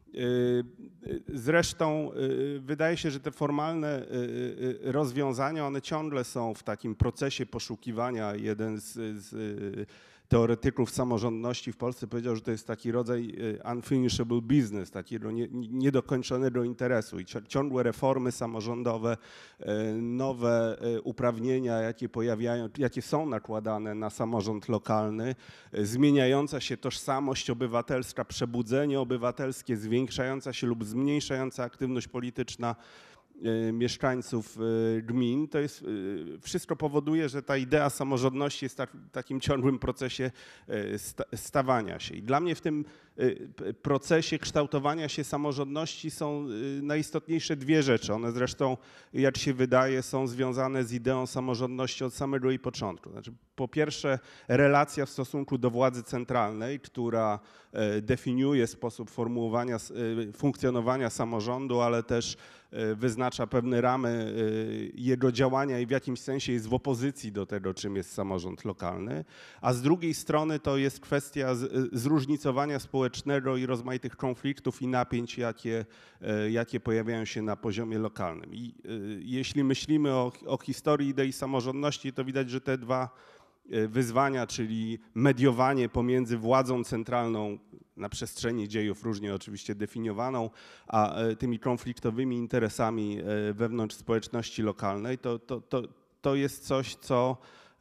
Zresztą wydaje się, że te formalne rozwiązania, one ciągle są w takim procesie poszukiwania. Jeden z, z teoretyków samorządności w Polsce powiedział, że to jest taki rodzaj unfinishable business, takiego nie, niedokończonego interesu i ciągłe reformy samorządowe, nowe uprawnienia, jakie pojawiają, jakie są nakładane na samorząd lokalny, zmieniająca się tożsamość obywatelska, przebudzenie obywatelskie, zwiększająca się lub zmniejszająca aktywność polityczna mieszkańców gmin, to jest, wszystko powoduje, że ta idea samorządności jest tak, w takim ciągłym procesie stawania się. I dla mnie w tym procesie kształtowania się samorządności są najistotniejsze dwie rzeczy. One zresztą, jak się wydaje, są związane z ideą samorządności od samego jej początku. Znaczy, po pierwsze, relacja w stosunku do władzy centralnej, która definiuje sposób formułowania, funkcjonowania samorządu, ale też wyznacza pewne ramy jego działania i w jakimś sensie jest w opozycji do tego, czym jest samorząd lokalny, a z drugiej strony to jest kwestia zróżnicowania społecznego i rozmaitych konfliktów i napięć, jakie, jakie pojawiają się na poziomie lokalnym. I jeśli myślimy o, o historii idei samorządności, to widać, że te dwa wyzwania, czyli mediowanie pomiędzy władzą centralną na przestrzeni dziejów, różnie oczywiście definiowaną, a tymi konfliktowymi interesami wewnątrz społeczności lokalnej, to, to, to, to jest coś, co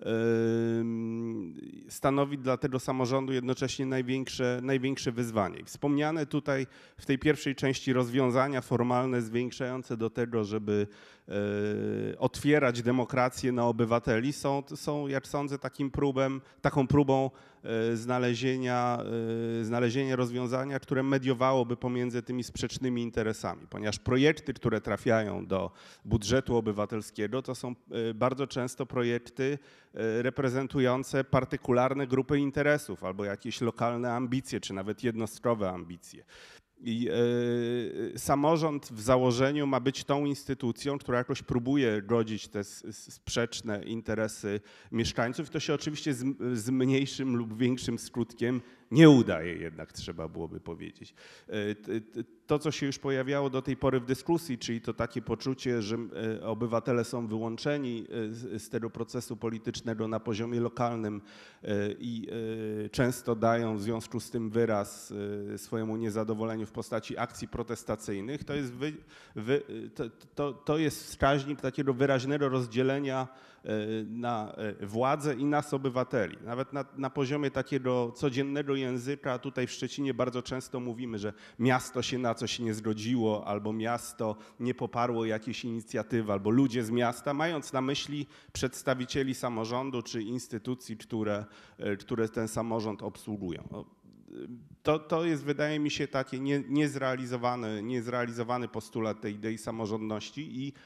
stanowi dla tego samorządu jednocześnie największe, największe wyzwanie. Wspomniane tutaj w tej pierwszej części rozwiązania formalne zwiększające do tego, żeby otwierać demokrację na obywateli są, są, jak sądzę, takim próbem, taką próbą znalezienia, znalezienia rozwiązania, które mediowałoby pomiędzy tymi sprzecznymi interesami, ponieważ projekty, które trafiają do budżetu obywatelskiego, to są bardzo często projekty reprezentujące partykularne grupy interesów albo jakieś lokalne ambicje, czy nawet jednostkowe ambicje. I y, samorząd w założeniu ma być tą instytucją, która jakoś próbuje godzić te sprzeczne interesy mieszkańców. To się oczywiście z, z mniejszym lub większym skutkiem nie udaje, jednak trzeba byłoby powiedzieć. To, co się już pojawiało do tej pory w dyskusji, czyli to takie poczucie, że obywatele są wyłączeni z tego procesu politycznego na poziomie lokalnym i często dają w związku z tym wyraz swojemu niezadowoleniu w postaci akcji protestacyjnych, to jest, wy, wy, to, to, to jest wskaźnik takiego wyraźnego rozdzielenia na władzę i nas obywateli. Nawet na, na poziomie takiego codziennego języka, tutaj w Szczecinie bardzo często mówimy, że miasto się na coś nie zgodziło, albo miasto nie poparło jakiejś inicjatywy, albo ludzie z miasta, mając na myśli przedstawicieli samorządu czy instytucji, które, które ten samorząd obsługują. To, to jest, wydaje mi się, taki nie, niezrealizowany, niezrealizowany postulat tej idei samorządności i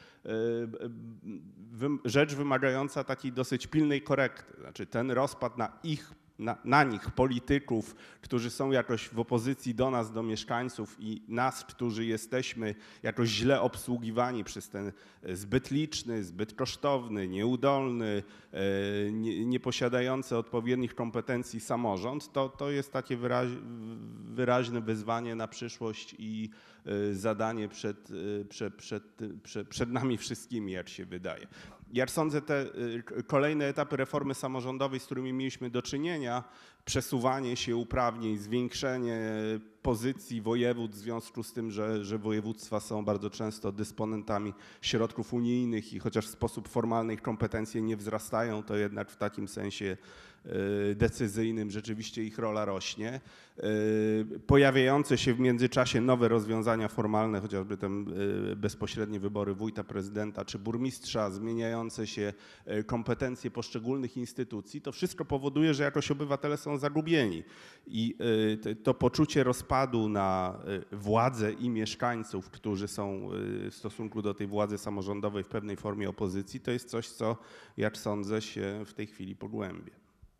rzecz wymagająca takiej dosyć pilnej korekty. Znaczy ten rozpad na ich, na, na nich, polityków, którzy są jakoś w opozycji do nas, do mieszkańców i nas, którzy jesteśmy jakoś źle obsługiwani przez ten zbyt liczny, zbyt kosztowny, nieudolny, nie, nieposiadający odpowiednich kompetencji samorząd, to, to jest takie wyraź, wyraźne wyzwanie na przyszłość i zadanie przed, przed, przed, przed, przed nami wszystkimi, jak się wydaje. Jak sądzę, te kolejne etapy reformy samorządowej, z którymi mieliśmy do czynienia, przesuwanie się uprawnień, zwiększenie pozycji województw w związku z tym, że, że województwa są bardzo często dysponentami środków unijnych i chociaż w sposób formalny ich kompetencje nie wzrastają, to jednak w takim sensie decyzyjnym rzeczywiście ich rola rośnie. Pojawiające się w międzyczasie nowe rozwiązania formalne, chociażby te bezpośrednie wybory wójta, prezydenta czy burmistrza, zmieniające się kompetencje poszczególnych instytucji, to wszystko powoduje, że jakoś obywatele są zagubieni. I to poczucie rozpadu na władzę i mieszkańców, którzy są w stosunku do tej władzy samorządowej w pewnej formie opozycji, to jest coś, co, jak sądzę, się w tej chwili pogłębia.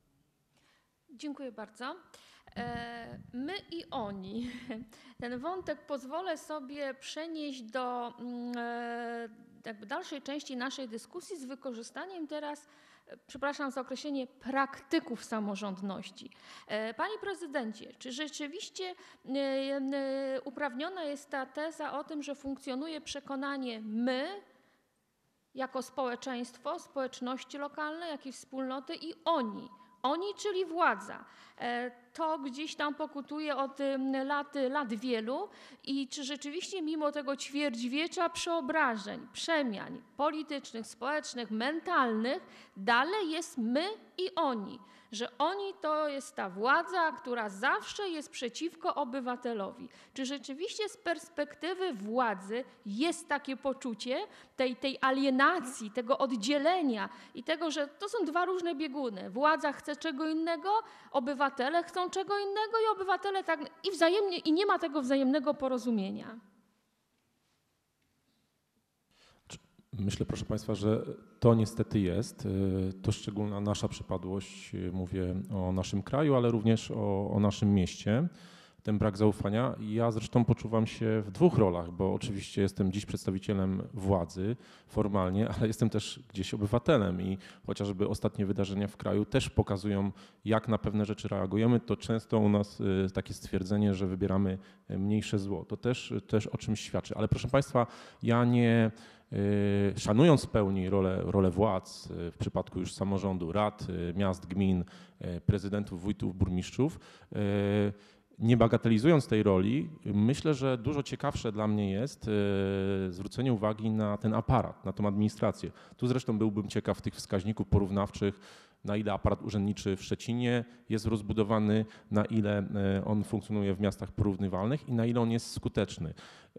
Dziękuję bardzo. My i oni. Ten wątek pozwolę sobie przenieść do jakby dalszej części naszej dyskusji z wykorzystaniem teraz, przepraszam za określenie, praktyków samorządności. Panie prezydencie, czy rzeczywiście uprawniona jest ta teza o tym, że funkcjonuje przekonanie my, jako społeczeństwo, społeczności lokalne, jak i wspólnoty i oni? Oni, czyli władza. To gdzieś tam pokutuje od lat, lat wielu i czy rzeczywiście mimo tego ćwierćwiecza przeobrażeń, przemian politycznych, społecznych, mentalnych, dalej jest my i oni, że oni to jest ta władza, która zawsze jest przeciwko obywatelowi. Czy rzeczywiście z perspektywy władzy jest takie poczucie tej, tej alienacji, tego oddzielenia i tego, że to są dwa różne bieguny. Władza chce czego innego, obywatele chcą czego innego i obywatele tak i wzajemnie, i nie ma tego wzajemnego porozumienia. Myślę, proszę Państwa, że to niestety jest. To szczególna nasza przypadłość, mówię o naszym kraju, ale również o, o naszym mieście. ten brak zaufania. Ja zresztą poczuwam się w dwóch rolach, bo oczywiście jestem dziś przedstawicielem władzy formalnie, ale jestem też gdzieś obywatelem i chociażby ostatnie wydarzenia w kraju też pokazują, jak na pewne rzeczy reagujemy. To często u nas takie stwierdzenie, że wybieramy mniejsze zło. To też, też o czymś świadczy. Ale proszę Państwa, ja nie... Szanując w pełni rolę, rolę władz, w przypadku już samorządu, rad, miast, gmin, prezydentów, wójtów, burmistrzów, nie bagatelizując tej roli, myślę, że dużo ciekawsze dla mnie jest zwrócenie uwagi na ten aparat, na tą administrację. Tu zresztą byłbym ciekaw tych wskaźników porównawczych, na ile aparat urzędniczy w Szczecinie jest rozbudowany, na ile on funkcjonuje w miastach porównywalnych i na ile on jest skuteczny.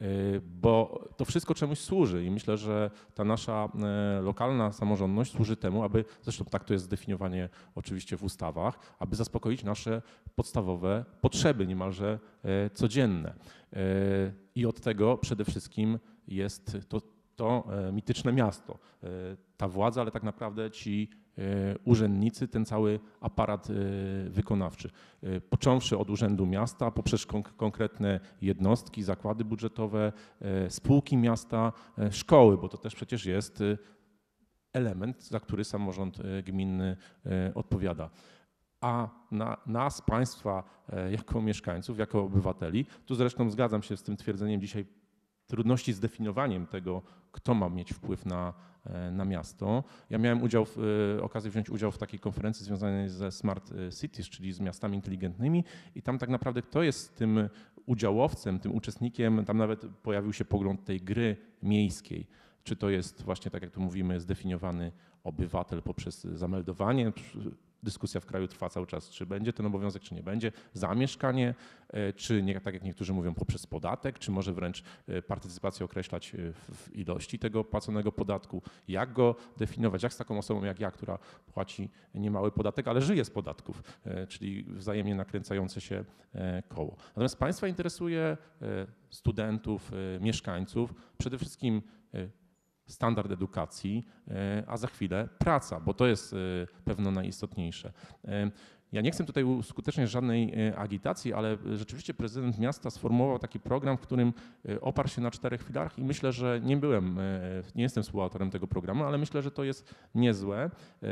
Bo to wszystko czemuś służy i myślę, że ta nasza lokalna samorządność służy temu, aby, zresztą tak to jest zdefiniowanie oczywiście w ustawach, aby zaspokoić nasze podstawowe potrzeby, niemalże codzienne. I od tego przede wszystkim jest to, to mityczne miasto. Ta władza, ale tak naprawdę ci urzędnicy, ten cały aparat wykonawczy. Począwszy od Urzędu Miasta, poprzez konkretne jednostki, zakłady budżetowe, spółki miasta, szkoły, bo to też przecież jest element, za który samorząd gminny odpowiada. A na nas, państwa, jako mieszkańców, jako obywateli, tu zresztą zgadzam się z tym twierdzeniem dzisiaj, trudności z definiowaniem tego, kto ma mieć wpływ na, na miasto. Ja miałem udział w, okazję wziąć udział w takiej konferencji związanej ze Smart Cities, czyli z miastami inteligentnymi i tam tak naprawdę kto jest tym udziałowcem, tym uczestnikiem, tam nawet pojawił się pogląd tej gry miejskiej. Czy to jest właśnie, tak jak tu mówimy, zdefiniowany obywatel poprzez zameldowanie. Dyskusja w kraju trwa cały czas, czy będzie ten obowiązek, czy nie będzie, zamieszkanie, czy nie, tak jak niektórzy mówią, poprzez podatek, czy może wręcz partycypację określać w ilości tego płaconego podatku, jak go definiować, jak z taką osobą jak ja, która płaci niemały podatek, ale żyje z podatków, czyli wzajemnie nakręcające się koło. Natomiast państwa interesuje studentów, mieszkańców, przede wszystkim standard edukacji, a za chwilę praca, bo to jest pewno najistotniejsze. Ja nie chcę tutaj uskuteczniać żadnej agitacji, ale rzeczywiście prezydent miasta sformułował taki program, w którym oparł się na czterech filarach i myślę, że nie byłem, nie jestem współautorem tego programu, ale myślę, że to jest niezłe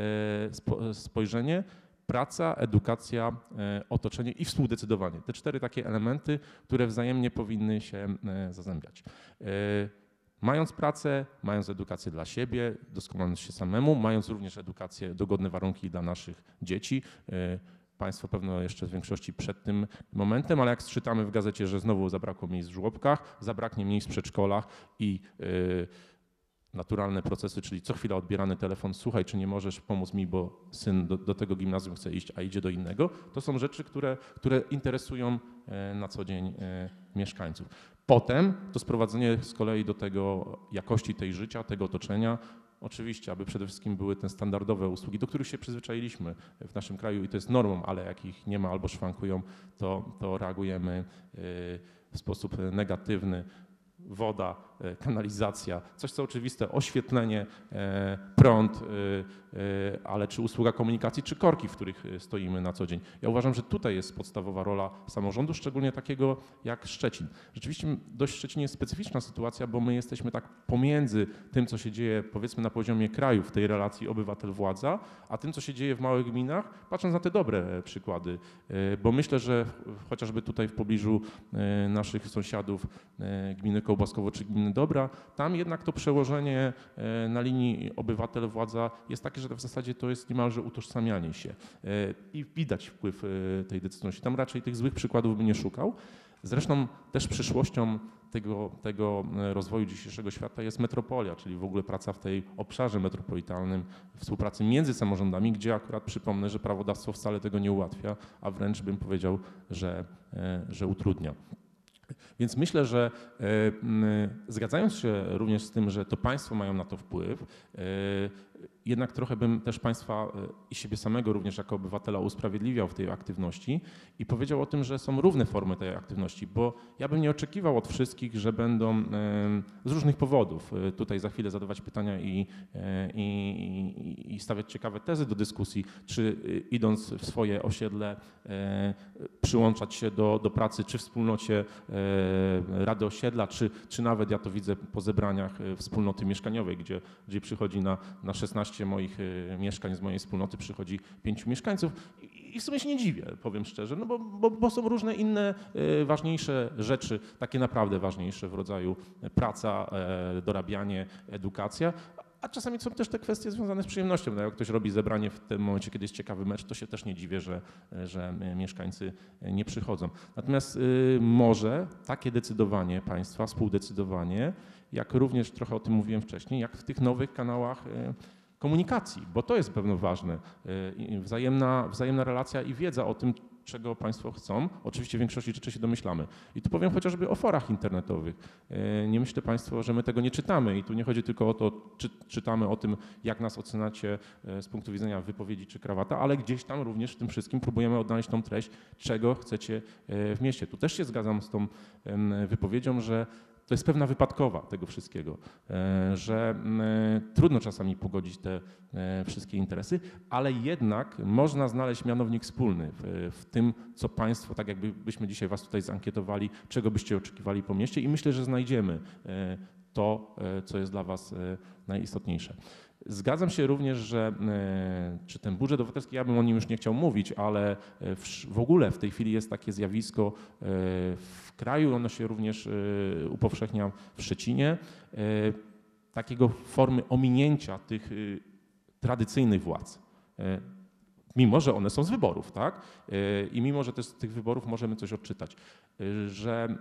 spojrzenie. Praca, edukacja, otoczenie i współdecydowanie. Te cztery takie elementy, które wzajemnie powinny się zazębiać. Mając pracę, mając edukację dla siebie, doskonaląc się samemu, mając również edukację, dogodne warunki dla naszych dzieci. Państwo pewno jeszcze w większości przed tym momentem, ale jak czytamy w gazecie, że znowu zabrakło miejsc w żłobkach, zabraknie miejsc w przedszkolach i yy, naturalne procesy, czyli co chwila odbierany telefon, słuchaj, czy nie możesz pomóc mi, bo syn do, do tego gimnazjum chce iść, a idzie do innego. To są rzeczy, które, które interesują na co dzień mieszkańców. Potem to sprowadzenie z kolei do tego jakości tej życia, tego otoczenia, oczywiście, aby przede wszystkim były te standardowe usługi, do których się przyzwyczailiśmy w naszym kraju i to jest normą, ale jak ich nie ma albo szwankują, to, to reagujemy w sposób negatywny. Woda, kanalizacja, coś co oczywiste, oświetlenie, prąd, ale czy usługa komunikacji, czy korki, w których stoimy na co dzień. Ja uważam, że tutaj jest podstawowa rola samorządu, szczególnie takiego jak Szczecin. Rzeczywiście dość w Szczecinie jest specyficzna sytuacja, bo my jesteśmy tak pomiędzy tym, co się dzieje powiedzmy na poziomie kraju w tej relacji obywatel-władza, a tym, co się dzieje w małych gminach, patrząc na te dobre przykłady. Bo myślę, że chociażby tutaj w pobliżu naszych sąsiadów gminy Kołbaskowo czy gminy Dobra, tam jednak to przełożenie na linii obywatel-władza jest takie, że w zasadzie to jest niemalże utożsamianie się i widać wpływ tej decyzyjności. Tam raczej tych złych przykładów bym nie szukał. Zresztą też przyszłością tego, tego rozwoju dzisiejszego świata jest metropolia, czyli w ogóle praca w tej obszarze metropolitalnym, współpracy między samorządami, gdzie akurat przypomnę, że prawodawstwo wcale tego nie ułatwia, a wręcz bym powiedział, że, że utrudnia. Więc myślę, że zgadzając się również z tym, że to państwo mają na to wpływ, jednak trochę bym też Państwa i siebie samego również jako obywatela usprawiedliwiał w tej aktywności i powiedział o tym, że są różne formy tej aktywności, bo ja bym nie oczekiwał od wszystkich, że będą z różnych powodów tutaj za chwilę zadawać pytania i, i, i stawiać ciekawe tezy do dyskusji, czy idąc w swoje osiedle przyłączać się do, do pracy czy w wspólnocie Rady Osiedla, czy, czy nawet ja to widzę po zebraniach wspólnoty mieszkaniowej, gdzie, gdzie przychodzi na, na szesnaście moich mieszkań z mojej wspólnoty przychodzi pięciu mieszkańców i w sumie się nie dziwię, powiem szczerze, no bo, bo, bo są różne inne ważniejsze rzeczy, takie naprawdę ważniejsze w rodzaju praca, dorabianie, edukacja. A czasami są też te kwestie związane z przyjemnością. No jak ktoś robi zebranie w tym momencie, kiedy jest ciekawy mecz, to się też nie dziwię, że, że mieszkańcy nie przychodzą. Natomiast y, może takie decydowanie państwa, współdecydowanie, jak również trochę o tym mówiłem wcześniej, jak w tych nowych kanałach y, komunikacji, bo to jest pewno ważne. Y, wzajemna, wzajemna relacja i wiedza o tym, czego Państwo chcą. Oczywiście w większości rzeczy się domyślamy. I tu powiem chociażby o forach internetowych. Nie myślcie Państwo, że my tego nie czytamy i tu nie chodzi tylko o to, czy czytamy o tym, jak nas oceniacie z punktu widzenia wypowiedzi czy krawata, ale gdzieś tam również w tym wszystkim próbujemy odnaleźć tą treść, czego chcecie w mieście. Tu też się zgadzam z tą wypowiedzią, że to jest pewna wypadkowa tego wszystkiego, że trudno czasami pogodzić te wszystkie interesy, ale jednak można znaleźć mianownik wspólny w, w tym, co Państwo, tak jakbyśmy dzisiaj Was tutaj zankietowali, czego byście oczekiwali po mieście i myślę, że znajdziemy to, co jest dla Was najistotniejsze. Zgadzam się również, że czy ten budżet obywatelski, ja bym o nim już nie chciał mówić, ale w, w ogóle w tej chwili jest takie zjawisko w kraju, ono się również upowszechnia w Szczecinie, takiego formy ominięcia tych tradycyjnych władz. Mimo że one są z wyborów, tak? I mimo że też z tych wyborów możemy coś odczytać, że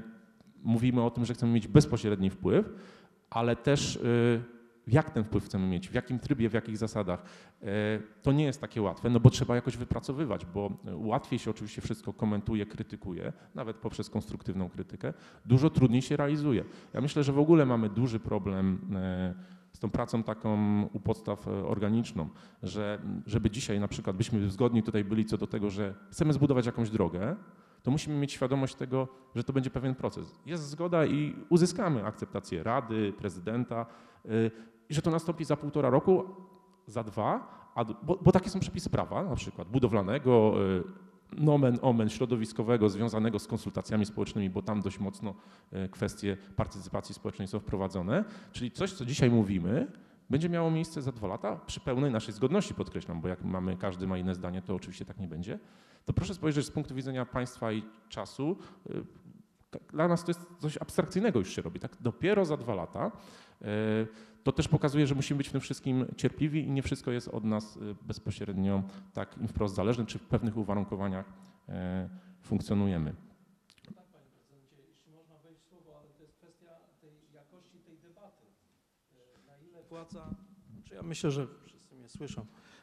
mówimy o tym, że chcemy mieć bezpośredni wpływ, ale też jak ten wpływ chcemy mieć, w jakim trybie, w jakich zasadach, to nie jest takie łatwe, no bo trzeba jakoś wypracowywać, bo łatwiej się oczywiście wszystko komentuje, krytykuje, nawet poprzez konstruktywną krytykę, dużo trudniej się realizuje. Ja myślę, że w ogóle mamy duży problem z tą pracą taką u podstaw organiczną, że żeby dzisiaj na przykład byśmy zgodni tutaj byli co do tego, że chcemy zbudować jakąś drogę, to musimy mieć świadomość tego, że to będzie pewien proces. Jest zgoda i uzyskamy akceptację Rady, prezydenta i że to nastąpi za półtora roku, za dwa, a, bo, bo takie są przepisy prawa, na przykład budowlanego, nomen omen środowiskowego związanego z konsultacjami społecznymi, bo tam dość mocno kwestie partycypacji społecznej są wprowadzone, czyli coś, co dzisiaj mówimy, będzie miało miejsce za dwa lata przy pełnej naszej zgodności, podkreślam, bo jak mamy, każdy ma inne zdanie, to oczywiście tak nie będzie. To proszę spojrzeć z punktu widzenia państwa i czasu. Dla nas to jest coś abstrakcyjnego już się robi. Tak? Dopiero za dwa lata. To też pokazuje, że musimy być w tym wszystkim cierpliwi i nie wszystko jest od nas bezpośrednio tak wprost zależne, czy w pewnych uwarunkowaniach funkcjonujemy. Tak, panie prezydencie, jeśli można wejść w słowo, ale to jest kwestia tej jakości tej debaty. Na ile płaca, czy ja myślę, że wszyscy mnie słyszą.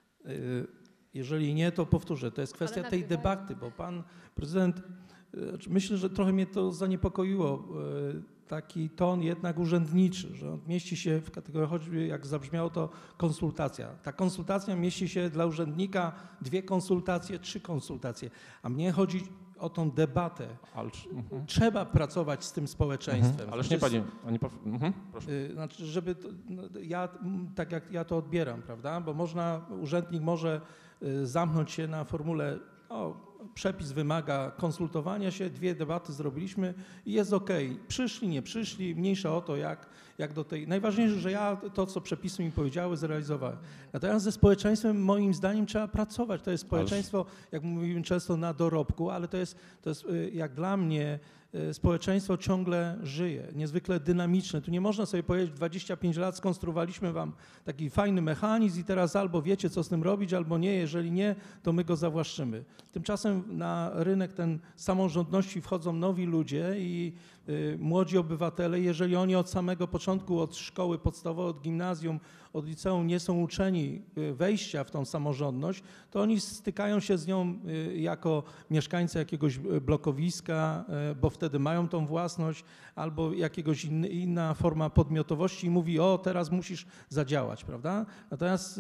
Jeżeli nie, to powtórzę, to jest kwestia tej debaty, bo pan prezydent, myślę, że trochę mnie to zaniepokoiło, taki ton jednak urzędniczy, że on mieści się w kategorii, choćby jak zabrzmiało to konsultacja. Ta konsultacja mieści się dla urzędnika dwie konsultacje, trzy konsultacje, a mnie chodzi o tą debatę. Alcz, uh-huh. Trzeba pracować z tym społeczeństwem. Uh-huh. Ależ nie panie, ani uh-huh. Proszę. Znaczy, żeby to, no, ja tak jak ja to odbieram, prawda? Bo można, urzędnik może zamknąć się na formule, o, przepis wymaga konsultowania się, dwie debaty zrobiliśmy i jest okej. Przyszli, nie przyszli, mniejsza o to, jak, jak do tej... Najważniejsze, że ja to, co przepisy mi powiedziały, zrealizowałem. Natomiast ze społeczeństwem moim zdaniem trzeba pracować. To jest społeczeństwo, jak mówimy często, na dorobku, ale to jest, to jest jak dla mnie społeczeństwo ciągle żyje, niezwykle dynamiczne. Tu nie można sobie powiedzieć, dwadzieścia pięć lat skonstruowaliśmy wam taki fajny mechanizm i teraz albo wiecie, co z tym robić, albo nie. Jeżeli nie, to my go zawłaszczymy. Tymczasem na rynek ten samorządności wchodzą nowi ludzie i y, młodzi obywatele. Jeżeli oni od samego początku początku od szkoły podstawowej, od gimnazjum, od liceum nie są uczeni wejścia w tą samorządność, to oni stykają się z nią jako mieszkańcy jakiegoś blokowiska, bo wtedy mają tą własność, albo jakiegoś inny, inna forma podmiotowości i mówi: o, teraz musisz zadziałać, prawda? Natomiast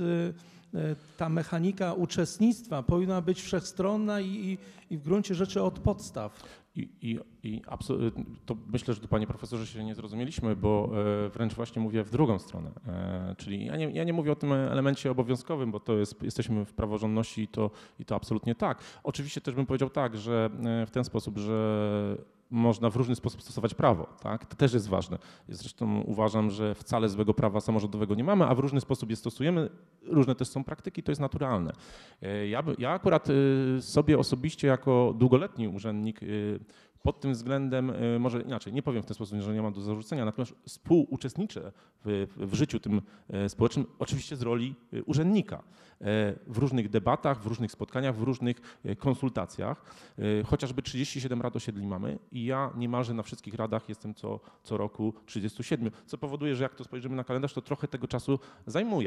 ta mechanika uczestnictwa powinna być wszechstronna i, i, i w gruncie rzeczy od podstaw. I, i, i to myślę, że tu, panie profesorze, się nie zrozumieliśmy, bo e, wręcz właśnie mówię w drugą stronę. E, czyli ja nie, ja nie mówię o tym elemencie obowiązkowym, bo to jest, jesteśmy w praworządności i to, i to absolutnie tak. Oczywiście też bym powiedział tak, że w ten sposób, że można w różny sposób stosować prawo, tak? To też jest ważne. Zresztą uważam, że wcale złego prawa samorządowego nie mamy, a w różny sposób je stosujemy. Różne też są praktyki, to jest naturalne. Ja, ja akurat sobie osobiście jako długoletni urzędnik pod tym względem, może inaczej, nie powiem w ten sposób, że nie mam do zarzucenia, natomiast współuczestniczę w, w życiu tym społecznym, oczywiście z roli urzędnika. W różnych debatach, w różnych spotkaniach, w różnych konsultacjach. Chociażby trzydzieści siedem rad osiedli mamy i ja niemalże na wszystkich radach jestem co, co roku trzydziestu siedmiu, co powoduje, że jak to spojrzymy na kalendarz, to trochę tego czasu zajmuje.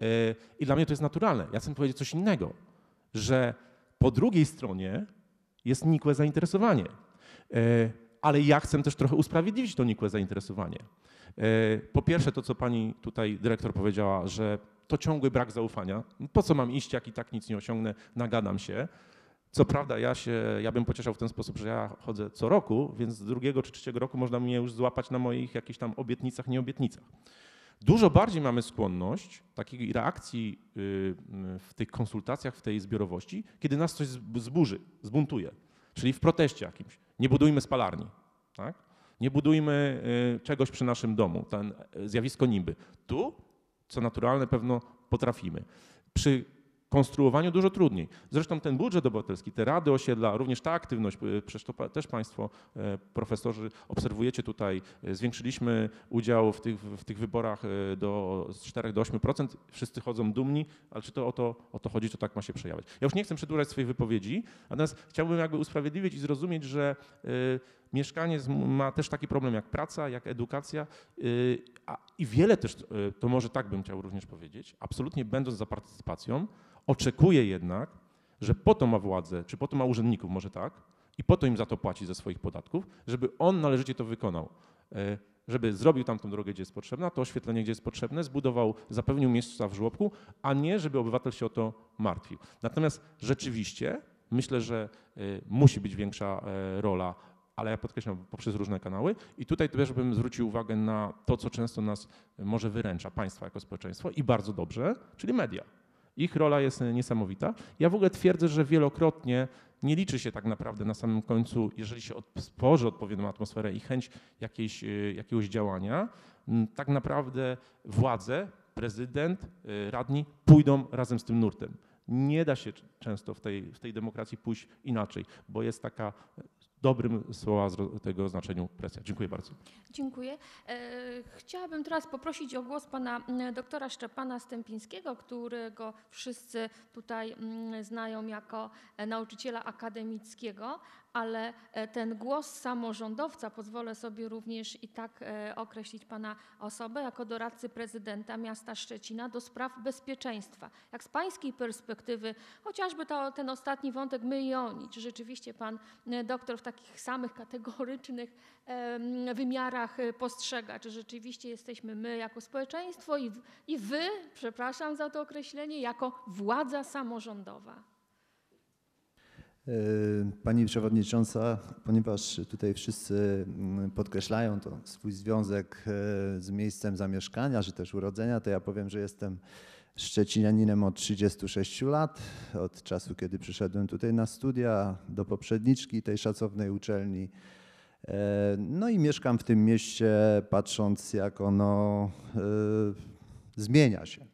I dla mnie to jest naturalne. Ja chcę powiedzieć coś innego, że po drugiej stronie jest nikłe zainteresowanie. Ale ja chcę też trochę usprawiedliwić to nikłe zainteresowanie. Po pierwsze to, co pani tutaj dyrektor powiedziała, że to ciągły brak zaufania. Po co mam iść, jak i tak nic nie osiągnę, nagadam się. Co prawda ja się, ja bym pocieszał w ten sposób, że ja chodzę co roku, więc z drugiego czy trzeciego roku można mnie już złapać na moich jakichś tam obietnicach, nieobietnicach. Dużo bardziej mamy skłonność takiej reakcji w tych konsultacjach, w tej zbiorowości, kiedy nas coś zburzy, zbuntuje, czyli w proteście jakimś. Nie budujmy spalarni, tak? Nie budujmy czegoś przy naszym domu, ten zjawisko nimby. Tu, co naturalne, pewno potrafimy. Przy konstruowaniu dużo trudniej. Zresztą ten budżet obywatelski, te rady osiedla, również ta aktywność, przecież to też państwo profesorzy obserwujecie tutaj, zwiększyliśmy udział w tych, w tych wyborach do, z czterech do ośmiu procent, wszyscy chodzą dumni, ale czy to o, to o to chodzi, to tak ma się przejawiać. Ja już nie chcę przedłużać swojej wypowiedzi, natomiast chciałbym jakby usprawiedliwić i zrozumieć, że y, mieszkanie ma też taki problem jak praca, jak edukacja y, a, i wiele też, y, to może tak bym chciał również powiedzieć, absolutnie będąc za partycypacją, oczekuje jednak, że po to ma władzę, czy po to ma urzędników, może tak, i po to im za to płaci ze swoich podatków, żeby on należycie to wykonał. Żeby zrobił tamtą drogę, gdzie jest potrzebna, to oświetlenie, gdzie jest potrzebne, zbudował, zapewnił miejsca w żłobku, a nie, żeby obywatel się o to martwił. Natomiast rzeczywiście myślę, że musi być większa rola, ale ja podkreślam, poprzez różne kanały. I tutaj też bym zwrócił uwagę na to, co często nas może wyręcza, państwa jako społeczeństwo i bardzo dobrze, czyli media. Ich rola jest niesamowita. Ja w ogóle twierdzę, że wielokrotnie nie liczy się tak naprawdę na samym końcu, jeżeli się stworzy odpowiednią atmosferę i chęć jakiejś, jakiegoś działania, tak naprawdę władze, prezydent, radni pójdą razem z tym nurtem. Nie da się często w tej, w tej demokracji pójść inaczej, bo jest taka dobrym słowa tego znaczeniu presja. Dziękuję bardzo. Dziękuję. Chciałabym teraz poprosić o głos pana doktora Szczepana Stępińskiego, którego wszyscy tutaj znają jako nauczyciela akademickiego, ale ten głos samorządowca, pozwolę sobie również i tak określić pana osobę, jako doradcy prezydenta miasta Szczecina do spraw bezpieczeństwa. Jak z pańskiej perspektywy, chociażby to, ten ostatni wątek my i oni, czy rzeczywiście pan doktor w takich samych kategorycznych wymiarach postrzega, czy rzeczywiście jesteśmy my jako społeczeństwo i, i wy, przepraszam za to określenie, jako władza samorządowa? Pani Przewodnicząca, ponieważ tutaj wszyscy podkreślają to swój związek z miejscem zamieszkania, czy też urodzenia, to ja powiem, że jestem szczecinianinem od trzydziestu sześciu lat, od czasu, kiedy przyszedłem tutaj na studia, do poprzedniczki tej szacownej uczelni. No i mieszkam w tym mieście, patrząc, jak ono zmienia się.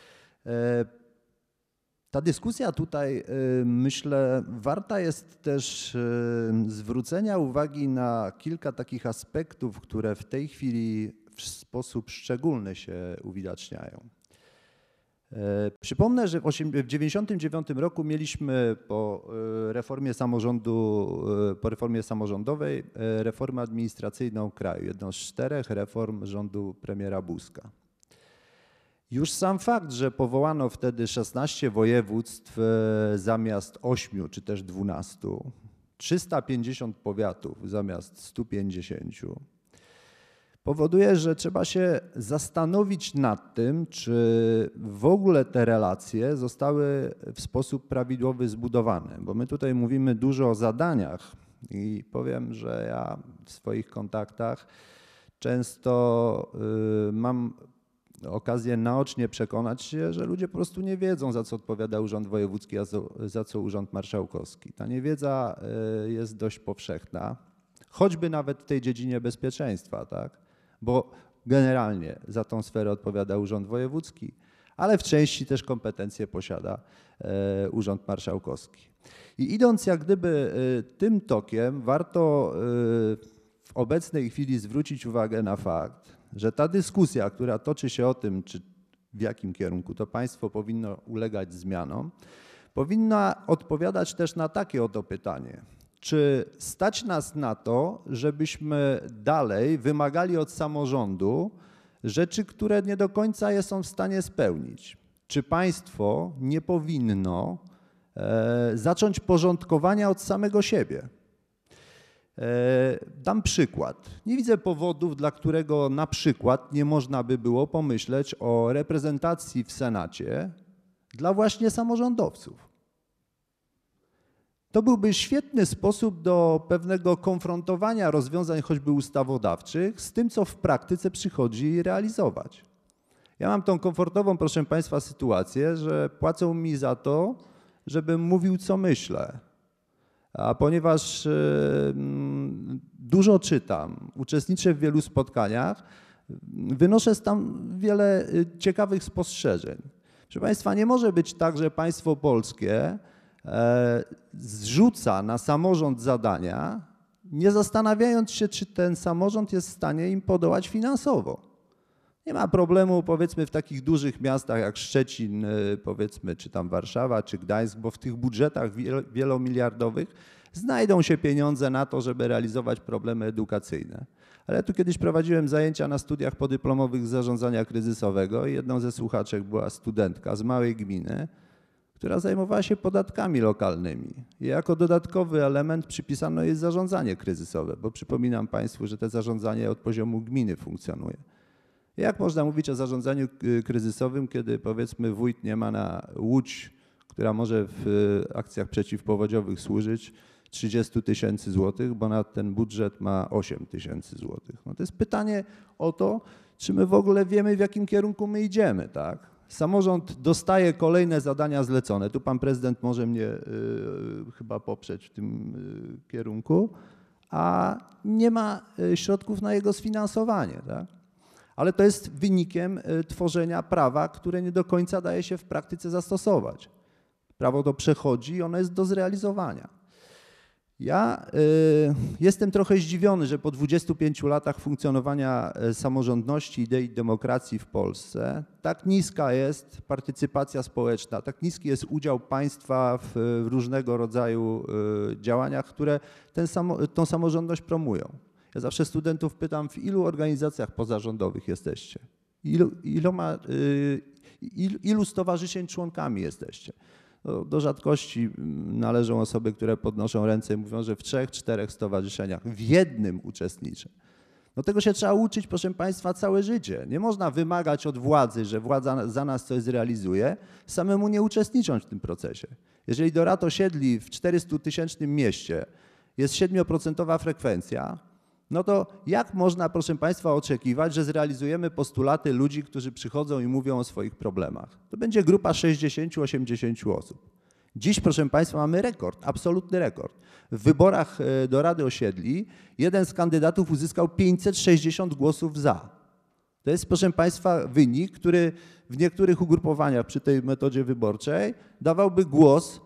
Ta dyskusja tutaj, myślę, warta jest też zwrócenia uwagi na kilka takich aspektów, które w tej chwili w sposób szczególny się uwidaczniają. Przypomnę, że w tysiąc dziewięćset dziewięćdziesiątym dziewiątym roku mieliśmy po reformie samorządu, po reformie samorządowej reformę administracyjną kraju, jedną z czterech reform rządu premiera Buzka. Już sam fakt, że powołano wtedy szesnaście województw zamiast ośmiu czy też dwunastu, trzysta pięćdziesiąt powiatów zamiast stu pięćdziesięciu, powoduje, że trzeba się zastanowić nad tym, czy w ogóle te relacje zostały w sposób prawidłowy zbudowane. Bo my tutaj mówimy dużo o zadaniach i powiem, że ja w swoich kontaktach często y, mam okazję naocznie przekonać się, że ludzie po prostu nie wiedzą, za co odpowiada Urząd Wojewódzki, a za co Urząd Marszałkowski. Ta niewiedza y, jest dość powszechna, choćby nawet w tej dziedzinie bezpieczeństwa, tak? Bo generalnie za tą sferę odpowiada Urząd Wojewódzki, ale w części też kompetencje posiada e, Urząd Marszałkowski. I idąc jak gdyby e, tym tokiem, warto e, w obecnej chwili zwrócić uwagę na fakt, że ta dyskusja, która toczy się o tym, czy w jakim kierunku to państwo powinno ulegać zmianom, powinna odpowiadać też na takie oto pytanie. Czy stać nas na to, żebyśmy dalej wymagali od samorządu rzeczy, które nie do końca je są w stanie spełnić? Czy państwo nie powinno e, zacząć porządkowania od samego siebie? E, dam przykład. Nie widzę powodów, dla którego na przykład nie można by było pomyśleć o reprezentacji w Senacie dla właśnie samorządowców. To byłby świetny sposób do pewnego konfrontowania rozwiązań choćby ustawodawczych z tym, co w praktyce przychodzi realizować. Ja mam tą komfortową, proszę państwa, sytuację, że płacą mi za to, żebym mówił, co myślę. A ponieważ dużo czytam, uczestniczę w wielu spotkaniach, wynoszę tam wiele ciekawych spostrzeżeń. Proszę państwa, nie może być tak, że państwo polskie zrzuca na samorząd zadania, nie zastanawiając się, czy ten samorząd jest w stanie im podołać finansowo. Nie ma problemu, powiedzmy, w takich dużych miastach jak Szczecin, powiedzmy, czy tam Warszawa, czy Gdańsk, bo w tych budżetach wielomiliardowych znajdą się pieniądze na to, żeby realizować problemy edukacyjne. Ale tu kiedyś prowadziłem zajęcia na studiach podyplomowych z zarządzania kryzysowego i jedną ze słuchaczek była studentka z małej gminy, która zajmowała się podatkami lokalnymi. I jako dodatkowy element przypisano jej zarządzanie kryzysowe, bo przypominam państwu, że to zarządzanie od poziomu gminy funkcjonuje. Jak można mówić o zarządzaniu kryzysowym, kiedy powiedzmy wójt nie ma na łódź, która może w akcjach przeciwpowodziowych służyć, trzydzieści tysięcy złotych, bo na ten budżet ma osiem tysięcy złotych. No to jest pytanie o to, czy my w ogóle wiemy, w jakim kierunku my idziemy, tak? Samorząd dostaje kolejne zadania zlecone. Tu pan prezydent może mnie y, chyba poprzeć w tym y, kierunku, a nie ma y, środków na jego sfinansowanie, tak? Ale to jest wynikiem y, tworzenia prawa, które nie do końca daje się w praktyce zastosować. Prawo to przechodzi i ono jest do zrealizowania. Ja y, jestem trochę zdziwiony, że po dwudziestu pięciu latach funkcjonowania samorządności, idei demokracji w Polsce tak niska jest partycypacja społeczna, tak niski jest udział państwa w, w różnego rodzaju y, działaniach, które ten samo, tą samorządność promują. Ja zawsze studentów pytam, w ilu organizacjach pozarządowych jesteście? Ilu, iloma, y, il, ilu stowarzyszeń członkami jesteście? Do rzadkości należą osoby, które podnoszą ręce i mówią, że w trzech, czterech stowarzyszeniach, w jednym uczestniczę. No tego się trzeba uczyć, proszę państwa, całe życie. Nie można wymagać od władzy, że władza za nas coś zrealizuje, samemu nie uczestnicząc w tym procesie. Jeżeli do rad osiedli w czterystutysięcznym mieście jest siedmioprocentowa frekwencja, no to jak można, proszę państwa, oczekiwać, że zrealizujemy postulaty ludzi, którzy przychodzą i mówią o swoich problemach? To będzie grupa sześćdziesięciu do osiemdziesięciu osób. Dziś, proszę państwa, mamy rekord, absolutny rekord. W wyborach do Rady Osiedli jeden z kandydatów uzyskał pięćset sześćdziesiąt głosów za. To jest, proszę państwa, wynik, który w niektórych ugrupowaniach przy tej metodzie wyborczej dawałby głos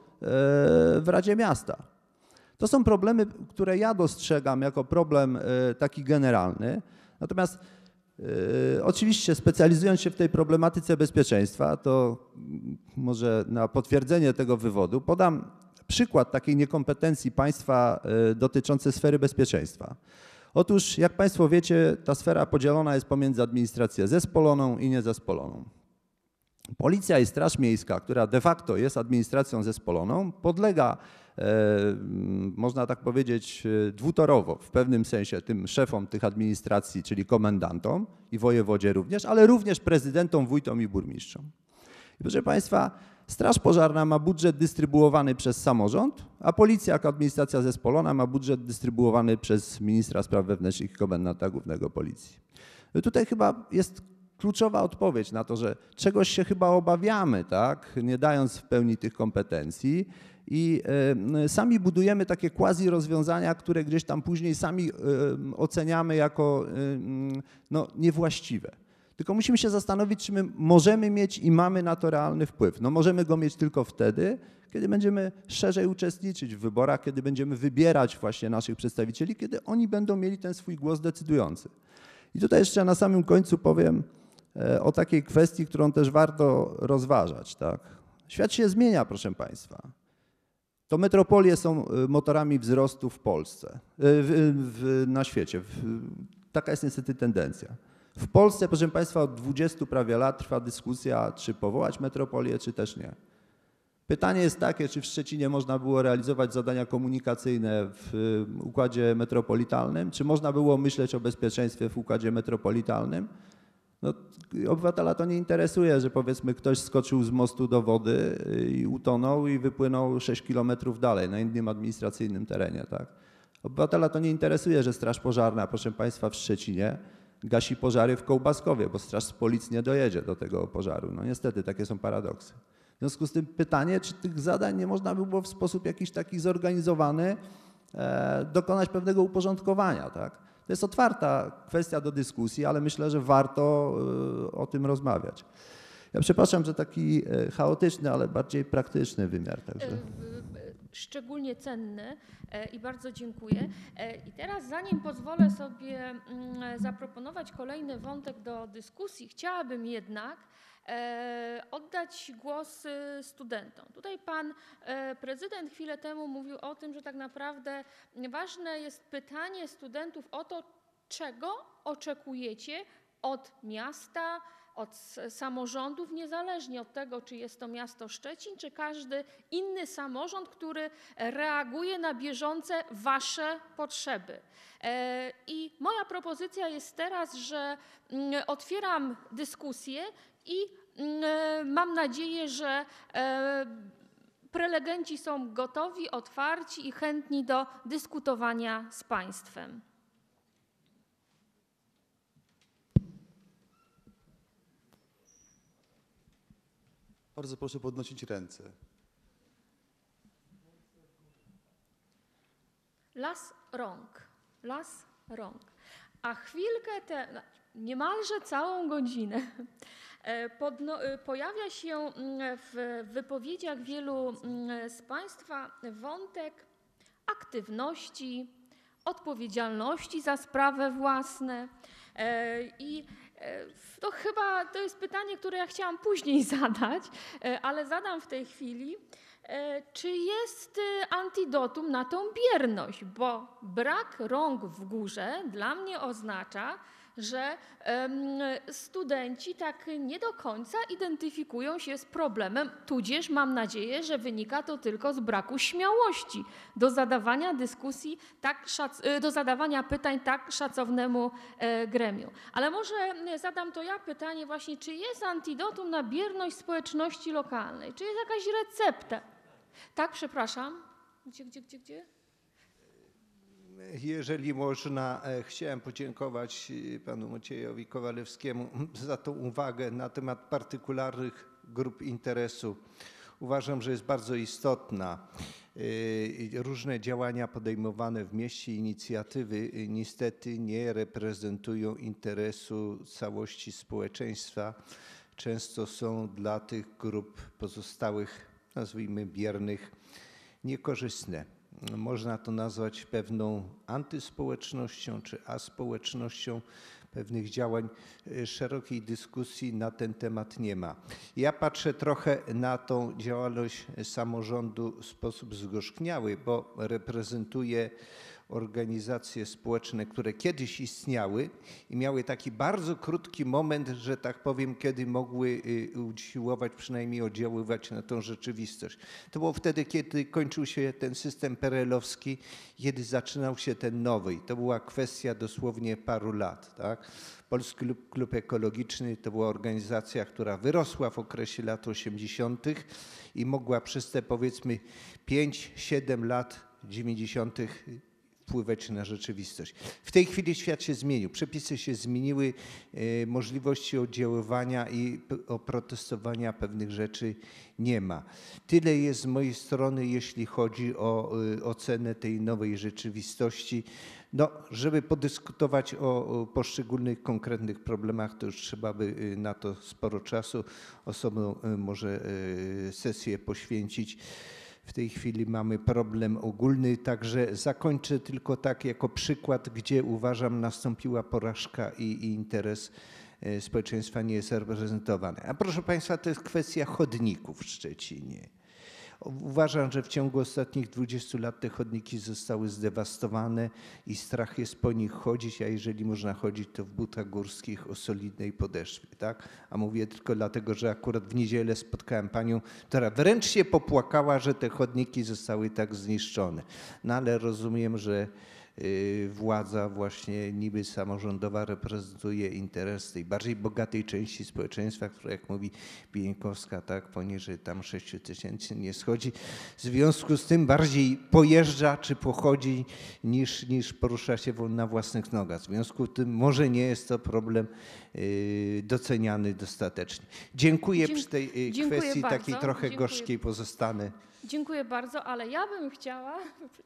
w Radzie Miasta. To są problemy, które ja dostrzegam jako problem taki generalny. Natomiast Oczywiście specjalizując się w tej problematyce bezpieczeństwa, to może na potwierdzenie tego wywodu podam przykład takiej niekompetencji państwa dotyczącej sfery bezpieczeństwa. Otóż, jak Państwo wiecie, ta sfera podzielona jest pomiędzy administrację zespoloną i niezespoloną. Policja i Straż Miejska, która de facto jest administracją zespoloną, podlega, e, można tak powiedzieć, dwutorowo w pewnym sensie tym szefom tych administracji, czyli komendantom i wojewodzie również, ale również prezydentom, wójtom i burmistrzom. I proszę Państwa, Straż Pożarna ma budżet dystrybuowany przez samorząd, a Policja jako administracja zespolona ma budżet dystrybuowany przez ministra spraw wewnętrznych i komendanta głównego Policji. No tutaj chyba jest kluczowa odpowiedź na to, że czegoś się chyba obawiamy, tak, nie dając w pełni tych kompetencji i y, sami budujemy takie quasi rozwiązania, które gdzieś tam później sami y, oceniamy jako y, no, niewłaściwe. Tylko musimy się zastanowić, czy my możemy mieć i mamy na to realny wpływ. No możemy go mieć tylko wtedy, kiedy będziemy szerzej uczestniczyć w wyborach, kiedy będziemy wybierać właśnie naszych przedstawicieli, kiedy oni będą mieli ten swój głos decydujący. I tutaj jeszcze na samym końcu powiem o takiej kwestii, którą też warto rozważać. Tak? Świat się zmienia, proszę Państwa. To metropolie są motorami wzrostu w Polsce, w, w, na świecie. W, taka jest niestety tendencja. W Polsce, proszę Państwa, od dwudziestu prawie lat trwa dyskusja, czy powołać metropolię, czy też nie. Pytanie jest takie, czy w Szczecinie można było realizować zadania komunikacyjne w układzie metropolitalnym, czy można było myśleć o bezpieczeństwie w układzie metropolitalnym. No, obywatela to nie interesuje, że powiedzmy ktoś skoczył z mostu do wody i utonął i wypłynął sześć kilometrów dalej na innym administracyjnym terenie. Tak? Obywatela to nie interesuje, że Straż Pożarna, proszę Państwa, w Szczecinie gasi pożary w Kołbaskowie, bo straż z policji nie dojedzie do tego pożaru. No niestety, takie są paradoksy. W związku z tym pytanie, czy tych zadań nie można by było w sposób jakiś taki zorganizowany e, dokonać pewnego uporządkowania. Tak? To jest otwarta kwestia do dyskusji, ale myślę, że warto e, o tym rozmawiać. Ja przepraszam, że taki e, chaotyczny, ale bardziej praktyczny wymiar. Także. Szczególnie cenny i bardzo dziękuję. I teraz zanim pozwolę sobie zaproponować kolejny wątek do dyskusji, chciałabym jednak oddać głos studentom. Tutaj pan prezydent chwilę temu mówił o tym, że tak naprawdę ważne jest pytanie studentów o to, czego oczekujecie od miasta, od samorządów, niezależnie od tego, czy jest to miasto Szczecin, czy każdy inny samorząd, który reaguje na bieżące wasze potrzeby. I moja propozycja jest teraz, że otwieram dyskusję i mam nadzieję, że prelegenci są gotowi, otwarci i chętni do dyskutowania z państwem. Bardzo proszę podnosić ręce. Las rąk, las rąk. A chwilkę, te, niemalże całą godzinę podno, pojawia się w wypowiedziach wielu z państwa wątek aktywności, odpowiedzialności za sprawy własne i to chyba to jest pytanie, które ja chciałam później zadać, ale zadam w tej chwili. Czy jest antidotum na tą bierność? Bo brak rąk w górze dla mnie oznacza, że studenci tak nie do końca identyfikują się z problemem, tudzież mam nadzieję, że wynika to tylko z braku śmiałości do zadawania dyskusji, tak szac- do zadawania pytań tak szacownemu gremium. Ale może zadam to ja pytanie właśnie, czy jest antidotum na bierność społeczności lokalnej? Czy jest jakaś recepta? Tak, przepraszam. Gdzie, gdzie, gdzie, gdzie? Jeżeli można, chciałem podziękować panu Maciejowi Kowalewskiemu za tą uwagę na temat partykularnych grup interesu. Uważam, że jest bardzo istotna. Różne działania podejmowane w mieście, inicjatywy niestety nie reprezentują interesu całości społeczeństwa. Często są dla tych grup pozostałych, nazwijmy biernych, niekorzystne. Można to nazwać pewną antyspołecznością czy aspołecznością. pewnych działań, szerokiej dyskusji na ten temat nie ma. Ja patrzę trochę na tą działalność samorządu w sposób zgorzkniały, bo reprezentuję organizacje społeczne, które kiedyś istniały i miały taki bardzo krótki moment, że tak powiem, kiedy mogły usiłować, przynajmniej oddziaływać na tą rzeczywistość. To było wtedy, kiedy kończył się ten system perelowski, kiedy zaczynał się ten nowy. I to była kwestia dosłownie paru lat. Tak? Polski Klub, Klub Ekologiczny to była organizacja, która wyrosła w okresie lat osiemdziesiątych i mogła przez te powiedzmy pięć siedem lat dziewięćdziesiątych wpływać na rzeczywistość. W tej chwili świat się zmienił, przepisy się zmieniły, możliwości oddziaływania i oprotestowania pewnych rzeczy nie ma. Tyle jest z mojej strony, jeśli chodzi o ocenę tej nowej rzeczywistości. No, żeby podyskutować o poszczególnych konkretnych problemach, to już trzeba by na to sporo czasu, osobną może sesję poświęcić. W tej chwili mamy problem ogólny, także zakończę tylko tak jako przykład, gdzie uważam nastąpiła porażka i, i interes społeczeństwa nie jest reprezentowany. A proszę Państwa, to jest kwestia chodników w Szczecinie. Uważam, że w ciągu ostatnich dwudziestu lat te chodniki zostały zdewastowane i strach jest po nich chodzić, a jeżeli można chodzić, to w butach górskich o solidnej podeszwie. Tak? A mówię tylko dlatego, że akurat w niedzielę spotkałem panią, która wręcz się popłakała, że te chodniki zostały tak zniszczone. No ale rozumiem, że władza właśnie niby samorządowa reprezentuje interes tej bardziej bogatej części społeczeństwa, która jak mówi Bieńkowska, tak, poniżej tam sześciu tysięcy nie schodzi. W związku z tym bardziej pojeżdża czy pochodzi niż, niż porusza się na własnych nogach. W związku z tym może nie jest to problem doceniany dostatecznie. Dziękuję Dzie przy tej dziękuję kwestii bardzo. takiej trochę Dziękuję. gorzkiej pozostanę. Dziękuję bardzo, ale ja bym chciała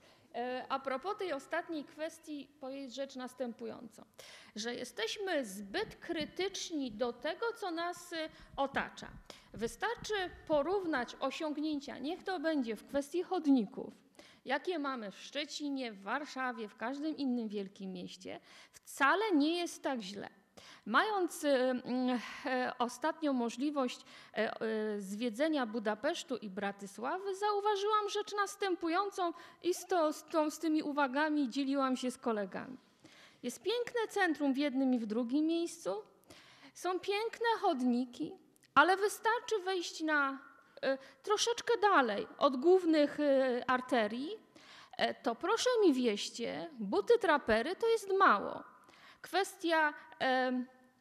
a propos tej ostatniej kwestii powiedzieć rzecz następującą, że jesteśmy zbyt krytyczni do tego, co nas otacza. Wystarczy porównać osiągnięcia, niech to będzie w kwestii chodników, jakie mamy w Szczecinie, w Warszawie, w każdym innym wielkim mieście, wcale nie jest tak źle. Mając ostatnią możliwość zwiedzenia Budapesztu i Bratysławy, zauważyłam rzecz następującą i z, to, z, tą, z tymi uwagami dzieliłam się z kolegami. Jest piękne centrum w jednym i w drugim miejscu, są piękne chodniki, ale wystarczy wejść na troszeczkę dalej od głównych arterii, to proszę mi wierzcie, buty trapery to jest mało. Kwestia e,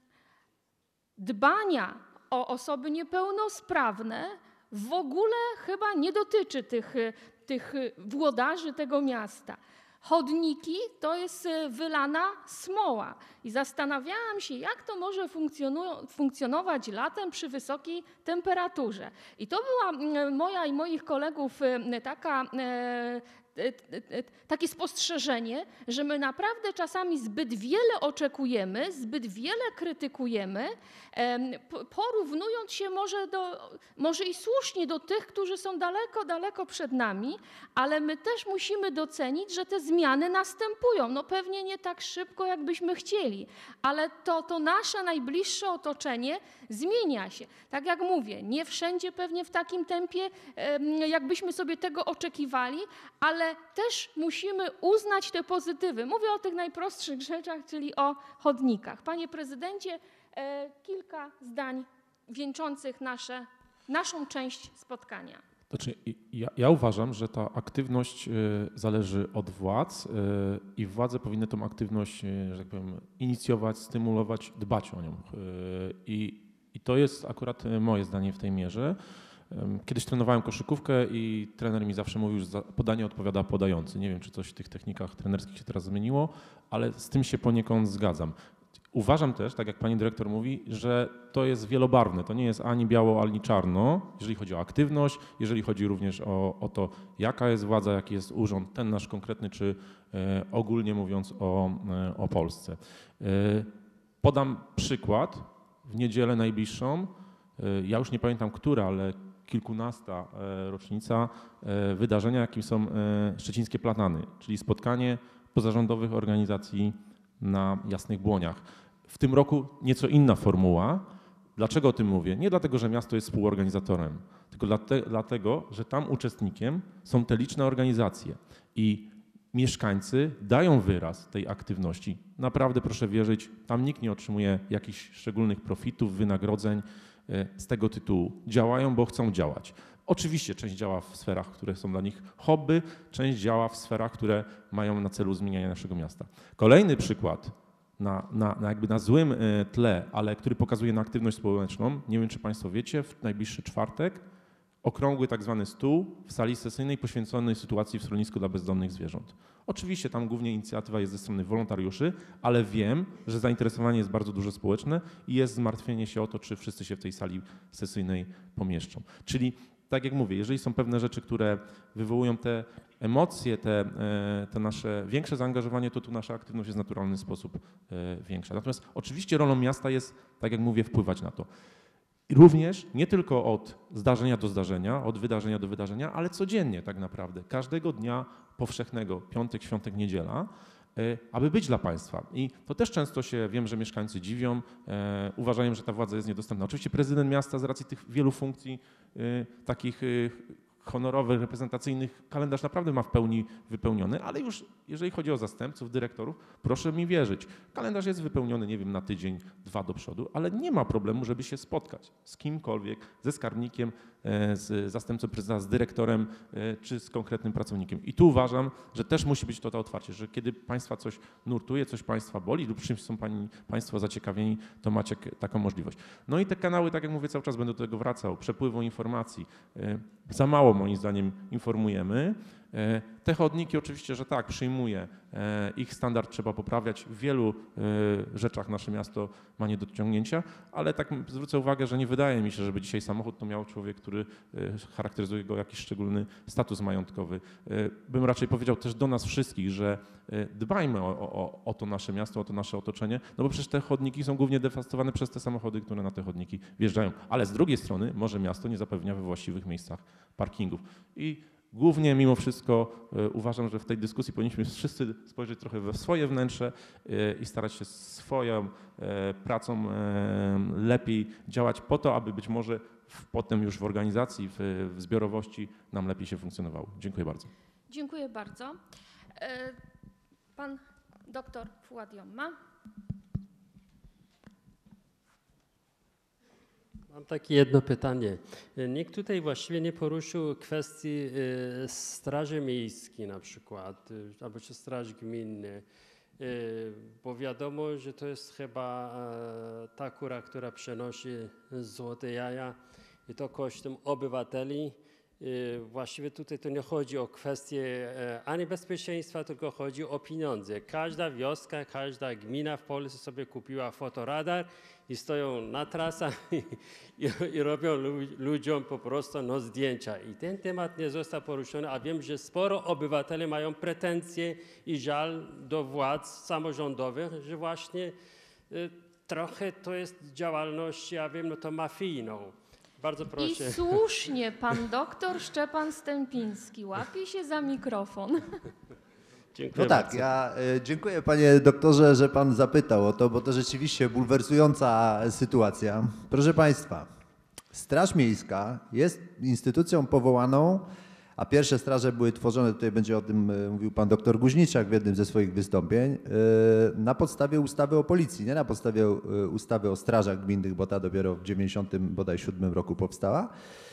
dbania o osoby niepełnosprawne w ogóle chyba nie dotyczy tych, tych włodarzy tego miasta. Chodniki to jest wylana smoła i zastanawiałam się, jak to może funkcjonować latem przy wysokiej temperaturze. I to była moja i moich kolegów taka takie spostrzeżenie, że my naprawdę czasami zbyt wiele oczekujemy, zbyt wiele krytykujemy, porównując się może, do, może i słusznie do tych, którzy są daleko, daleko przed nami, ale my też musimy docenić, że te zmiany następują. No pewnie nie tak szybko, jakbyśmy chcieli, ale to, to nasze najbliższe otoczenie zmienia się. Tak jak mówię, nie wszędzie pewnie w takim tempie, jakbyśmy sobie tego oczekiwali, ale też musimy uznać te pozytywy. Mówię o tych najprostszych rzeczach, czyli o chodnikach. Panie prezydencie, kilka zdań wieńczących nasze, naszą część spotkania. Znaczy, ja, ja uważam, że ta aktywność zależy od władz i władze powinny tą aktywność, że tak powiem, inicjować, stymulować, dbać o nią. I, i to jest akurat moje zdanie w tej mierze. Kiedyś trenowałem koszykówkę i trener mi zawsze mówił, że za podanie odpowiada podający. Nie wiem, czy coś w tych technikach trenerskich się teraz zmieniło, ale z tym się poniekąd zgadzam. Uważam też, tak jak pani dyrektor mówi, że to jest wielobarwne. To nie jest ani biało, ani czarno, jeżeli chodzi o aktywność, jeżeli chodzi również o, o to, jaka jest władza, jaki jest urząd, ten nasz konkretny, czy e, ogólnie mówiąc o, e, o Polsce. E, podam przykład. W niedzielę najbliższą, e, ja już nie pamiętam która, ale kilkunasta e, rocznica e, wydarzenia, jakim są e, szczecińskie platany, czyli spotkanie pozarządowych organizacji na Jasnych Błoniach. W tym roku nieco inna formuła. Dlaczego o tym mówię? Nie dlatego, że miasto jest współorganizatorem, tylko dlate, dlatego, że tam uczestnikiem są te liczne organizacje i mieszkańcy dają wyraz tej aktywności. Naprawdę proszę wierzyć, tam nikt nie otrzymuje jakichś szczególnych profitów, wynagrodzeń z tego tytułu. Działają, bo chcą działać. Oczywiście część działa w sferach, które są dla nich hobby, część działa w sferach, które mają na celu zmienianie naszego miasta. Kolejny przykład na, na, na jakby na złym tle, ale który pokazuje na aktywność społeczną. Nie wiem, czy Państwo wiecie, w najbliższy czwartek okrągły tak zwany stół w sali sesyjnej poświęconej sytuacji w schronisku dla bezdomnych zwierząt. Oczywiście tam głównie inicjatywa jest ze strony wolontariuszy, ale wiem, że zainteresowanie jest bardzo duże społeczne i jest zmartwienie się o to, czy wszyscy się w tej sali sesyjnej pomieszczą. Czyli tak jak mówię, jeżeli są pewne rzeczy, które wywołują te emocje, te, te nasze większe zaangażowanie, to tu nasza aktywność jest w naturalny sposób większa. Natomiast oczywiście rolą miasta jest, tak jak mówię, wpływać na to. I również nie tylko od zdarzenia do zdarzenia, od wydarzenia do wydarzenia, ale codziennie tak naprawdę, każdego dnia powszechnego, piątek, świątek, niedziela, aby być dla państwa. I to też często się, wiem, że mieszkańcy dziwią, e, uważają, że ta władza jest niedostępna. Oczywiście prezydent miasta z racji tych wielu funkcji e, takich e, honorowych, reprezentacyjnych, kalendarz naprawdę ma w pełni wypełniony, ale już jeżeli chodzi o zastępców, dyrektorów, proszę mi wierzyć, kalendarz jest wypełniony, nie wiem, na tydzień, dwa do przodu, ale nie ma problemu, żeby się spotkać z kimkolwiek, ze skarbnikiem, z zastępcą prezydenta, z dyrektorem czy z konkretnym pracownikiem. I tu uważam, że też musi być to, to otwarcie, że kiedy państwa coś nurtuje, coś państwa boli lub czymś są pani, państwo zaciekawieni, to macie taką możliwość. No i te kanały, tak jak mówię, cały czas będę do tego wracał, przepływu informacji. Za mało moim zdaniem informujemy. Te chodniki oczywiście, że tak, przyjmuję. Ich standard trzeba poprawiać. W wielu rzeczach nasze miasto ma niedociągnięcia, ale tak zwrócę uwagę, że nie wydaje mi się, żeby dzisiaj samochód to miał człowiek, który charakteryzuje go jakiś szczególny status majątkowy. Bym raczej powiedział też do nas wszystkich, że dbajmy o, o, o to nasze miasto, o to nasze otoczenie, no bo przecież te chodniki są głównie dewastowane przez te samochody, które na te chodniki wjeżdżają. Ale z drugiej strony może miasto nie zapewnia we właściwych miejscach parkingów. I głównie mimo wszystko y, uważam, że w tej dyskusji powinniśmy wszyscy spojrzeć trochę we swoje wnętrze y, i starać się swoją y, pracą y, lepiej działać po to, aby być może w, potem już w organizacji, w, w zbiorowości nam lepiej się funkcjonowało. Dziękuję bardzo. Dziękuję bardzo. Pan doktor Fuad Jomma. Mam takie jedno pytanie. Nikt tutaj właściwie nie poruszył kwestii straży miejskiej na przykład, albo czy straży gminnej, bo wiadomo, że to jest chyba ta kura, która przenosi złote jaja i to kosztem obywateli. Właściwie tutaj to nie chodzi o kwestię ani bezpieczeństwa, tylko chodzi o pieniądze. Każda wioska, każda gmina w Polsce sobie kupiła fotoradar i stoją na trasach i, i, i robią lu, ludziom po prostu no, zdjęcia. I ten temat nie został poruszony, a wiem, że sporo obywateli mają pretensje i żal do władz samorządowych, że właśnie y, trochę to jest działalność, ja wiem, no to mafijną. Bardzo proszę. I słusznie pan doktor Szczepan Stępiński łapie się za mikrofon. Dziękuję no tak, bardzo. ja y, dziękuję panie doktorze, że pan zapytał o to, bo to rzeczywiście bulwersująca sytuacja. Proszę państwa, Straż Miejska jest instytucją powołaną, a pierwsze straże były tworzone, tutaj będzie o tym mówił pan doktor Guźniczak w jednym ze swoich wystąpień, na podstawie ustawy o policji, nie na podstawie ustawy o strażach gminnych, bo ta dopiero w dziewięćdziesiątym bodaj siódmym roku powstała.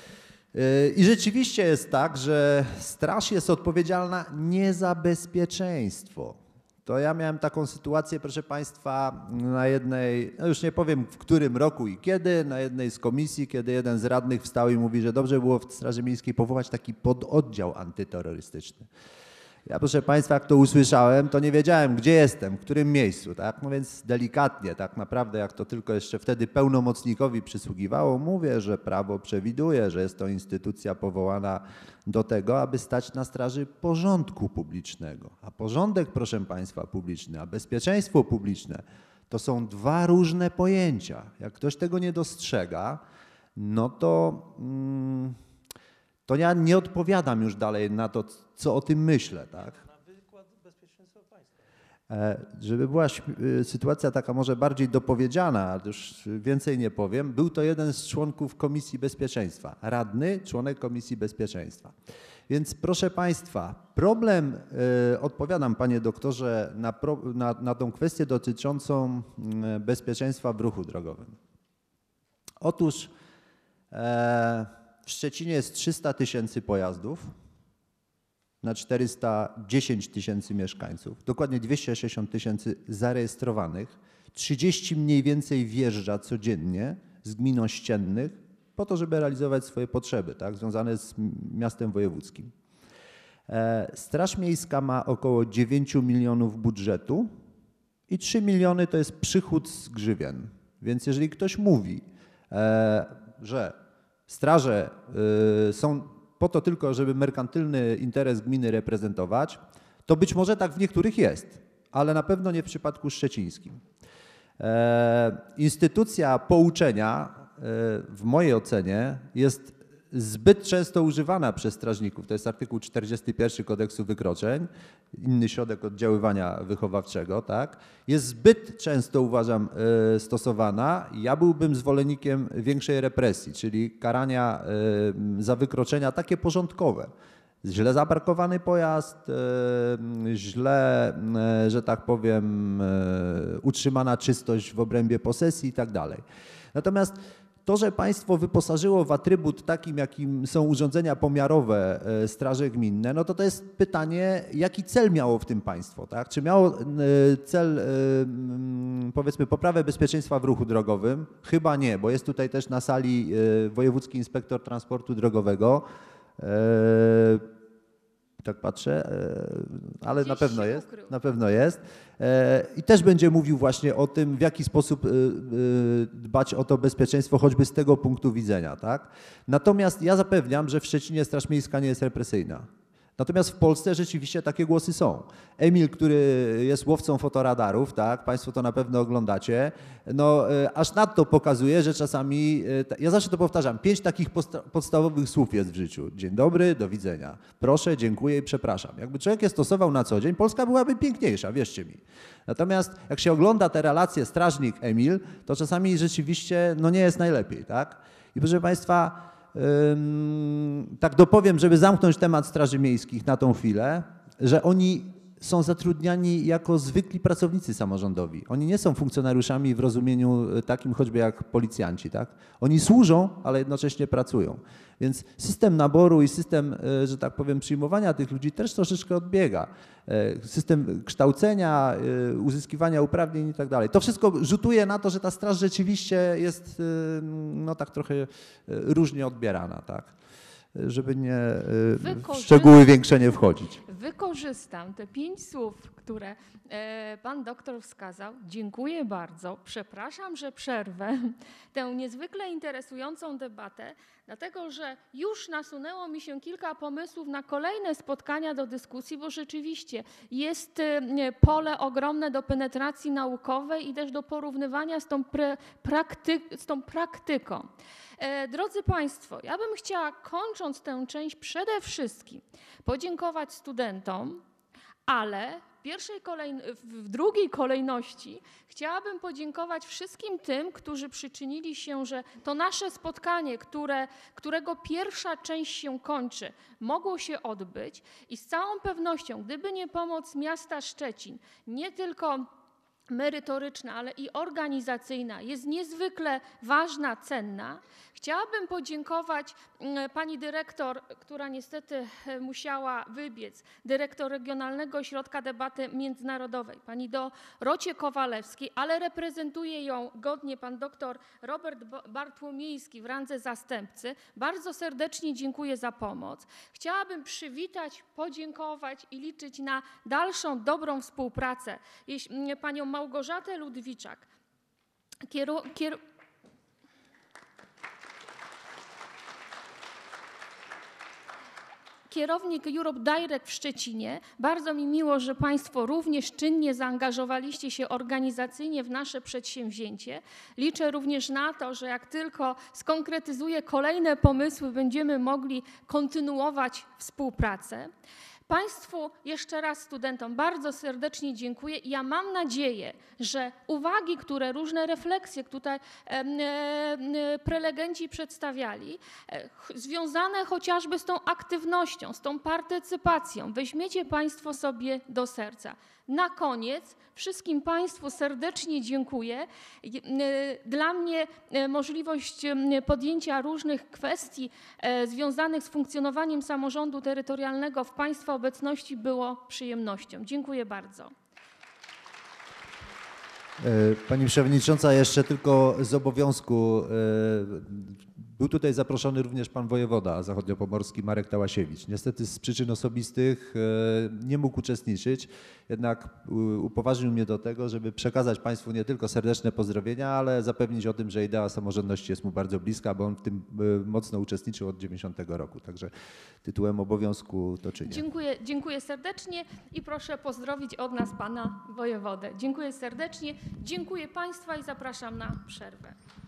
I rzeczywiście jest tak, że straż jest odpowiedzialna nie za bezpieczeństwo. To ja miałem taką sytuację, proszę państwa, na jednej, no już nie powiem w którym roku i kiedy, na jednej z komisji, kiedy jeden z radnych wstał i mówi, że dobrze było w Straży Miejskiej powołać taki pododdział antyterrorystyczny. Ja, proszę państwa, jak to usłyszałem, to nie wiedziałem, gdzie jestem, w którym miejscu, tak? No więc delikatnie, tak naprawdę, jak to tylko jeszcze wtedy pełnomocnikowi przysługiwało, mówię, że prawo przewiduje, że jest to instytucja powołana do tego, aby stać na straży porządku publicznego. A porządek, proszę państwa, publiczny, a bezpieczeństwo publiczne to są dwa różne pojęcia. Jak ktoś tego nie dostrzega, no to... Mm, to ja nie odpowiadam już dalej na to, co o tym myślę. Tak? Na wykład bezpieczeństwa państwa. Żeby była sytuacja taka może bardziej dopowiedziana, już więcej nie powiem, był to jeden z członków Komisji Bezpieczeństwa, radny, członek Komisji Bezpieczeństwa. Więc proszę Państwa, problem, odpowiadam Panie doktorze na, na, na tą kwestię dotyczącą bezpieczeństwa w ruchu drogowym. Otóż w Szczecinie jest trzysta tysięcy pojazdów na czterysta dziesięć tysięcy mieszkańców, dokładnie dwieście sześćdziesiąt tysięcy zarejestrowanych, trzydzieści mniej więcej wjeżdża codziennie z gmin ościennych po to, żeby realizować swoje potrzeby, tak, związane z miastem wojewódzkim. Straż Miejska ma około dziewięć milionów budżetu i trzy miliony to jest przychód z grzywien. Więc jeżeli ktoś mówi, że straże są po to tylko, żeby merkantylny interes gminy reprezentować, to być może tak w niektórych jest, ale na pewno nie w przypadku szczecińskim. Instytucja pouczenia w mojej ocenie jest zbyt często używana przez strażników. To jest artykuł czterdziesty pierwszy Kodeksu Wykroczeń, inny środek oddziaływania wychowawczego, tak? Jest zbyt często, uważam, stosowana. Ja byłbym zwolennikiem większej represji, czyli karania za wykroczenia takie porządkowe. Źle zaparkowany pojazd, źle, że tak powiem, utrzymana czystość w obrębie posesji i tak dalej. Natomiast to, że państwo wyposażyło w atrybut takim, jakim są urządzenia pomiarowe straże gminne, no to to jest pytanie, jaki cel miało w tym państwo, tak? Czy miało cel, powiedzmy, poprawę bezpieczeństwa w ruchu drogowym? Chyba nie, bo jest tutaj też na sali wojewódzki inspektor transportu drogowego. Tak patrzę, ale na pewno jest, na pewno jest. I też będzie mówił właśnie o tym, w jaki sposób dbać o to bezpieczeństwo, choćby z tego punktu widzenia, tak? Natomiast ja zapewniam, że w Szczecinie Straż Miejska nie jest represyjna. Natomiast w Polsce rzeczywiście takie głosy są. Emil, który jest łowcą fotoradarów, tak, Państwo to na pewno oglądacie, no aż nadto pokazuje, że czasami, ja zawsze to powtarzam, pięć takich podstawowych słów jest w życiu. Dzień dobry, do widzenia. Proszę, dziękuję i przepraszam. Jakby człowiek je stosował na co dzień, Polska byłaby piękniejsza, wierzcie mi. Natomiast jak się ogląda te relacje strażnik Emil, to czasami rzeczywiście no nie jest najlepiej, tak? I proszę Państwa, tak dopowiem, żeby zamknąć temat straży miejskich na tą chwilę, że oni są zatrudniani jako zwykli pracownicy samorządowi. Oni nie są funkcjonariuszami w rozumieniu takim choćby jak policjanci, tak? Oni służą, ale jednocześnie pracują. Więc system naboru i system, że tak powiem, przyjmowania tych ludzi też troszeczkę odbiega. System kształcenia, uzyskiwania uprawnień i tak dalej. To wszystko rzutuje na to, że ta straż rzeczywiście jest no tak trochę różnie odbierana, tak? Żeby nie w szczegóły większe nie wchodzić. Wykorzystam te pięć słów, które pan doktor wskazał. Dziękuję bardzo. Przepraszam, że przerwę tę niezwykle interesującą debatę, dlatego że już nasunęło mi się kilka pomysłów na kolejne spotkania do dyskusji, bo rzeczywiście jest pole ogromne do penetracji naukowej i też do porównywania z tą, prakty z tą praktyką. Drodzy Państwo, ja bym chciała, kończąc tę część, przede wszystkim podziękować studentom, ale w, pierwszej kolej... w drugiej kolejności chciałabym podziękować wszystkim tym, którzy przyczynili się, że to nasze spotkanie, które, którego pierwsza część się kończy, mogło się odbyć i z całą pewnością, gdyby nie pomoc miasta Szczecin, nie tylko merytoryczna, ale i organizacyjna, jest niezwykle ważna, cenna. Chciałabym podziękować pani dyrektor, która niestety musiała wybiec, dyrektor Regionalnego Ośrodka Debaty Międzynarodowej, pani Dorocie Kowalewskiej, ale reprezentuje ją godnie pan doktor Robert Bartłomiejski w randze zastępcy. Bardzo serdecznie dziękuję za pomoc. Chciałabym przywitać, podziękować i liczyć na dalszą dobrą współpracę panią Małgorzatę Ludwiczak, kieru, kieru, kierownik Europe Direct w Szczecinie. Bardzo mi miło, że Państwo również czynnie zaangażowaliście się organizacyjnie w nasze przedsięwzięcie. Liczę również na to, że jak tylko skonkretyzuję kolejne pomysły, będziemy mogli kontynuować współpracę. Państwu jeszcze raz studentom bardzo serdecznie dziękuję i ja mam nadzieję, że uwagi, które różne refleksje tutaj prelegenci przedstawiali, związane chociażby z tą aktywnością, z tą partycypacją, weźmiecie Państwo sobie do serca. Na koniec wszystkim Państwu serdecznie dziękuję. Dla mnie możliwość podjęcia różnych kwestii związanych z funkcjonowaniem samorządu terytorialnego w Państwa obecności było przyjemnością. Dziękuję bardzo. Pani Przewodnicząca, jeszcze tylko z obowiązku. Był tutaj zaproszony również pan wojewoda zachodniopomorski Marek Tałasiewicz. Niestety z przyczyn osobistych nie mógł uczestniczyć, jednak upoważnił mnie do tego, żeby przekazać Państwu nie tylko serdeczne pozdrowienia, ale zapewnić o tym, że idea samorządności jest mu bardzo bliska, bo on w tym mocno uczestniczył od dziewięćdziesiątego roku. Także tytułem obowiązku to czynię. Dziękuję, dziękuję serdecznie i proszę pozdrowić od nas pana wojewodę. Dziękuję serdecznie, dziękuję Państwa i zapraszam na przerwę.